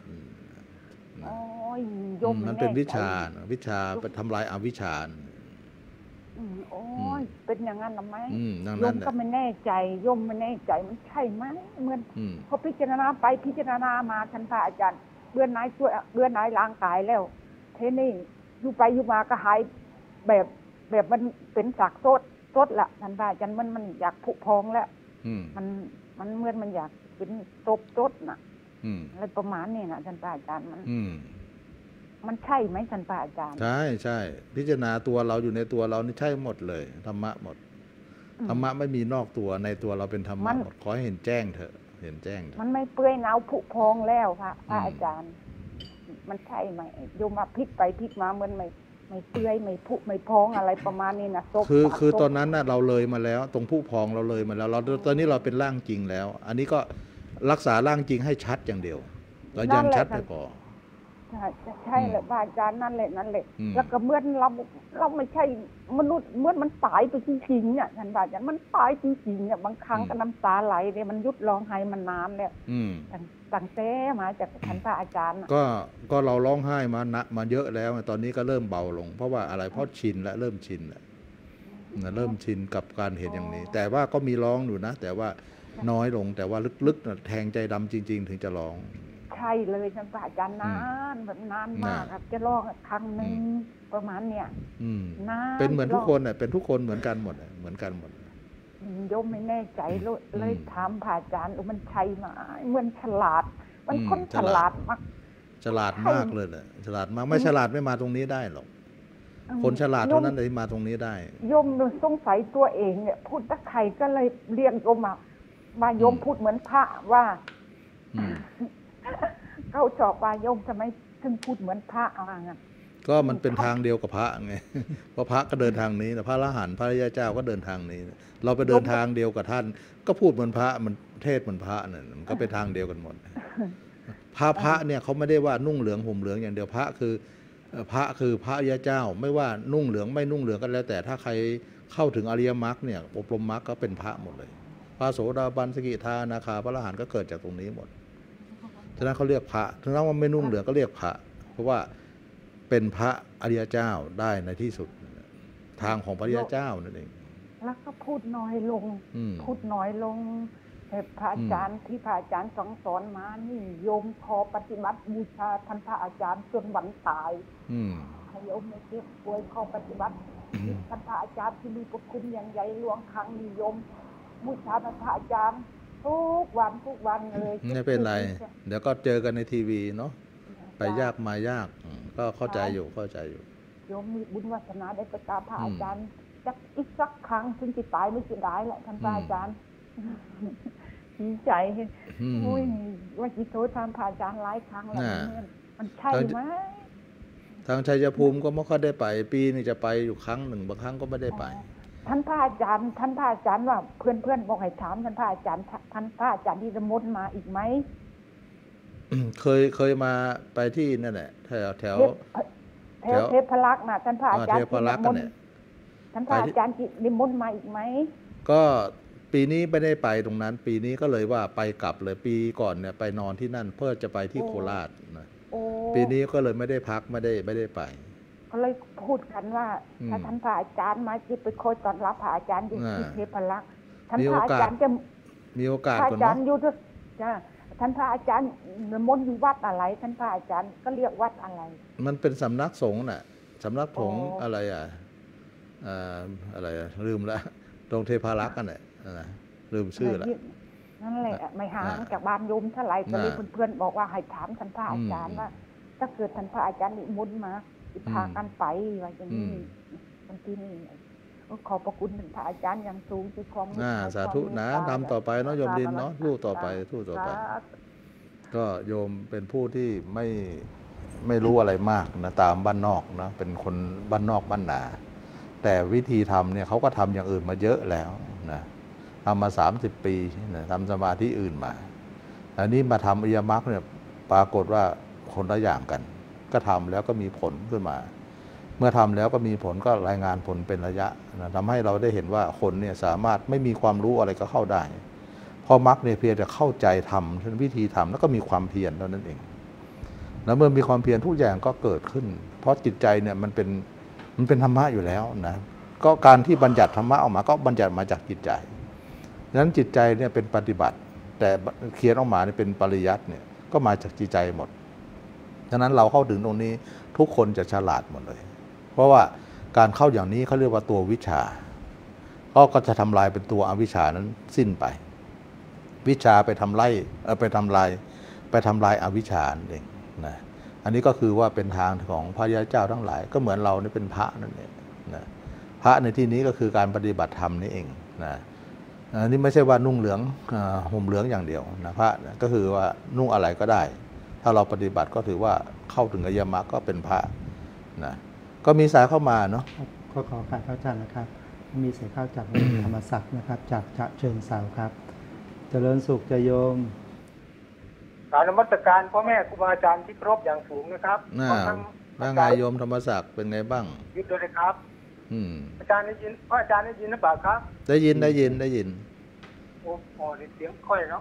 มันเป็นวิชาไปทำลายอวิชชาโอ้ยเป็นอย่างนั้นหรือไม่โยมก็ไม่แน่ใจโยมไม่แน่ใจมันใช่ไหมเหมือนพอพิจารณาไปพิจารณามาท่านพระอาจารย์เบื่อหน่ายช่วยเบื่อหน่ายร่างกายแล้วเทนี่อยู่ไปอยู่มาก็หายแบบมันเป็นสักโซดละท่านพระอาจารย์มันอยากผุพองแล้วมันเหมือนมันอยากเป็นโซดน่ะอะไรประมาณนี้นะท่านพระอาจารย์มันใช่ไหมท่านพระอาจารย์ใช่พิจารณาตัวเราอยู่ในตัวเรานี่ใช่หมดเลยธรรมะหมดธรรมะไม่มีนอกตัวในตัวเราเป็นธรรมะหมดขอให้เห็นแจ้งเถอะเห็นแจ้งมันไม่เปื่อยเน่าผุพองแล้วพระอาจารย์มันใช่ไหมโยมมาพลิกไปพลิกมาเหมือนไม่เปื่อยไม่ผุไม่พองอะไรประมาณนี้นะคือตอนนั้นน่ะเราเลยมาแล้วตรงผุพองเราเลยมาแล้วเราตอนนี้เราเป็นร่างจริงแล้วอันนี้ก็รักษาร่างจริงให้ชัดอย่างเดียวเรายังชัดไม่พอใช่แหละพระอาจารย์นั่นแหละแล้วก็เมื่อเราไม่ใช่มนุษย์เมื่อมันตายไปจริงๆเนี่ยท่านพระอาจารย์มันตายจริงๆเนี่ยบางครั้งก็น้ำตาไหลเนี่ยมันยุดร้องไห้มันนานแล้วตั้งแต่มาจากท่านพระอาจารย์ก็เราร้องไห้มาเยอะแล้วตอนนี้ก็เริ่มเบาลงเพราะว่าอะไรเพราะชินแล้วเริ่มชินแล้วเริ่มชินกับการเห็นอย่างนี้แต่ว่าก็มีร้องอยู่นะแต่ว่าน้อยลงแต่ว่าลึกๆแทงใจดำจริงๆถึงจะร้องใช่เลยท่านพระอาจารย์นานแบบนานมากครับจะร้องครั้งนึงประมาณเนี่ยนานเป็นเหมือนทุกคนน่ะเป็นทุกคนเหมือนกันหมดเหมือนกันหมดโยมไม่แน่ใจเลยถามพระอาจารย์มันใช่ไหมเหมือนฉลาดมันคนฉลาดมากฉลาดมากเลยน่ะฉลาดมากไม่ฉลาดไม่มาตรงนี้ได้หรอกคนฉลาดเท่านั้นเลยมาตรงนี้ได้โยมสงสัยตัวเองเนี่ยพูดตะไคร่ก็เลยเรียกโยมมาโยมพูดเหมือนพระว่าเขาชอบว่าโยมทำไมถึงพูดเหมือนพระอะไรเงี้ยก็มันเป็นทางเดียวกับพระไงเพราะพระก็เดินทางนี้แต่พระอรหันต์พระอริยเจ้าก็เดินทางนี้เราไปเดินทางเดียวกับท่านก็พูดเหมือนพระมันเทศเหมือนพระเนี่ยมันก็เป็นทางเดียวกันหมดพระเนี่ยเขาไม่ได้ว่านุ่งเหลืองห่มเหลืองอย่างเดียวพระคือพระอริยเจ้าไม่ว่านุ่งเหลืองไม่นุ่งเหลืองก็แล้วแต่ถ้าใครเข้าถึงอริยมรรคเนี่ยอบรมมรรคก็เป็นพระหมดเลยพระโสดาบันสกิทานาคาพระอรหันต์ก็เกิดจากตรงนี้หมดฉะนั้นเขาเรียกพระถึงแม้ว่าไม่นุ่งเหลืองก็เรียกพระเพราะว่าเป็นพระอริยเจ้าได้ในที่สุดทางของพระอริยเจ้านั่นเองแล้วก็พูดน้อยลงแต่พระอาจารย์ที่พระอาจารย์สอนมานี่โยมขอปฏิบัติบูชาท่านพระอาจารย์จนวันตายให้โยมไม่เจ็บป่วยขอปฏิบัติท่านพระอาจารย์ที่มีพระคุณอย่างใหญ่หลวงครั้งนิยมบูชาท่านพระอาจารย์ทุกวันเลยไม่เป็นไรเดี๋ยวก็เจอกันในทีวีเนาะไปยากมายากก็เข้าใจอยู่โยมมีบุญวาสนาได้ไปกราบพระอาจารย์อีกสักครั้งถึงจะตายไม่เสียดายแหละท่านพระอาจารย์ดีใจว่าจิตโตทำพระอาจารย์หลายครั้งแล้วมันใช่ไหมทางชัยภูมิก็ไม่ค่อยได้ไปปีนึงจะไปอยู่ครั้งหนึ่งบางครั้งก็ไม่ได้ไปท่านพระอาจารย์ว่าเพื่อนบอกให้ถามท่านพระอาจารย์ที่สมุทรมาอีกไหมเคยมาไปที่นั่นแหละแถวเทพลักษณ์นะท่านพระอาจารย์ที่นิมนต์ท่านพระอาจารย์ที่นิมนต์มาอีกไหมก็ปีนี้ไม่ได้ไปตรงนั้นปีนี้ก็เลยว่าไปกลับเลยปีก่อนเนี่ยไปนอนที่นั่นเพื่อจะไปที่โคราชนะปีนี้ก็เลยไม่ได้พักไม่ได้ไปก็เลยพูดกันว่าถ้าท่านพระอาจารย์มาจะไปคอยต้อนรับพระอาจารย์อยู่ที่เทพลักษณ์ท่านพระอาจารย์จะมีโอกาสพระอาจารย์อยู่ด้วยจ้ะท่านพระอาจารย์มนต์อยู่วัดอะไรท่านพระอาจารย์ก็เรียกวัดอะไรมันเป็นสำนักสงฆ์น่ะสำนักสงฆ์อะไรอะไรลืมแล้วตรงเทพลักษณ์กันเนี่ยลืมชื่อแล้วนั่นแหละไม่ห่างจากบ้านโยมเท่าไหร่ก็เลยเพื่อนๆบอกว่าให้ถามท่านพระอาจารย์ว่าถ้าเกิดท่านพระอาจารย์นิมนต์มาพากันไปว่าอย่างนี้วันที่นี่ขอบพระคุณท่านพระอาจารย์อย่างสูงที่ความสาธุนะทำต่อไปเนาะโยมดินเนาะสู้ต่อไปก็โยมเป็นผู้ที่ไม่รู้อะไรมากนะตามบ้านนอกนะเป็นคนบ้านนอกบ้านนาแต่วิธีทำเนี่ยเขาก็ทำอย่างอื่นมาเยอะแล้วนะทำมา30 ปีนะทำสมาธิอื่นมาอันนี้มาทำอริยมรรคเนี่ยปรากฏว่าคนละอย่างกันก็ทำแล้วก็มีผลขึ้นมาเมื่อทำแล้วก็มีผลก็รายงานผลเป็นระยะนะทำให้เราได้เห็นว่าคนเนี่ยสามารถไม่มีความรู้อะไรก็เข้าได้พอมรรคเนี่ยเพียงแต่เข้าใจทำวิธีทำแล้วก็มีความเพียรเท่านั้นเองแล้วเมื่อมีความเพียรทุกอย่างก็เกิดขึ้นเพราะจิตใจเนี่ยมันเป็นธรรมะอยู่แล้วนะก็การที่บัญญัติธรรมะออกมาก็บัญญัติมาจากจิตใจดังนั้นจิตใจเนี่ยเป็นปฏิบัติแต่เขียนออกมาเนี่ยเป็นปริยัติเนี่ยก็มาจากจิตใจหมดฉะนั้นเราเข้าถึงตรงนี้ทุกคนจะฉลาดหมดเลยเพราะว่าการเข้าอย่างนี้เขาเรียกว่าตัววิชาก็จะทำลายเป็นตัวอวิชชานั้นสิ้นไปวิชาไปทำลายอวิชชาเองนะอันนี้ก็คือว่าเป็นทางของพระอริยเจ้าทั้งหลายก็เหมือนเรานี่เป็นพระนั่นเองนะพระในที่นี้ก็คือการปฏิบัติธรรมนี่เองนะนี่ไม่ใช่ว่านุ่งเหลืองห่มเหลืองอย่างเดียวนะพระก็คือว่านุ่งอะไรก็ได้ถ้าเราปฏิบัติก็ถือว่าเข้าถึงอริยมรรคก็เป็นพระนะก็มีสายเข้ามาเนาะขอการเข้าใจนะครับมีสายเข้าจากธรรมศักดิ์นะครับจากเชิงเสาครับเจริญสุขจะโยมคกราบนมัสการพ่อแม่ครูบาอาจารย์ที่เคารพอย่างสูงนะครับว่าไงโยมธรรมศักดิ์เป็นไงบ้างยุดเลยครับอาจารย์ได้ยินพ่ออาจารย์ได้ยินหรือเปล่าครับได้ยินโอ้เสียงค่อยนะ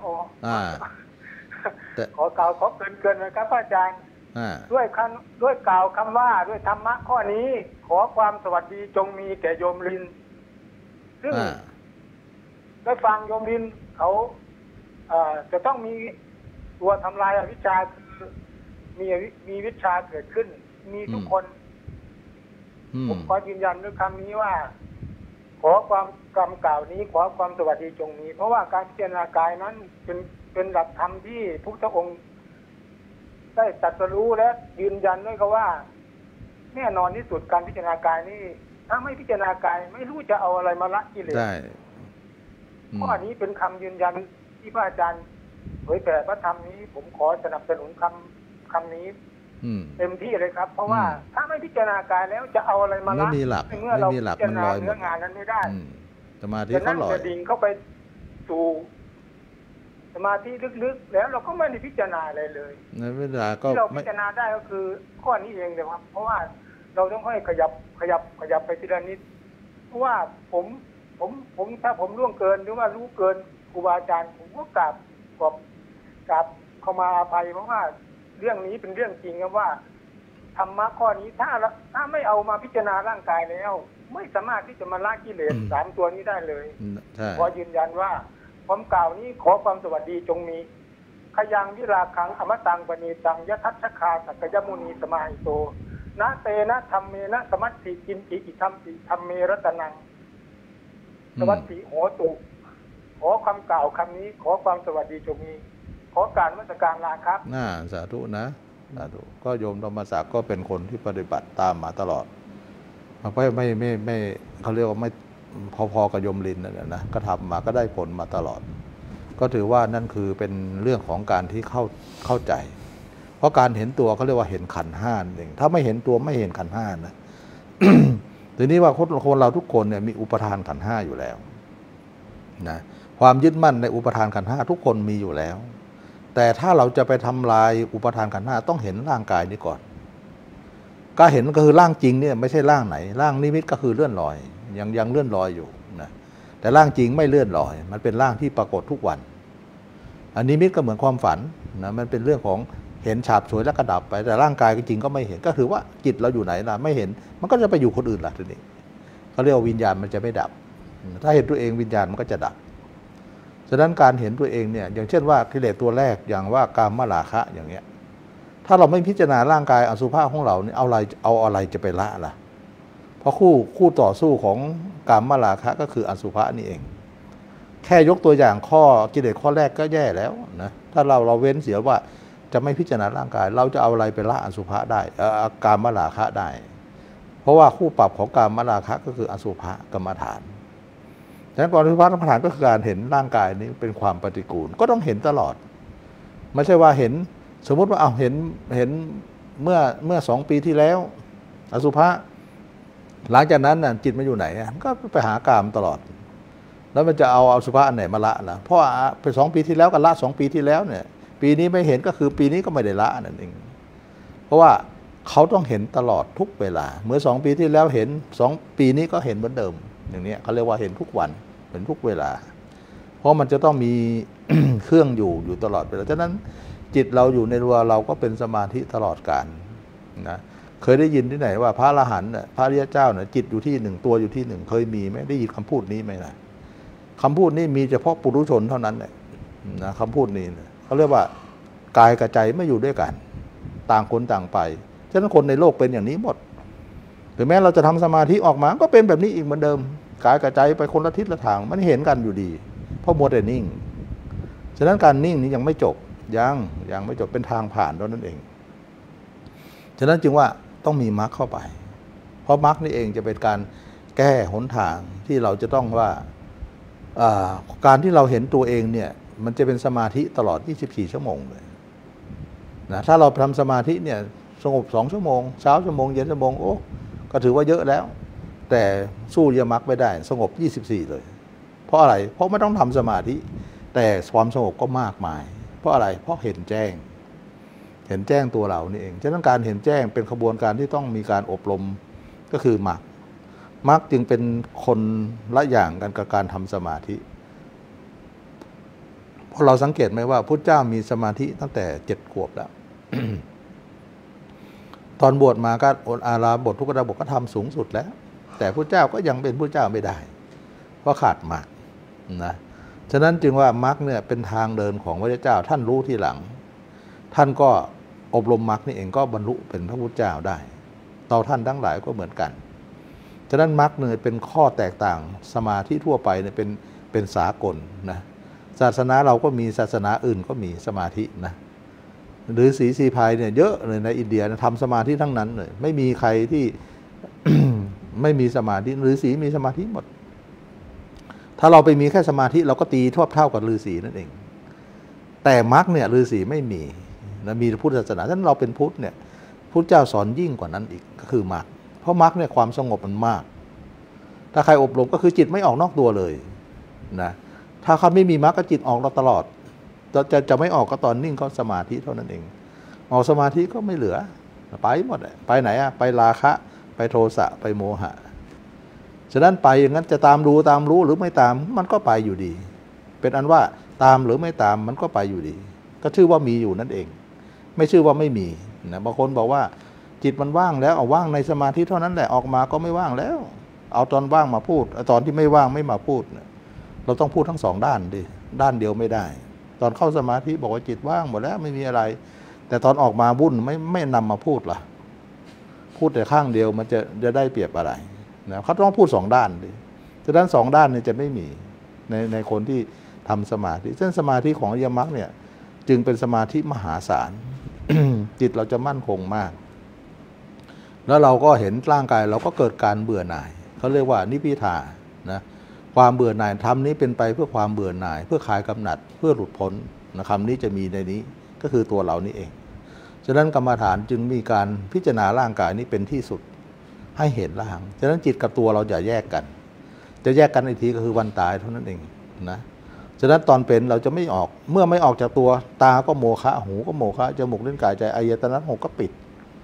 ขอกล่าวขอเกินนะครับพ่ออาจารย์ด้วยกล่าวคำว่าด้วยธรรมะข้อนี้ขอความสวัสดีจงมีแก่โยมลินซึ่งได้ฟังโยมลินเขาจะต้องมีตัวทำลายอวิชชาคือมีวิชาเกิดขึ้นมีทุกคนผมขอยืนยันด้วยคำนี้ว่าขอความกล่าวนี้ขอความสวัสดีจงมีเพราะว่าการพิจารณากายนั้นเป็นหลักธรรมที่พระพุทธองค์ได้ตรัสรู้และยืนยันด้วยว่าแน่นอนที่สุดการพิจารณากายนี้ถ้าไม่พิจารณากายไม่รู้จะเอาอะไรมาละกิเลสข้อนี้เป็นคำยืนยันที่พระอาจารย์เผยแผ่พระธรรมนี้ผมขอสนับสนุนคำนี้เต็มที่เลยครับเพราะว่าถ้าไม่พิจารณากายแล้วจะเอาอะไรมาละเมื่อเราพิจารณาเนื้องานนั้นไม่ได้สมาธิเขาลอยจะดิ่งเข้าไปสู่สมาธิลึกๆแล้วเราก็ไม่ได้พิจารณาอะไรเลยในเวลาก็ที่เราพิจารณาได้ก็คือข้อนี้เองเลยครับเพราะว่าเราต้องค่อยขยับไปทีละนิดเพราะว่าผมถ้าผมล่วงเกินหรือว่ารู้เกินครูบาอาจารย์ผมก็กราบเข้ามาอภัยเพราะว่าเรื่องนี้เป็นเรื่องจริงครับว่าธรรมะข้อนี้ถ้าไม่เอามาพิจารณาร่างกายแล้วไม่สามารถที่จะมาละกิเลส3ตัวนี้ได้เลยขอยืนยันว่าความกล่าวนี้ขอความสวัสดีจงมีขยังวิราคังอมตังปณีตังยทัชคาสักยมุนีสมาหิโตนะเตนะธรรมเมนะสมัตถิกินจิอิธัมปิธรรมเมรัตนังสวัสดิโหตุขอคำกล่าวคำนี้ขอความสวัสดีจงมีขอการนมัสการลาครับสาธุนะสาธุก็โยมธรรมศักดิ์ก็เป็นคนที่ปฏิบัติตามมาตลอดไม่เขาเรียกว่าไม่พอกับโยมลินนั่นแหละนะก็ทำมาก็ได้ผลมาตลอดก็ถือว่านั่นคือเป็นเรื่องของการที่เข้าใจเพราะการเห็นตัวเขาเรียกว่าเห็นขันธ์ห้าเองถ้าไม่เห็นตัวไม่เห็นขันธ์ห้านะ ทีนี้ว่าคนเราทุกคนเนี่ยมีอุปทานขันธ์ห้าอยู่แล้วนะความยึดมั่นในอุปทานขันธ์ห้าทุกคนมีอยู่แล้วแต่ถ้าเราจะไปทำลายอุปทานขันธ์ห้าต้องเห็นร่างกายนี้ก่อนก็เห็นก็คือร่างจริงเนี่ยไม่ใช่ร่างไหนร่างนิมิตก็คือเลื่อนลอยยังเลื่อนลอยอยู่นะแต่ร่างจริงไม่เลื่อนลอยมันเป็นร่างที่ปรากฏทุกวันอันนิมิตก็เหมือนความฝันนะมันเป็นเรื่องของเห็นฉาบฉวยแล้วก็ดับไปแต่ร่างกายจริงก็ไม่เห็นก็คือว่าจิตเราอยู่ไหนล่ะไม่เห็นมันก็จะไปอยู่คนอื่นล่ะทีนี้เขาเรียกว่าวิญญาณมันจะไม่ดับถ้าเห็นตัวเองวิญญาณมันก็จะดับฉะนั้นการเห็นตัวเองเนี่ยอย่างเช่นว่ากิเลสตัวแรกอย่างว่ากามราคะอย่างเงี้ยถ้าเราไม่พิจารณาร่างกายอสุภะของเราเนี่ยเอาอะไรจะไปละล่ะเพราะคู่ต่อสู้ของกามราคะก็คืออสุภะนี่เองแค่ยกตัวอย่างข้อกิเลสข้อแรกก็แย่แล้วนะถ้าเราเว้นเสียว่าจะไม่พิจารณาร่างกายเราจะเอาอะไรไปละอสุภะได้กามราคะได้เพราะว่าคู่ปรับของกามราคะก็คืออสุภะกรรมฐานดังนั้นก่อนอสุภะกรรมฐานก็คือการเห็นร่างกายนี้เป็นความปฏิกูลก็ต้องเห็นตลอดไม่ใช่ว่าเห็นสมมติว่าเห็นเมื่อ2 ปีที่แล้วอสุภะหลังจากนั้นน่ะจิตมันอยู่ไหนก็ไปหากามตลอดแล้วมันจะเอาอสุภะอันไหนมาละนะเพราะไป2 ปีที่แล้วกับละ2 ปีที่แล้วเนี่ยปีนี้ไม่เห็นก็คือปีนี้ก็ไม่ได้ละนั่นเองเพราะว่าเขาต้องเห็นตลอดทุกเวลาเมื่อ2 ปีที่แล้วเห็น2 ปีนี้ก็เห็นเหมือนเดิมอย่างนี้เขาเรียกว่าเห็นทุกวันเห็นทุกเวลาเพราะมันจะต้องมี เครื่องอยู่ตลอดเวลาฉะนั้นจิตเราอยู่ในตัวเราก็เป็นสมาธิตลอดกาลนะเคยได้ยินที่ไหนว่าพระอรหันต์พระอริยเจ้าเนี่ยจิตอยู่ที่1ตัวอยู่ที่1เคยมีไหมได้ยินคำพูดนี้ไหมนะคำพูดนี้มีเฉพาะปุถุชนเท่านั้นแหละนะคำพูดนี้เขาเรียกว่ากายกับใจไม่อยู่ด้วยกันต่างคนต่างไปฉะนั้นคนในโลกเป็นอย่างนี้หมดถึงแม้เราจะทำสมาธิออกมาก็เป็นแบบนี้อีกเหมือนเดิมกายกับใจไปคนละทิศละทางมันเห็นกันอยู่ดีเพราะมัวแต่นิ่งฉะนั้นการนิ่งนี้ยังไม่จบยังไม่จบเป็นทางผ่านเท่านั้นเองฉะนั้นจึงว่าต้องมีมรรคเข้าไปเพราะมรรคนี่เองจะเป็นการแก้หนทางที่เราจะต้องว่าการที่เราเห็นตัวเองเนี่ยมันจะเป็นสมาธิตลอด24 ชั่วโมงเลยนะถ้าเราทำสมาธิเนี่ยสงบ2 ชั่วโมงเช้าชั่วโมงเย็นชั่วโมงโอ้ก็ถือว่าเยอะแล้วแต่สู้ยมรรคไม่ได้สงบ24เลยเพราะอะไรเพราะไม่ต้องทำสมาธิแต่ความสงบก็มากมายราะอะไรเพราะเห็นแจ้งตัวเรานี่เองฉะนั้นการเห็นแจ้งเป็นขบวนการที่ต้องมีการอบรมก็คือมรรคจึงเป็นคนละอย่างกันกับการทำสมาธิเพราะเราสังเกตไหมว่าพุทธเจ้ามีสมาธิตั้งแต่7 ขวบแล้ว ตอนบวชมาก็อาราบททุกขดาบทก็ทำสูงสุดแล้วแต่พุทธเจ้าก็ยังเป็นพุทธเจ้าไม่ได้เพราะขาดมรรคนะฉะนั้นจึงว่ามรรคเนี่ยเป็นทางเดินของพระเจ้าท่านรู้ทีหลังท่านก็อบรมมรรคนี่เองก็บรรลุเป็นพระพุทธเจ้าได้ต่อท่านทั้งหลายก็เหมือนกันฉะนั้นมรรคเนี่ยเป็นข้อแตกต่างสมาธิทั่วไปเนี่ยเป็นสากลนะศาสนาเราก็มีศาสนาอื่นก็มีสมาธินะหรือสีพายเนี่ยเยอะเลยในอินเดียทำสมาธิทั้งนั้นเลยไม่มีใครที่ ไม่มีสมาธิฤาษีมีสมาธิหมดถ้าเราไปมีแค่สมาธิเราก็ตีทั่วเท่ากับฤาษีนั่นเองแต่มรรคเนี่ยฤาษีไม่มีนะมีพุทธศาสนาฉะนั้นเราเป็นพุทธเนี่ยพุทธเจ้าสอนยิ่งกว่านั้นอีกก็คือมรรคเพราะมรรคเนี่ยความสงบมันมากถ้าใครอบรมก็คือจิตไม่ออกนอกตัวเลยนะถ้าเขาไม่มีมรรคก็จิตออกเราตลอดจะไม่ออกก็ตอนนิ่งเขาสมาธิเท่านั้นเองออกสมาธิก็ไม่เหลือไปหมดไปไหนอะไปราคะไปโทสะไปโมหะฉะนั้นไปอย่างนั้นจะตามรู้หรือไม่ตามมันก็ไปอยู่ดีเป็นอันว่าตามหรือไม่ตามมันก็ไปอยู่ดีก็ชื่อว่ามีอยู่นั่นเองไม่ชื่อว่าไม่มีนะบางคนบอกว่าจิตมันว่างแล้วเอาว่างในสมาธิเท่านั้นแหละออกมาก็ไม่ว่างแล้วเอาตอนว่างมาพูดตอนที่ไม่ว่างไม่มาพูดเราต้องพูดทั้ง2 ด้านดิด้านเดียวไม่ได้ตอนเข้าสมาธิบอกว่าจิตว่างหมดแล้วไม่มีอะไรแต่ตอนออกมาวุ่นไม่นำมาพูดล่ะพูดแต่ข้างเดียวมันจะได้เปรียบอะไรนะเขาต้องพูด2 ด้านดิฉะนั้น2 ด้านเนี่ยจะไม่มีในคนที่ทำสมาธิซึ่งสมาธิของอริยมรรคเนี่ยจึงเป็นสมาธิมหาศาล จิตเราจะมั่นคงมากแล้วเราก็เห็นร่างกายเราก็เกิดการเบื่อหน่ายเขาเรียกว่านิพพิทานะความเบื่อหน่ายธรรมนี้เป็นไปเพื่อความเบื่อหน่ายเพื่อคลายกำหนัดเพื่อหลุดพ้นนะคำนี้จะมีในนี้ก็คือตัวเรานี่เองฉะนั้นกรรมฐานจึงมีการพิจารณาร่างกายนี้เป็นที่สุดให้เห็นร่างฉะนั้นจิตกับตัวเราจะแยกกันจะแยกกันอีกทีก็คือวันตายเท่านั้นเองนะฉะนั้นตอนเป็นเราจะไม่ออกเมื่อไม่ออกจากตัวตาก็โมฆะหูก็โมฆะจมูกลิ้นกายใจอายตนะ6ก็ปิด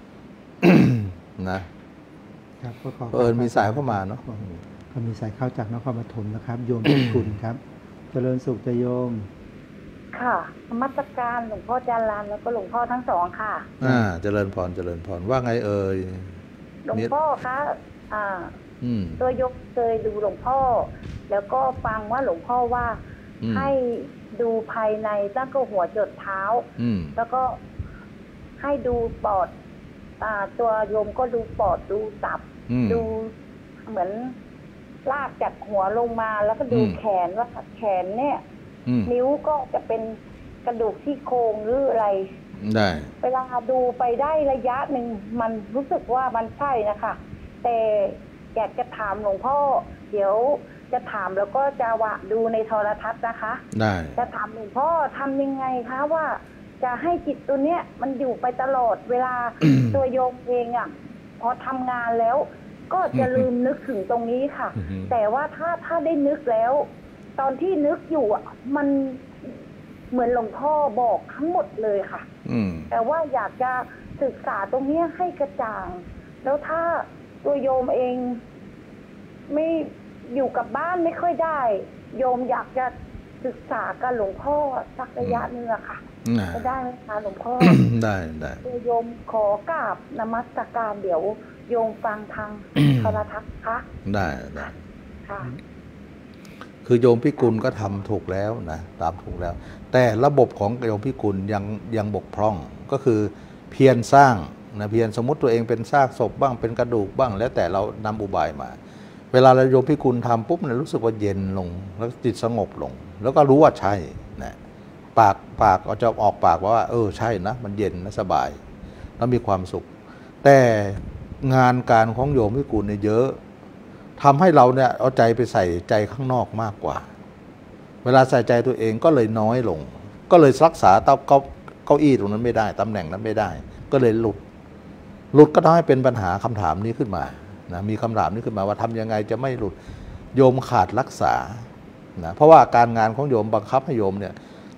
นะครับมีสายเข้ามาเนาะก็มีสายเข้าจากนครปฐมนะครับโยมเป็นคุณครับเจริญสุขจะโยมค่ะนมัสการหลวงพ่อจารันแล้วก็หลวงพ่อทั้ง2ค่ะเจริญพรว่าไงเอ่ยหลวงพ่อคะตัวยกเคยดูหลวงพ่อแล้วก็ฟังว่าหลวงพ่อว่าให้ดูภายในตั้งแต่หัวจดเท้าแล้วก็ให้ดูปอดตัวโยมก็ดูปอดดูตับดูเหมือนลากจากหัวลงมาแล้วก็ดูแขนว่าแขนเนี่ยนิ้วก็จะเป็นกระดูกซี่โครงหรืออะไรได้เวลาดูไปได้ระยะหนึ่งมันรู้สึกว่ามันใช่นะคะแต่อยากจะถามหลวงพ่อเดี๋ยวจะถามแล้วก็จะวะดูในโทรทัศน์นะคะได้จะถามหลวงพ่อทำยังไงคะว่าจะให้จิตตัวเนี้ยมันอยู่ไปตลอดเวลา ตัวโยมเองอ่ะพอทำงานแล้วก็จะลืมนึกถึงตรงนี้ค่ะ แต่ว่าถ้าได้นึกแล้วตอนที่นึกอยู่อ่ะมันเหมือนหลวงพ่อบอกทั้งหมดเลยค่ะแต่ว่าอยากจะศึกษาตรงนี้ให้กระจ่างแล้วถ้าตัวโยมเองไม่อยู่กับบ้านไม่ค่อยได้โยมอยากจะศึกษากับหลวงพ่อสักระยะนึงอะค่ะจะได้ไหมคะหลวงพ่อได้ตัวโยมขอกราบนมัสการเดี๋ยวโยมฟังทางโทรทัศน์ค่ะได้ค่ะคือโยมพิกุลก็ทำถูกแล้วนะตามถูกแล้วแต่ระบบของโยมพิกุลยังบกพร่องก็คือเพียรสร้างนะเพียรสมมติตัวเองเป็นซากศพบ้างเป็นกระดูกบ้างแล้วแต่เรานำอุบายมาเวลาเราโยมพิกุลทำปุ๊บเนี่ยรู้สึกว่าเย็นลงแล้วจิตสงบลงแล้วก็รู้ว่าใช่นะปากก็จะออกปากว่าใช่นะมันเย็นนะสบายแล้วมีความสุขแต่งานการของโยมพิกุลเนี่ยเยอะทำให้เราเนี่ยเอาใจไปใส่ใจข้างนอกมากกว่าเวลาใส่ใจตัวเองก็เลยน้อยลงก็เลยรักษาเก้าอี้ตรงนั้นไม่ได้ตำแหน่งนั้นไม่ได้ก็เลยหลุดก็ทำให้เป็นปัญหาคำถามนี้ขึ้นมานะมีคำถามนี้ขึ้นมาว่าทำยังไงจะไม่หลุดโยมขาดรักษานะเพราะว่าการงานของโยมบังคับให้โยมเนี่ย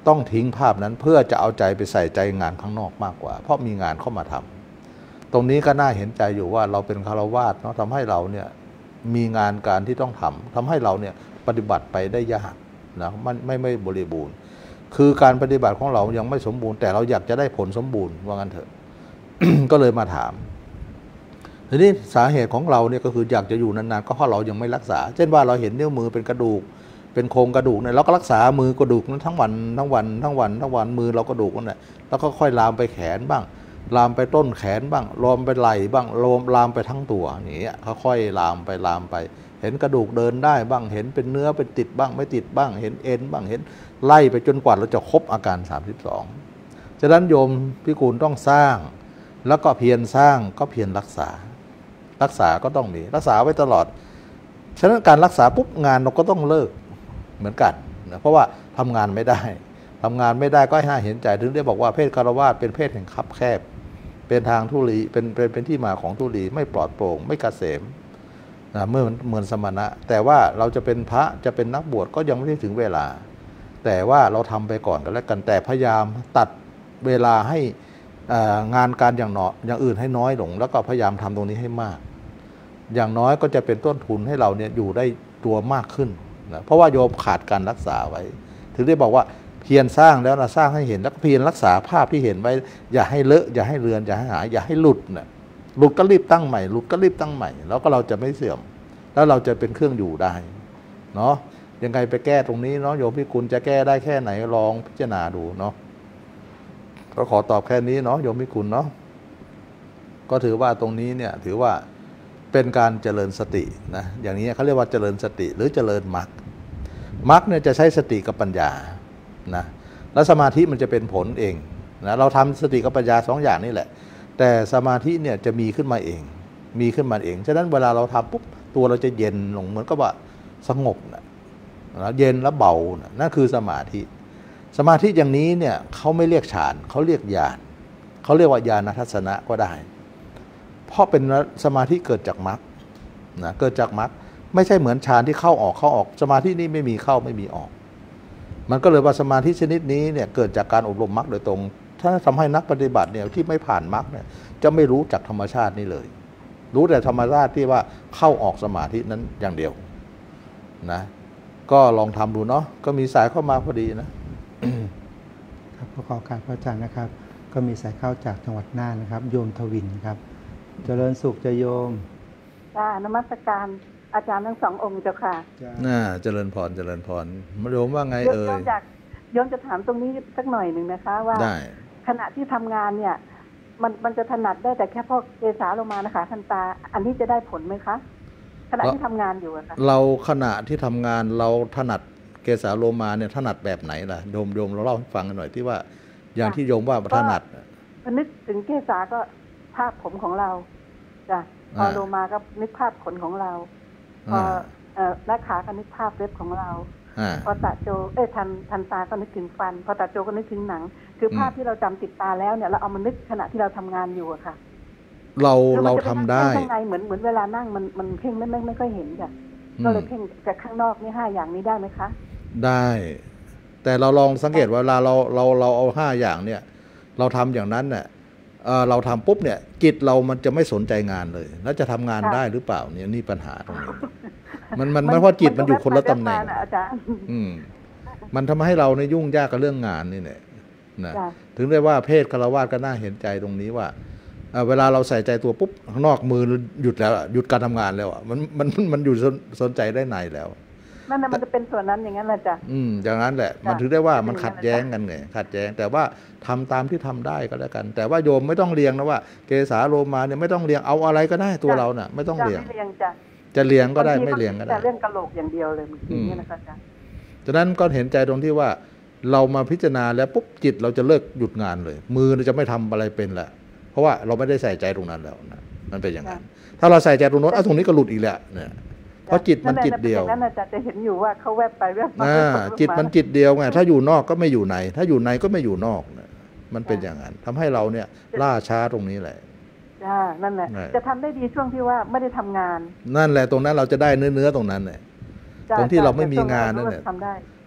ต้องทิ้งภาพนั้นเพื่อจะเอาใจไปใส่ใจงานข้างนอกมากกว่าเพราะมีงานเข้ามาทำตรงนี้ก็น่าเห็นใจอยู่ว่าเราเป็นฆราวาสเนาะทำให้เราเนี่ยมีงานการที่ต้องทำให้เราเนี่ยปฏิบัติไปได้ยากนะมันไม่บริบูรณ์คือการปฏิบัติของเรายังไม่สมบูรณ์แต่เราอยากจะได้ผลสมบูรณ์ว่างั้นเถอะ ก็เลยมาถามทีนี้สาเหตุของเราเนี่ยก็คืออยากจะอยู่นานๆก็เพราะเรายังไม่รักษาเช่นว่าเราเห็นนิ้วมือเป็นกระดูกเป็นโครงกระดูกเนี่ยเราก็รักษามือกระดูกนั้นทั้งวันมือเรากระดูกนั่นแหละแล้วก็ค่อยลามไปแขนบ้างลามไปต้นแขนบ้างลามไปไหล่บ้างลามไปทั้งตัวอย่างเงี้ยค่อยๆลามไปเห็นกระดูกเดินได้บ้างเห็นเป็นเนื้อเป็นติดบ้างไม่ติดบ้างเห็นเอ็นบ้างเห็นไล่ไปจนกว่าเราจะครบอาการ32ฉะนั้นโยมพิกูลต้องสร้างแล้วก็เพียรสร้างก็เพียรรักษาก็ต้องมีรักษาไว้ตลอดฉะนั้นการรักษาปุ๊บงานเราก็ต้องเลิกเหมือนกันนะเพราะว่าทำงานไม่ได้ก็ให้เห็นใจถึงได้บอกว่าเพศฆราวาสเป็นเพศแห่งคับแคบเป็นทางทุลีเป็นที่มาของทุลีไม่ปลอดโปร่งไม่เกษมนะเหมือนสมณะแต่ว่าเราจะเป็นพระจะเป็นนักบวชก็ยังไม่ได้ถึงเวลาแต่ว่าเราทำไปก่อนกันแล้วกันแต่พยายามตัดเวลาให้งานการอย่างอื่นให้น้อยลงแล้วก็พยายามทำตรงนี้ให้มากอย่างน้อยก็จะเป็นต้นทุนให้เราเนี่ยอยู่ได้ตัวมากขึ้นนะเพราะว่าโยมขาดการรักษาไว้ถึงได้บอกว่าเพียรสร้างแล้วนะสร้างให้เห็นแล้วก็เพียรรักษาภาพที่เห็นไว้อย่าให้เลอะอย่าให้เลือนอย่าให้หายอย่าให้หลุดนะหลุดก็รีบตั้งใหม่หลุดก็รีบตั้งใหม่แล้วก็เราจะไม่เสื่อมแล้วเราจะเป็นเครื่องอยู่ได้เนาะยังไงไปแก้ตรงนี้เนาะโยมพิกุลจะแก้ได้แค่ไหนลองพิจารณาดูเนาะก็ขอตอบแค่นี้เนาะโยมพิกุลเนาะก็ถือว่าตรงนี้เนี่ยถือว่าเป็นการเจริญสตินะอย่างนี้เขาเรียกว่าเจริญสติหรือเจริญมรรคเนี่ยจะใช้สติกับปัญญานะแล้วสมาธิมันจะเป็นผลเองนะเราทำสติกับปัญญา2อย่างนี่แหละแต่สมาธิเนี่ยจะมีขึ้นมาเองฉะนั้นเวลาเราทำปุ๊บตัวเราจะเย็นลงเหมือนกับว่าสงบนะเย็นแล้วเบานะนั่นคือสมาธิอย่างนี้เนี่ยเขาไม่เรียกฌานเขาเรียกญาณเขาเรียกว่าญาณทัศนะก็ได้เพราะเป็นสมาธิเกิดจากมรรคนะเกิดจากมรรคไม่ใช่เหมือนฌานที่เข้าออกสมาธินี้ไม่มีเข้าไม่มีออกมันก็เลยว่าสมาธิชนิดนี้เนี่ยเกิดจากการอบรมมรรคโดยตรงถ้าทำให้นักปฏิบัติเนี่ยที่ไม่ผ่านมรรคเนี่ยจะไม่รู้จักธรรมชาตินี้เลยรู้แต่ธรรมชาติที่ว่าเข้าออกสมาธินั้นอย่างเดียวนะก็ลองทำดูเนาะก็มีสายเข้ามาพอดีนะครับขอการพระอาจารย์นะครับก็มีสายเข้าจากจังหวัดน่านนะครับโยมทวินครับเจริญสุขจะโยมนมัสการอาจารย์ทั้งสององค์เจ้าค่ะเจริญพรโยมว่าไงเอ่ยโยมจะถามตรงนี้สักหน่อยหนึ่งนะคะว่าขณะที่ทำงานเนี่ยมันจะถนัดได้แต่แค่พอเกสาลงมานะคะทันตาอันนี้จะได้ผลไหมคะขณะที่ทำงานอยู่อะค่ะเราขณะที่ทำงานเราถนัดเกสาโลมาเนี่ยถนัดแบบไหนล่ะโยมเราเล่าให้ฟังกันหน่อยที่ว่าอย่างที่โยมว่าถนัดพอนึกถึงเกสาก็ภาพผมของเราจ้ะพอโลมาก็นึกภาพขนของเราพอและขาก็นึกภาพเล็บของเราพอตาโจทันตาก็นึกถึงฟันพอตาโจก็นึกถึงหนังคือภาพที่เราจำติดตาแล้วเนี่ยเราเอามานึกขณะที่เราทำงานอยู่อะค่ะเราทำได้ข้างในเหมือนเวลานั่งมันเพ่งไม่ค่อยเห็นจ้ะก็เลยเพ่งจากข้างนอกนี่5อย่างนี้ได้ไหมคะได้แต่เราลองสังเกตว่าเวลาเราเอา5อย่างเนี่ยเราทำอย่างนั้นเนี่ยเราทำปุ๊บเนี่ยจิตเรามันจะไม่สนใจงานเลยแล้วจะทำงานได้หรือเปล่าเนี่ยนี่ปัญหาตรงนี้มันเพราะจิตมันอยู่คนละตำแหน่งมันทำให้เราในยุ่งยากกับเรื่องงานนี่แหละนะถึงได้ว่าเพศฆราวาสก็น่าเห็นใจตรงนี้ว่าเวลาเราใส่ใจตัวปุ๊บข้างนอกมือหยุดแล้วหยุดการทำงานแล้วมันอยู่สนใจได้ในแล้วนั่นมันจะเป็นส่วนนั้นอย่างนั้นแหละจ้ะอย่างนั้นแหละมันถึงได้ว่ามันขัดแย้งกันไงขัดแย้งแต่ว่าทำตามที่ทำได้ก็แล้วกันแต่ว่าโยมไม่ต้องเรียงนะว่าเกสาโลมาเนี่ยไม่ต้องเรียงเอาอะไรก็ได้ตัวเราน่ะไม่ต้องเรียงจะเรียงก็ได้ไม่เรียงก็ได้แต่เรื่องกะโหลกอย่างเดียวเลยอย่างนี้นะคะจ้ะฉะนั้นก็เห็นใจตรงที่ว่าเรามาพิจารณาแล้วปุ๊บจิตเราจะเลิกหยุดงานเลยมือเราจะไม่ทำอะไรเป็นแหละเพราะว่าเราไม่ได้ใส่ใจตรงนั้นแล้วนะมันเป็นอย่างนั้นถ้าเราใส่ใจตรงโน้นตรงนี้ก็หลุดอีกแล้วเนี่ยเพราะจิตมันจิตเดียวนั่นอาจารย์จะเห็นอยู่ว่าเขาแวบไปแวบมาจิตมันจิตเดียวไงถ้าอยู่นอกก็ไม่อยู่ในถ้าอยู่ในก็ไม่อยู่นอกนะมันเป็นอย่างนั้นทำให้เราเนี่ยล่าช้าตรงนี้แหละนั่นแหละจะทำได้ดีช่วงที่ว่าไม่ได้ทำงานนั่นแหละตรงนั้นเราจะได้เนื้อตรงนั้นเนี่ยตรงที่เราไม่มีงานนั่นแหละ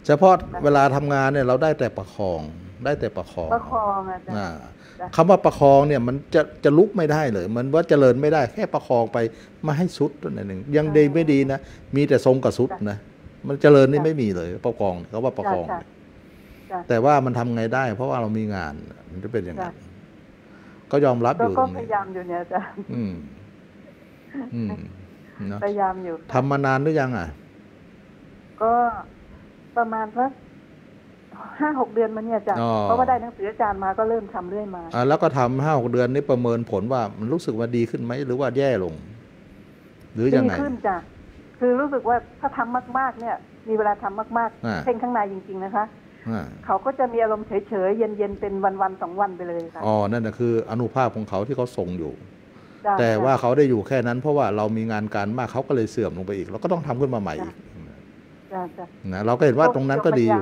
เฉพาะเวลาทำงานเนี่ยเราได้แต่ประคองอาจารย์คำว่าประคองเนี่ยมันจะลุกไม่ได้เลยมันว่าเจริญไม่ได้แค่ประคองไปมาให้สุดตัวหนึ่งยังดีไม่ดีนะมีแต่ทรงกับสุดนะมันเจริญนี่ไม่มีเลยประคองเขาว่าประคองแต่ว่ามันทำไงได้เพราะว่าเรามีงานมันจะเป็นอย่างนั้นก็ยอมรับอยู่ตรงนี้ก็พยายามอยู่เนี่ยอาจารย์พยายามอยู่ทำมานานหรือยังก็ประมาณสัก5-6 เดือนมาเนี่ยอาจารย์เพราะว่าได้หนังสืออาจารย์มาก็เริ่มทำเรื่อยมาแล้วก็ทำ5-6 เดือนนี้ประเมินผลว่ามันรู้สึกว่าดีขึ้นไหมหรือว่าแย่ลงหรือยังไงดีขึ้นจ้ะคือรู้สึกว่าถ้าทำมากๆเนี่ยมีเวลาทำมากๆเพ่งข้างในจริงๆนะคะเขาก็จะมีอารมณ์เฉยๆเย็นๆเป็นวันๆ2 วันไปเลยค่ะนั่นนะคืออนุภาพของเขาที่เขาทรงอยู่แต่ว่าเขาได้อยู่แค่นั้นเพราะว่าเรามีงานการมากเขาก็เลยเสื่อมลงไปอีกเราก็ต้องทำขึ้นมาใหม่อีกนะเราก็เห็นว่าตรงนั้นก็ดีอยู่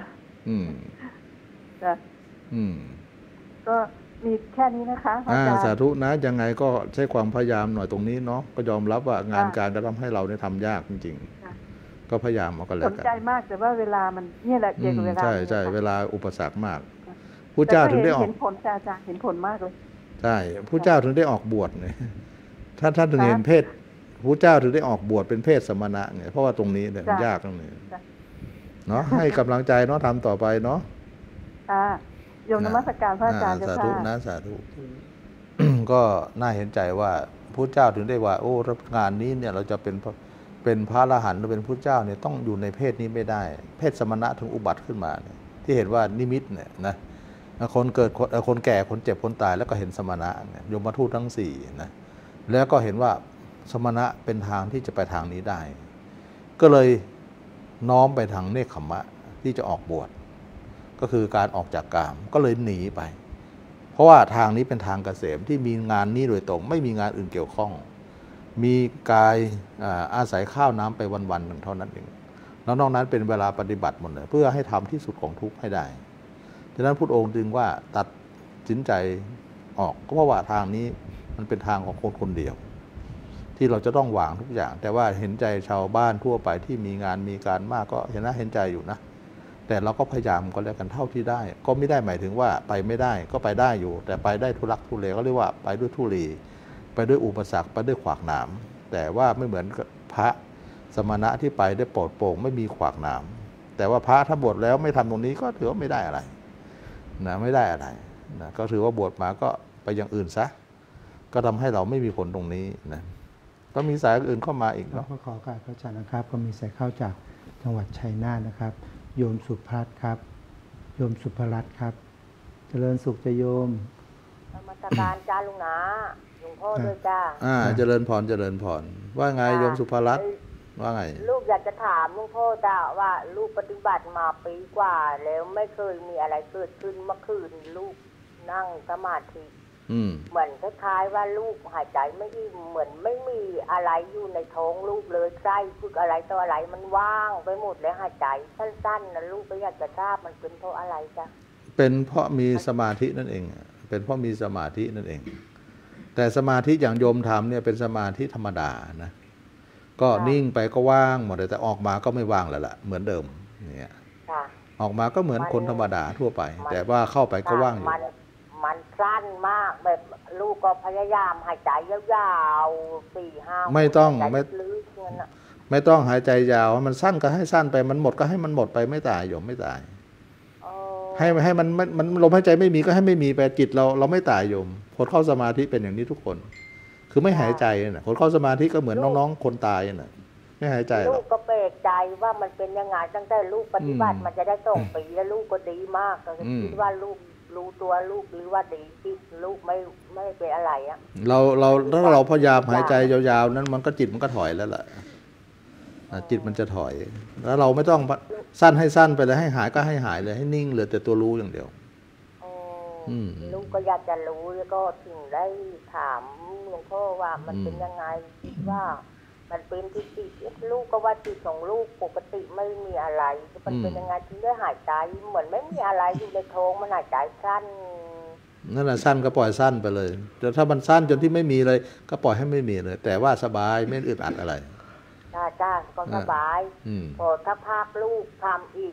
ก็มีแค่นี้นะคะสาธุนะยังไงก็ใช้ความพยายามหน่อยตรงนี้เนาะก็ยอมรับว่างานการก็ทำให้เราเนี่ยทำยากจริงๆก็พยายามเอากันแล้วกันสนใจมากแต่ว่าเวลามันเนี่ยแหละเกี่ยวกับเวลาใช่เวลาอุปสรรคมากผู้เจ้าถึงได้ออกเห็นผลอาจารย์เห็นผลมากเลยใช่ผู้เจ้าถึงได้ออกบวชเนี่ยถ้าท่านถึงเห็นเพศผู้เจ้าถึงได้ออกบวชเป็นเพศสมณะเนี่ยเพราะว่าตรงนี้เนี่ยยากตรงนี้เนาะให้กำลังใจเนาะทำต่อไปเนาะโยมนมัสการพระอาจารย์สาธุนะสาธุก็น่าเห็นใจว่าพระเจ้าถึงได้ว่าโอ้งานนี้เนี่ยเราจะเป็นพระอรหันต์หรือเป็นพระเจ้าเนี่ยต้องอยู่ในเพศนี้ไม่ได้เพศสมณะถึงอุบัติขึ้นมาเนี่ยที่เห็นว่านิมิตเนี่ยนะคนเกิดคนแก่คนเจ็บคนตายแล้วก็เห็นสมณะเนี่ยยมทูตทั้ง4นะแล้วก็เห็นว่าสมณะเป็นทางที่จะไปทางนี้ได้ก็เลยน้อมไปทางเนคขมะที่จะออกบวชก็คือการออกจากกามก็เลยหนีไปเพราะว่าทางนี้เป็นทางเกษมที่มีงานนี้โดยตรงไม่มีงานอื่นเกี่ยวข้องมีกายอาศัยข้าวน้ำไปวันๆหนึ่งเท่านั้นเองแล้วนอกนั้นเป็นเวลาปฏิบัติหมดเลยเพื่อให้ทำที่สุดของทุกข์ให้ได้ฉะนั้นพุทธองค์จึงว่าตัดสินใจออกก็เพราะว่าทางนี้มันเป็นทางของคนคนเดียวที่เราจะต้องวางทุกอย่างแต่ว่าเห็นใจชาวบ้านทั่วไปที่มีงานมีการมากก็เห็นใจอยู่นะแต่เราก็พยายามก็แล้วกันเท่าที่ได้ก็ไม่ได้หมายถึงว่าไปไม่ได้ก็ไปได้อยู่แต่ไปได้ทุลักทุเลก็เรียกว่าไปด้วยทุลีไปด้วยอุปสรรคไปด้วยขวากหนามแต่ว่าไม่เหมือนพระสมณะที่ไปได้ปลอดโปร่งไม่มีขวากหนามแต่ว่าพระถ้าบวชแล้วไม่ทำตรงนี้ก็ถือว่าไม่ได้อะไรนะไม่ได้อะไรนะก็ถือว่าบวชมาก็ไปอย่างอื่นซะก็ทำให้เราไม่มีผลตรงนี้นะก็มีสายอื่นเข้ามาอีกเนาะก็ขอการพระอาจารย์นะครับก็มีสายเข้าจากจังหวัดชัยนาทนะครับโยมสุภัทรครับโยมสุภรัตน์ครับเจริญสุขจะโยมธรรมสการจ้าลุงนะหลวงพ่อด้วยจ้าเจริญพรเจริญพรว่าไงโยมสุภรัตน์ว่าไงลูกอยากจะถามหลวงพ่อจ้าว่าลูกปฏิบัติมาปีกว่าแล้วไม่เคยมีอะไรเกิดขึ้นเมื่อคืนลูกนั่งสมาธิเหมือนคล้ายๆว่าลูกหายใจไม่อิ่มเหมือนไม่มีอะไรอยู่ในท้องลูกเลยไส้พึกอะไรต่ออะไรมันว่างไปหมดเลยหายใจสั้นๆนะลูกก็อยากจะทราบมันเป็นเพราะอะไรจ้ะเป็นเพราะมีสมาธินั่นเองเป็นเพราะมีสมาธินั่นเองแต่สมาธิอย่างโยมทำเนี่ยเป็นสมาธิธรรมดานะก็นิ่งไปก็ว่างหมดเลยแต่ออกมาก็ไม่ว่างแล้วล่ะเหมือนเดิมเนี่ยออกมาก็เหมือนคนธรรมดาทั่วไปแต่ว่าเข้าไปก็ว่างอยู่มันสั้นมากแบบลูกก็พยายามหายใจยาวๆ4-5 ไม่ต้องหายใจยาวมันสั้นก็ให้สั้นไปมันหมดก็ให้มันหมดไปไม่ตายโยมไม่ตายให้มันลมหายใจไม่มีก็ให้ไม่มีไปจิตเราไม่ตายโยมคนเข้าสมาธิเป็นอย่างนี้ทุกคนคือไม่หายใจน่ะคนเข้าสมาธิก็เหมือนน้องๆคนตายน่ะไม่หายใจลูกก็แปลกใจว่ามันเป็นยังไงตั้งแต่ลูกปฏิบัติมันจะได้2 ปีแล้วลูกก็ดีมากก็คิดว่าลูกรู้ตัวลูกหรือว่าดีที่ลูกไม่เป็นอะไรอ่ะถ้าเราพยายามหายใจยาวๆนั้นมันก็จิตมันก็ถอยแล้วล่ะจิตมันจะถอยแล้วเราไม่ต้องสั้นให้สั้นไปเลยให้หายก็ให้หายเลยให้นิ่งเหลือแต่ตัวรู้อย่างเดียวลูกก็อยากจะรู้แล้วก็ถึงได้ถามหลวงพ่อว่ามันเป็นยังไงว่ามันเป็นที่จิตลูกก็ว่าจิตของลูกปกติไม่มีอะไรมันเป็นยังไงถึงได้หายใจเหมือนไม่มีอะไรอยู่ในท้องมันหายใจสั้นนั่นแหละสั้นก็ปล่อยสั้นไปเลยแต่ถ้ามันสั้นจนที่ไม่มีเลยก็ปล่อยให้ไม่มีเลยแต่ว่าสบายไม่อึดอัดอะไรจ้าก็สบายพอถ้าภาคลูกทำอีก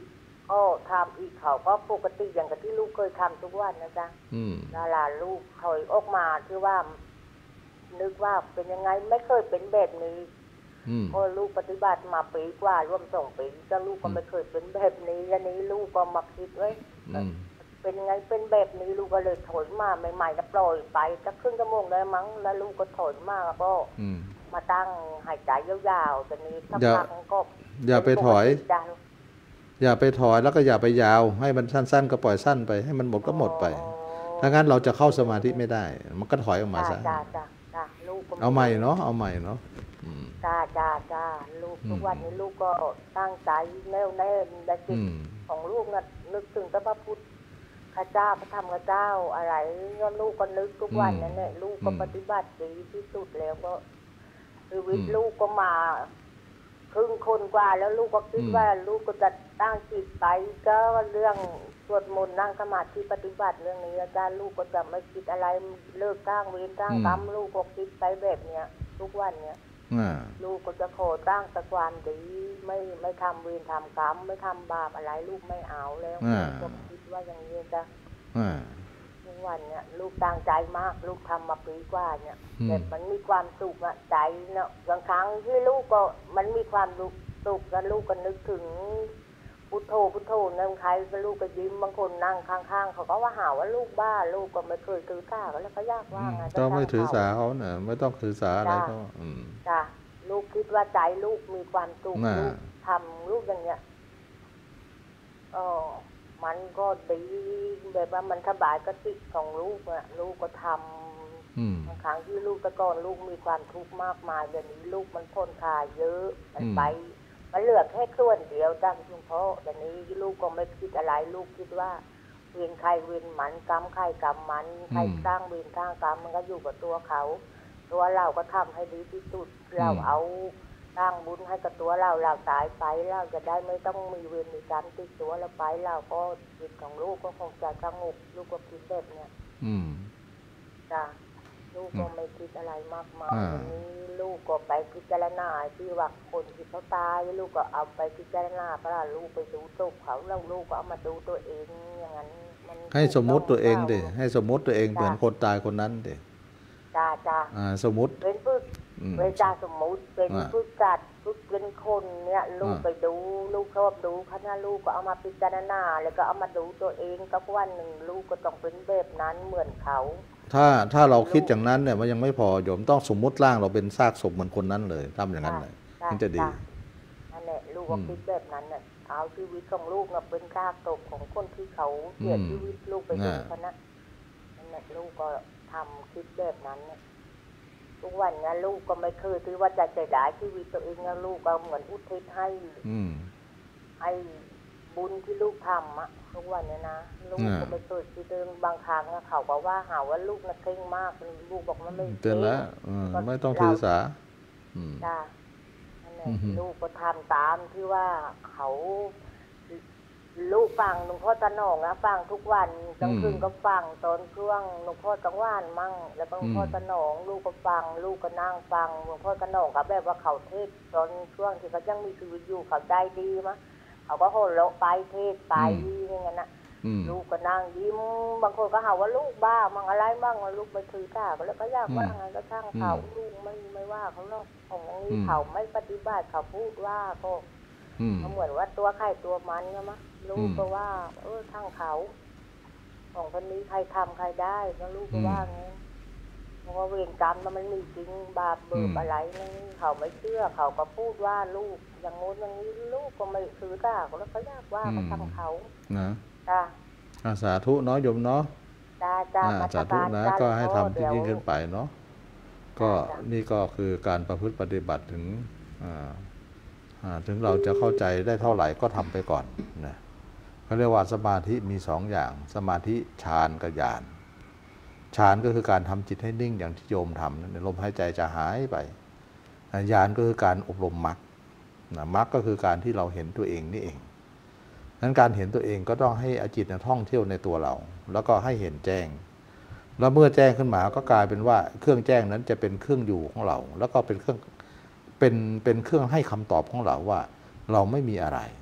ก็ทำอีกเขาก็ปกติอย่างกับที่ลูกเคยทำทุกวันนะจ๊ะดาราลูกถอยออกมาคือว่านึกว่าเป็นยังไงไม่เคยเป็นแบบนี้พอลูกปฏิบัติมาปีกว่าร่วม2 ปีก็ลูกก็ไม่เคยเป็นแบบนี้อันนี้ลูกก็มาคิดไว้เป็นยังไงเป็นแบบนี้ลูกก็เลยถอยมาใหม่ๆแล้วปล่อยไปสักครึ่งชั่วโมงได้มั้งแล้วลูกก็ถอยมาแล้วก็มาตั้งหายใจยาวๆตอนนี้สักพักก็อย่าไปถอยอย่าไปถอยแล้วก็อย่าไปยาวให้มันสั้นๆก็ปล่อยสั้นไปให้มันหมดก็หมดไปถ้างั้นเราจะเข้าสมาธิไม่ได้มันก็ถอยออกมาซะเอาใหม่เนาะเอาใหม่เนาะจ้าลูกทุกวันนี้ลูกก็ตั้งใจแน่วแน่ในจิตของลูกน่ะนึกถึงพระพุทธเจ้าพระธรรมเจ้าอะไรก็ลูกก็นึกทุกวันนั่นแหละลูกก็ปฏิบัติดีที่สุดแล้วก็ชีวิตลูกก็มาครึ่งคนกว่าแล้วลูกก็คิดว่าลูกก็จะตั้งจิตไปก็เรื่องสวดมนต์นั่งสมาธิปฏิบัติเรื่องนี้อาจารย์ลูกก็จะไม่คิดอะไรเลิกสร้างเวรสร้างกรรมลูกก็คิดไปแบบเนี้ยทุกวันเนี้ยลูกก็จะขอตั้งแต่ความดีไม่ทำเวรทำกรรมไม่ทำบาปอะไรลูกไม่เอาแล้วก็คิดว่าอย่างนี้จ้ะทุกวันเนี้ยลูกตั้งใจมากลูกทำมาปีกว่าเนี่ยแต่มันมีความสุขอะใจเนาะบางครั้งที่ลูกก็มันมีความสุขแล้วลูกก็นึกถึงพุทโธพุทโธนั่งใครก็ลูกก็ยิ้มบางคนนั่งข้างๆเขาก็ว่าหาว่าลูกบ้าลูกก็ไม่เคยถือสาก็แล้วก็ยากว่าไงต้องไม่ถือสาเขาเนี่ยไม่ต้องถือสาอะไรก็จ้ะลูกคิดว่าใจลูกมีความสุขลูกทำลูกอย่างเงี้ยมันก็ดีแบบว่ามันสบายก็ติดของลูกอะลูกก็ทำบางครั้งที่ลูกแต่ก่อนลูกมีความทุกข์มากมายเดี๋ยวนี้ลูกมันทนทานเยอะมันไปมันเหลือแค่ส่วนเดียวจ้ะคุณพ่อเดี๋ยวนี้ลูกก็ไม่คิดอะไรลูกคิดว่าเวรใครเวรมันกรรมใครกรรมมันใครสร้างเวรสร้างกรรมมันก็อยู่กับตัวเขาตัวเราก็ทำให้ดีที่สุดเราเอาสร้างบุญให้กับตัวเราตายไปเราจะได้ไม่ต้องมีเวรมีกรรมติดตัวเราไปเราก็จิตของลูกก็คงจะสงบลูกก็คิดแบบเนี้ยจ้ะลูกก็ไม่คิดอะไรมากมายวันนี้ลูกก็ไปพิจารณาที่ว่าคนที่เขาตายลูกก็เอาไปพิจารณาเพราะลูกไปดูศพเขาแล้วลูกก็เอามาดูตัวเองอย่างนั้นมันให้สมมติตัวเองดิให้สมมติตัวเองเหมือนคนตายคนนั้นดิจ้าสมมติเป็นพึ่งเวลาสมมุติเป็นพึ่งกัดพึ่งเป็นคนเนี่ยลูกไปดูลูกชอบดูคณะลูกก็เอามาพิจารณาแล้วก็เอามาดูตัวเองก็วันหนึ่งลูกก็ต้องเป็นแบบนั้นเหมือนเขาถ้าเราคิดอย่างนั้นเนี่ยมันยังไม่พอโยมต้องสมมุติร่างเราเป็นซากศพเหมือนคนนั้นเลยทำอย่างนั้นเลยมันจะดีนั่นแหละลูกก็คิดแบบนั้นเนี่ยเอาชีวิตของลูกเนี่ยเป็นซากศพของคนที่เขาเสียชีวิตลูกไปดูคณะนั่นแหละลูกก็ทำคิดแบบนั้นเนี่ยทุกวันนี้ลูกก็ไม่เคยที่ว่าจะเสียดายชีวิตตัวเองนะลูกก็เหมือนอุทิศให้บุญที่ลูกทำอะทุกวันนี้นะลูกก็ไม่เคยคิดเรื่องบางครั้งเขาก็ว่าหาว่าลูกน่ะเคร่งมากลูกบอกว่าไม่เตือนแล้วไม่ต้องถือสาจ้าลูกก็ทำตามที่ว่าเขาลูกฟังหลวงพ่อตาหนองนะฟังทุกวันกลางคืนก็ฟังตอนช่วงหลวงพ่อจังหวานมั่งแล้วหลวงพ่อตาหนองลูกก็ฟังลูกก็นั่งฟังหลวงพ่อตาหนองกับแบบว่าเขาเทศตอนช่วงที่เขายังมีชีวิตอยู่เขาใจดีมั้งเขาก็โหดเลาะไปเทศไปอย่างนั้นนะลูกก็นั่งยิ้มบางคนก็หาว่าลูกบ้ามั่งอะไรมั่งลูกไปถือก้าก็แล้วก็ยากว่าไงก็ช่างเขาลูกไม่ว่าเขาหรอกของนี้เขาไม่ปฏิบัติเขาพูดว่าก็เหมือนว่าตัวใครตัวมันใช่ไหมลูกก็ว่าทั้งเขาของคนนี้ใครทำใครได้ก็ลูกก็ว่าไงเพราะว่าเวรกรรมมันมีจริงบาปเบิกอะไรนี่เขาไม่เชื่อเขาก็พูดว่าลูกอย่างงู้นอย่างนี้ลูกก็ไม่ถือก้าก็แล้วก็ยากว่าเขาทำเขานะจ้าสาธุเนาะโยมเนาะจ้าสาธุนะก็ให้ทำที่ยิ่งขึ้นไปเนาะก็นี่ก็คือการประพฤติปฏิบัติถึงเราจะเข้าใจได้เท่าไหร่ก็ทำไปก่อนนะเขาเรียกว่าสมาธิมี2 อย่างสมาธิฌานกับญาณฌานก็คือการทำจิตให้นิ่งอย่างที่โยมทำลมหายใจจะหายไปญาณก็คือการอบรมมรรคมรรคก็คือการที่เราเห็นตัวเองนี่เองนั้นการเห็นตัวเองก็ต้องให้จิตท่องเที่ยวในตัวเราแล้วก็ให้เห็นแจ้งแล้วเมื่อแจ้งขึ้นมาก็กลายเป็นว่าเครื่องแจ้งนั้นจะเป็นเครื่องอยู่ของเราแล้วก็เป็นเครื่องให้คำตอบของเราว่าเราไม่มีอะไร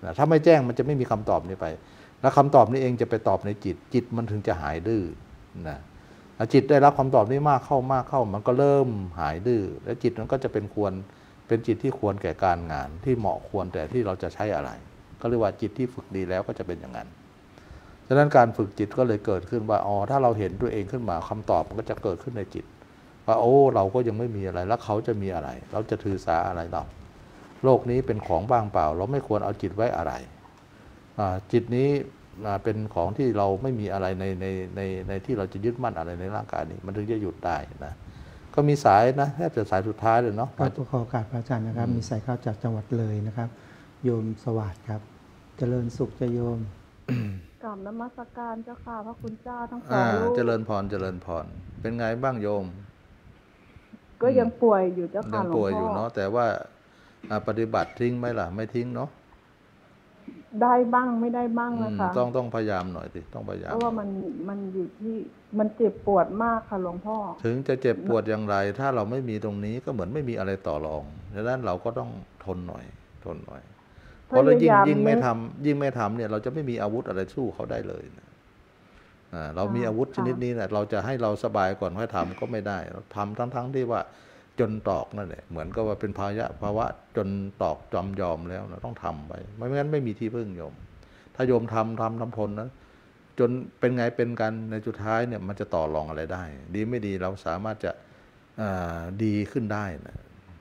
นะถ้าไม่แจ้งมันจะไม่มีคำตอบนี้ไปแล้วคำตอบนี้เองจะไปตอบในจิตมันถึงจะหายดื้อนะจิตได้รับคำตอบนี้มากเข้ามันก็เริ่มหายดื้อและจิตมันก็จะเป็นจิตที่ควรแก่การงานที่เหมาะควรแต่ที่เราจะใช้อะไรก็เรียกว่าจิตที่ฝึกดีแล้วก็จะเป็นอย่างนั้นฉะนั้นการฝึกจิตก็เลยเกิดขึ้นว่าถ้าเราเห็นตัวเองขึ้นมาคำตอบมันก็จะเกิดขึ้นในจิตว่าเราก็ยังไม่มีอะไรแล้วเขาจะมีอะไรเราจะถือสาอะไรเราโลกนี้เป็นของว่างเปล่าเราไม่ควรเอาจิตไว้อะไรจิตนี้เป็นของที่เราไม่มีอะไรในที่เราจะยึดมั่นอะไรในร่างกายนี้มันถึงจะหยุดได้นะก็มีสายนะแทบจะสายสุดท้ายเลยเนาะขอโอกาสพระอาจารย์นะครับมีสายเข้าจากจังหวัดเลยนะครับโยมสวัสดิ์ครับเจริญสุขจะโยมกราบนมัสการเจ้าค่ะพระคุณเจ้าทั้งสองลูกเจริญพรเป็นไงบ้างโยมก็ยังป่วยอยู่เจ้าค่ะยังป่วยอยู่เนาะแต่ว่าปฏิบัติทิ้งไหมล่ะไม่ทิ้งเนาะได้บ้างไม่ได้บ้างนะคะต้องพยายามหน่อยสิต้องพยายามเพราะว่ามันอยู่ที่มันเจ็บปวดมากค่ะหลวงพ่อถึงจะเจ็บปวดอย่างไรถ้าเราไม่มีตรงนี้ก็เหมือนไม่มีอะไรต่อรองดังนั้นเราก็ต้องทนหน่อยเพราะเรายิ่งไม่ทำเนี่ยเราจะไม่มีอาวุธอะไรสู้เขาได้เลยนะเรามีอาวุธชนิดนี้แหละเราจะให้เราสบายก่อนค่อยทำก็ไม่ได้เราทำทั้งที่ว่าจนตอกนั่นแหละเหมือนกับว่าเป็นภาวะจนตอกจำยอมแล้วเราต้องทำไปไม่งั้นไม่มีที่พึ่งโยมถ้าโยมทำทนนะจนเป็นไงเป็นกันในสุดท้ายเนี่ยมันจะต่อรองอะไรได้ดีไม่ดีเราสามารถจะดีขึ้นได้นะ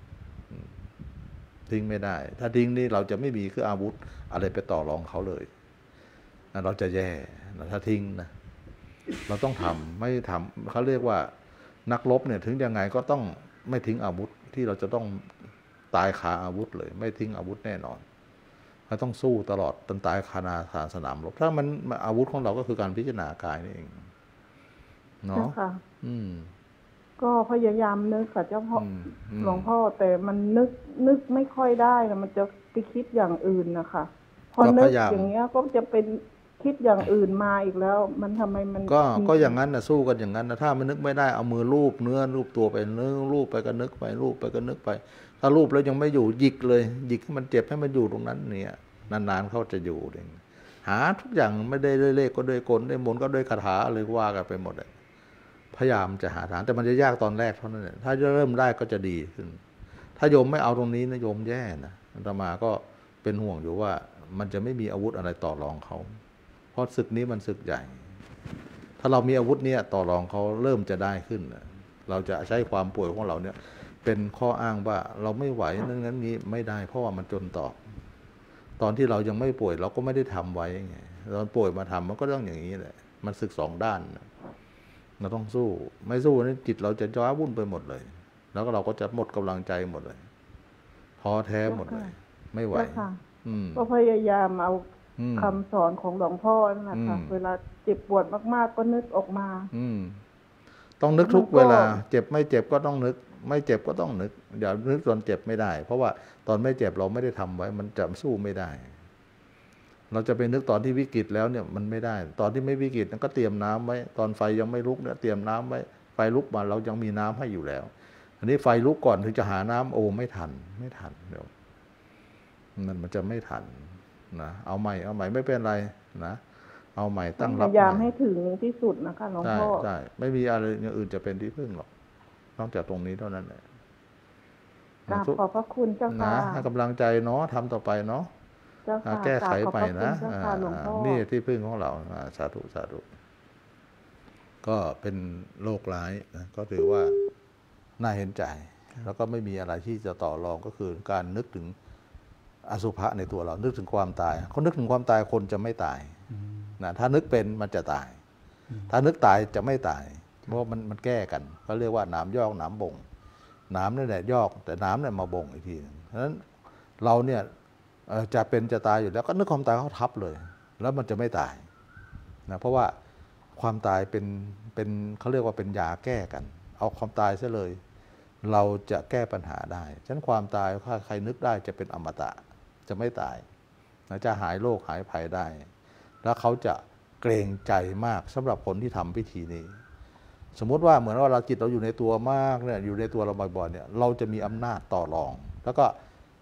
ทิ้งไม่ได้ถ้าทิ้งนี่เราจะไม่มีคืออาวุธอะไรไปต่อรองเขาเลยเราจะแย่ถ้าทิ้งนะเราต้องทำไม่ทำเขาเรียกว่านักรบเนี่ยถึงยังไงก็ต้องไม่ทิ้งอาวุธที่เราจะต้องตายคาอาวุธเลยไม่ทิ้งอาวุธแน่นอนเราต้องสู้ตลอดจนตายคาสนามรบถ้ามันอาวุธของเราก็คือการพิจารณากายนี่เองเนาะก็พยายามนึกกับเจ้าพ่อหลวงพ่อแต่มันนึกไม่ค่อยได้นะมันจะไปคิดอย่างอื่นนะคะพอนึกอย่างเงี้ยก็จะเป็นคิดอย่างอื่นมาอีกแล้วมันทำไมมันก็อย่างนั้นนะสู้กันอย่างนั้นนะถ้ามันนึกไม่ได้เอามือลูบเนื้อลูบตัวไปลูบไปก็นึกไปลูบไปก็นึกไปถ้าลูบแล้วยังไม่อยู่หยิกเลยหยิกให้มันเจ็บให้มันอยู่ตรงนั้นเนี่ยนานๆเขาจะอยู่เองหาทุกอย่างไม่ได้ด้วยเลขก็ด้วยกลด้วยมนต์ก็ด้วยคาถาเลยว่ากันไปหมดเลยพยายามจะหาทางแต่มันจะยากตอนแรกเท่านั้นแหละถ้าจะเริ่มได้ก็จะดีขึ้นถ้าโยมไม่เอาตรงนี้นะโยมแย่นะอาตมาก็เป็นห่วงอยู่ว่ามันจะไม่มีอาวุธอะไรต่อรองเขาเพราะศึกนี้มันศึกใหญ่ถ้าเรามีอาวุธเนี่ยต่อรองเขาเริ่มจะได้ขึ้นเราจะใช้ความป่วยของเราเนี่ยเป็นข้ออ้างว่าเราไม่ไหวนั้นนี้ไม่ได้เพราะว่ามันจนตอนที่เรายังไม่ป่วยเราก็ไม่ได้ทำไว้ไงตอนป่วยมาทำมันก็ต้องอย่างนี้แหละมันศึกสองด้านเราต้องสู้ไม่สู้นี่จิตเราจะจ้าวุ่นไปหมดเลยแล้วก็เราก็จะหมดกำลังใจหมดเลยท้อแท้หมดเลยไม่ไหวก็พยายามเอาคำสอนของหลวงพ่อนั่นแหละค่ะเวลาเจ็บปวดมากๆก็นึกออกมาต้องนึกทุกเวลาเจ็บไม่เจ็บก็ต้องนึกไม่เจ็บก็ต้องนึกอย่านึกตอนเจ็บไม่ได้เพราะว่าตอนไม่เจ็บเราไม่ได้ทำไว้มันจะสู้ไม่ได้เราจะไปนึกตอนที่วิกฤตแล้วเนี่ยมันไม่ได้ตอนที่ไม่วิกฤตนั้นก็เตรียมน้ำไว้ตอนไฟยังไม่ลุกเนี่ยเตรียมน้ำไว้ไฟลุกมาเรายังมีน้ำให้อยู่แล้วอันนี้ไฟลุกก่อนถึงจะหาน้ำไม่ทันเดี๋ยวมันจะไม่ทันนะเอาใหม่ไม่เป็นไรนะเอาใหม่ตั้งรับพยายามให้ถึงที่สุดนะคะหลวงพ่อใช่ไม่มีอะไรอย่างอื่นจะเป็นที่พึ่งหรอกนอกจากตรงนี้เท่านั้นแหละขอบพระคุณเจ้าค่ะให้กำลังใจเนาะทำต่อไปเนาะแก้ไขไปนะนี่ที่พึ่งของเราสาธุก็เป็นโรคร้ายนะก็ถือว่าน่าเห็นใจแล้วก็ไม่มีอะไรที่จะต่อรองก็คือการนึกถึงอสุภะในตัวเรานึกถึงความตายคนนึกถึงความตายคนจะไม่ตายนะถ้านึกเป็นมันจะตายถ้านึกตายจะไม่ตายเพราะมันแก้กันเขาเรียกว่าน้ำยอกน้ำบ่งน้ำนี่แหละยอกแต่น้ำเนี่ยมาบ่งอีกทีเพราะฉะนั้นเราเนี่ยจะเป็นจะตายอยู่แล้วก็นึกความตายเขาทับเลยแล้วมันจะไม่ตายนะเพราะว่าความตายเป็นเขาเรียกว่าเป็นยาแก้กันเอาความตายซะเลยเราจะแก้ปัญหาได้ฉะนั้นความตายถ้าใครนึกได้จะเป็นอมตะจะไม่ตายจะหายโรคหายภัยได้แล้วเขาจะเกรงใจมากสำหรับคนที่ทำพิธีนี้สมมติว่าเหมือนว่าเราจิตเราอยู่ในตัวมากเนี่ยอยู่ในตัวเราบ่อยๆเนี่ยเราจะมีอำนาจต่อรองแล้วก็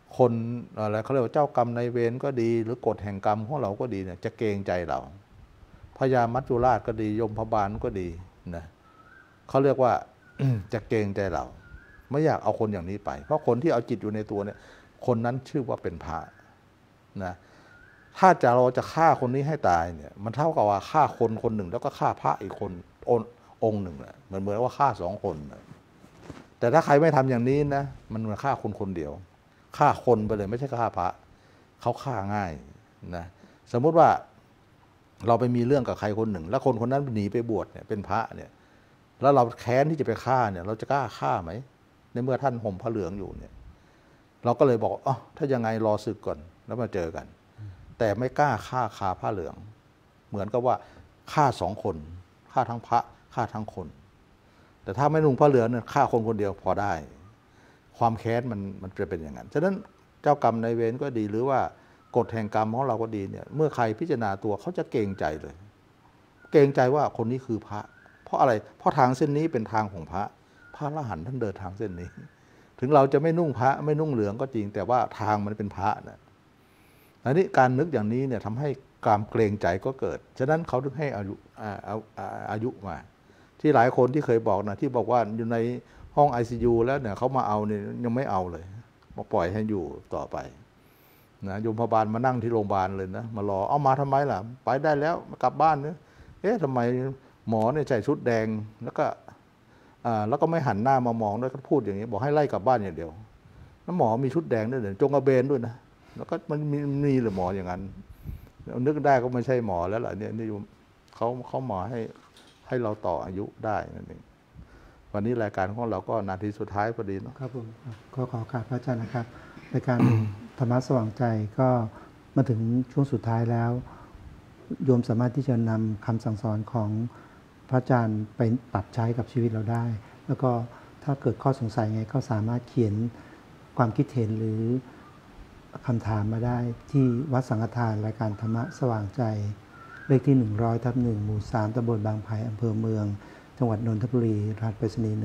คนอะไรเขาเรียกว่าเจ้ากรรมนายเวรก็ดีหรือกฎแห่งกรรมของเราก็ดีเนี่ยจะเกรงใจเราพญามัจจุราชก็ดียมพบาลก็ดีนะเขาเรียกว่า จะเกรงใจเราไม่อยากเอาคนอย่างนี้ไปเพราะคนที่เอาจิตอยู่ในตัวเนี่ยคนนั้นชื่อว่าเป็นพระนะถ้าเราจะฆ่าคนนี้ให้ตายเนี่ยมันเท่ากับว่าฆ่าคนคนหนึ่งแล้วก็ฆ่าพระอีกคนองค์หนึ่งนะเหมือนว่าฆ่า2 คนนะแต่ถ้าใครไม่ทำอย่างนี้นะมันฆ่าคนคนเดียวฆ่าคนไปเลยไม่ใช่ฆ่าพระเขาฆ่าง่ายนะสมมุติว่าเราไปมีเรื่องกับใครคนหนึ่งแล้วคนคนนั้นหนีไปบวชเนี่ยเป็นพระเนี่ยแล้วเราแค้นที่จะไปฆ่าเนี่ยเราจะกล้าฆ่าไหมในเมื่อท่านห่มผ้าเหลืองอยู่เนี่ยเราก็เลยบอกอ๋อถ้ายังไงรอศึกก่อนแล้วมาเจอกันแต่ไม่กล้าฆ่าคาผ้าเหลืองเหมือนกับว่าฆ่า2 คนฆ่าทั้งพระฆ่าทั้งคนแต่ถ้าไม่นุ่งผ้าเหลืองเนี่ยฆ่าคนคนเดียวพอได้ความแค้นมันจะเป็นอย่างนั้นฉะนั้นเจ้ากรรมนายเวรก็ดีหรือว่ากฎแห่งกรรมของเราก็ดีเนี่ยเมื่อใครพิจารณาตัวเขาจะเกรงใจเลยเกรงใจว่าคนนี้คือพระเพราะอะไรเพราะทางเส้นนี้เป็นทางของพระอรหันต์ท่านเดินทางเส้นนี้ถึงเราจะไม่นุ่งพระไม่นุ่งเหลืองก็จริงแต่ว่าทางมันเป็นพระนะอันนี้การนึกอย่างนี้เนี่ยทำให้ความเกรงใจก็เกิดฉะนั้นเขาถึงให้อายุมาที่หลายคนที่เคยบอกนะที่บอกว่าอยู่ในห้อง ICU แล้วเนี่ยเขามาเอาเนี่ยยังไม่เอาเลยมาปล่อยให้อยู่ต่อไปนะโยมพบาลมานั่งที่โรงพยาบาลเลยนะมารอเอามาทำไมล่ะไปได้แล้วกลับบ้านเนี่ยทำไมหมอเนี่ยใส่ชุดแดงแล้วก็ไม่หันหน้ามามองด้วยก็พูดอย่างนี้บอกให้ไล่กลับบ้านอย่างเดียวแล้วหมอมีชุดแดงด้วยจงกระเบนด้วยนะแล้วก็มันมีหรือหมออย่างนั้นนึกได้ก็ไม่ใช่หมอแล้วล่ะเนี่ยนี่เขาหมอให้เราต่ออายุได้นั่นเองวันนี้รายการของเราก็นาทีสุดท้ายพอดีเนาะครับผมก็ขอกราบพระอาจารย์นะครับรายการ ธรรมะสว่างใจก็มาถึงช่วงสุดท้ายแล้วโยมสามารถที่จะนำคำสั่งสอนของพระอาจารย์ไปปรับใช้กับชีวิตเราได้แล้วก็ถ้าเกิดข้อสงสัยไงก็สามารถเขียนความคิดเห็นหรือคำถามมาได้ที่วัดสังฆทานรายการธรรมะสว่างใจเลขที่100/1หมู่3ตำบลบางไผ่อำเภอเมืองจังหวัดนนทบุรีรหัสไปรษณีย์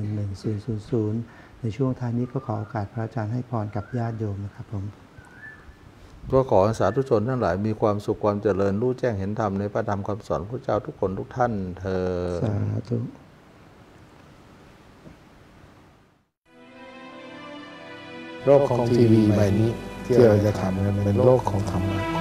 11000ในช่วงท้ายนี้ก็ขอโอกาสพระอาจารย์ให้พรกับญาติโยมนะครับผมก็ขอสาธุชนทั้งหลายมีความสุขความเจริญรู้แจ้งเห็นธรรมในพระธรรมคำสอนพระเจ้าทุกคนทุกท่านเทอญสาธุโลกของทีวีใบนี้ที่เราจะทำเป็นโลกของธรรมะ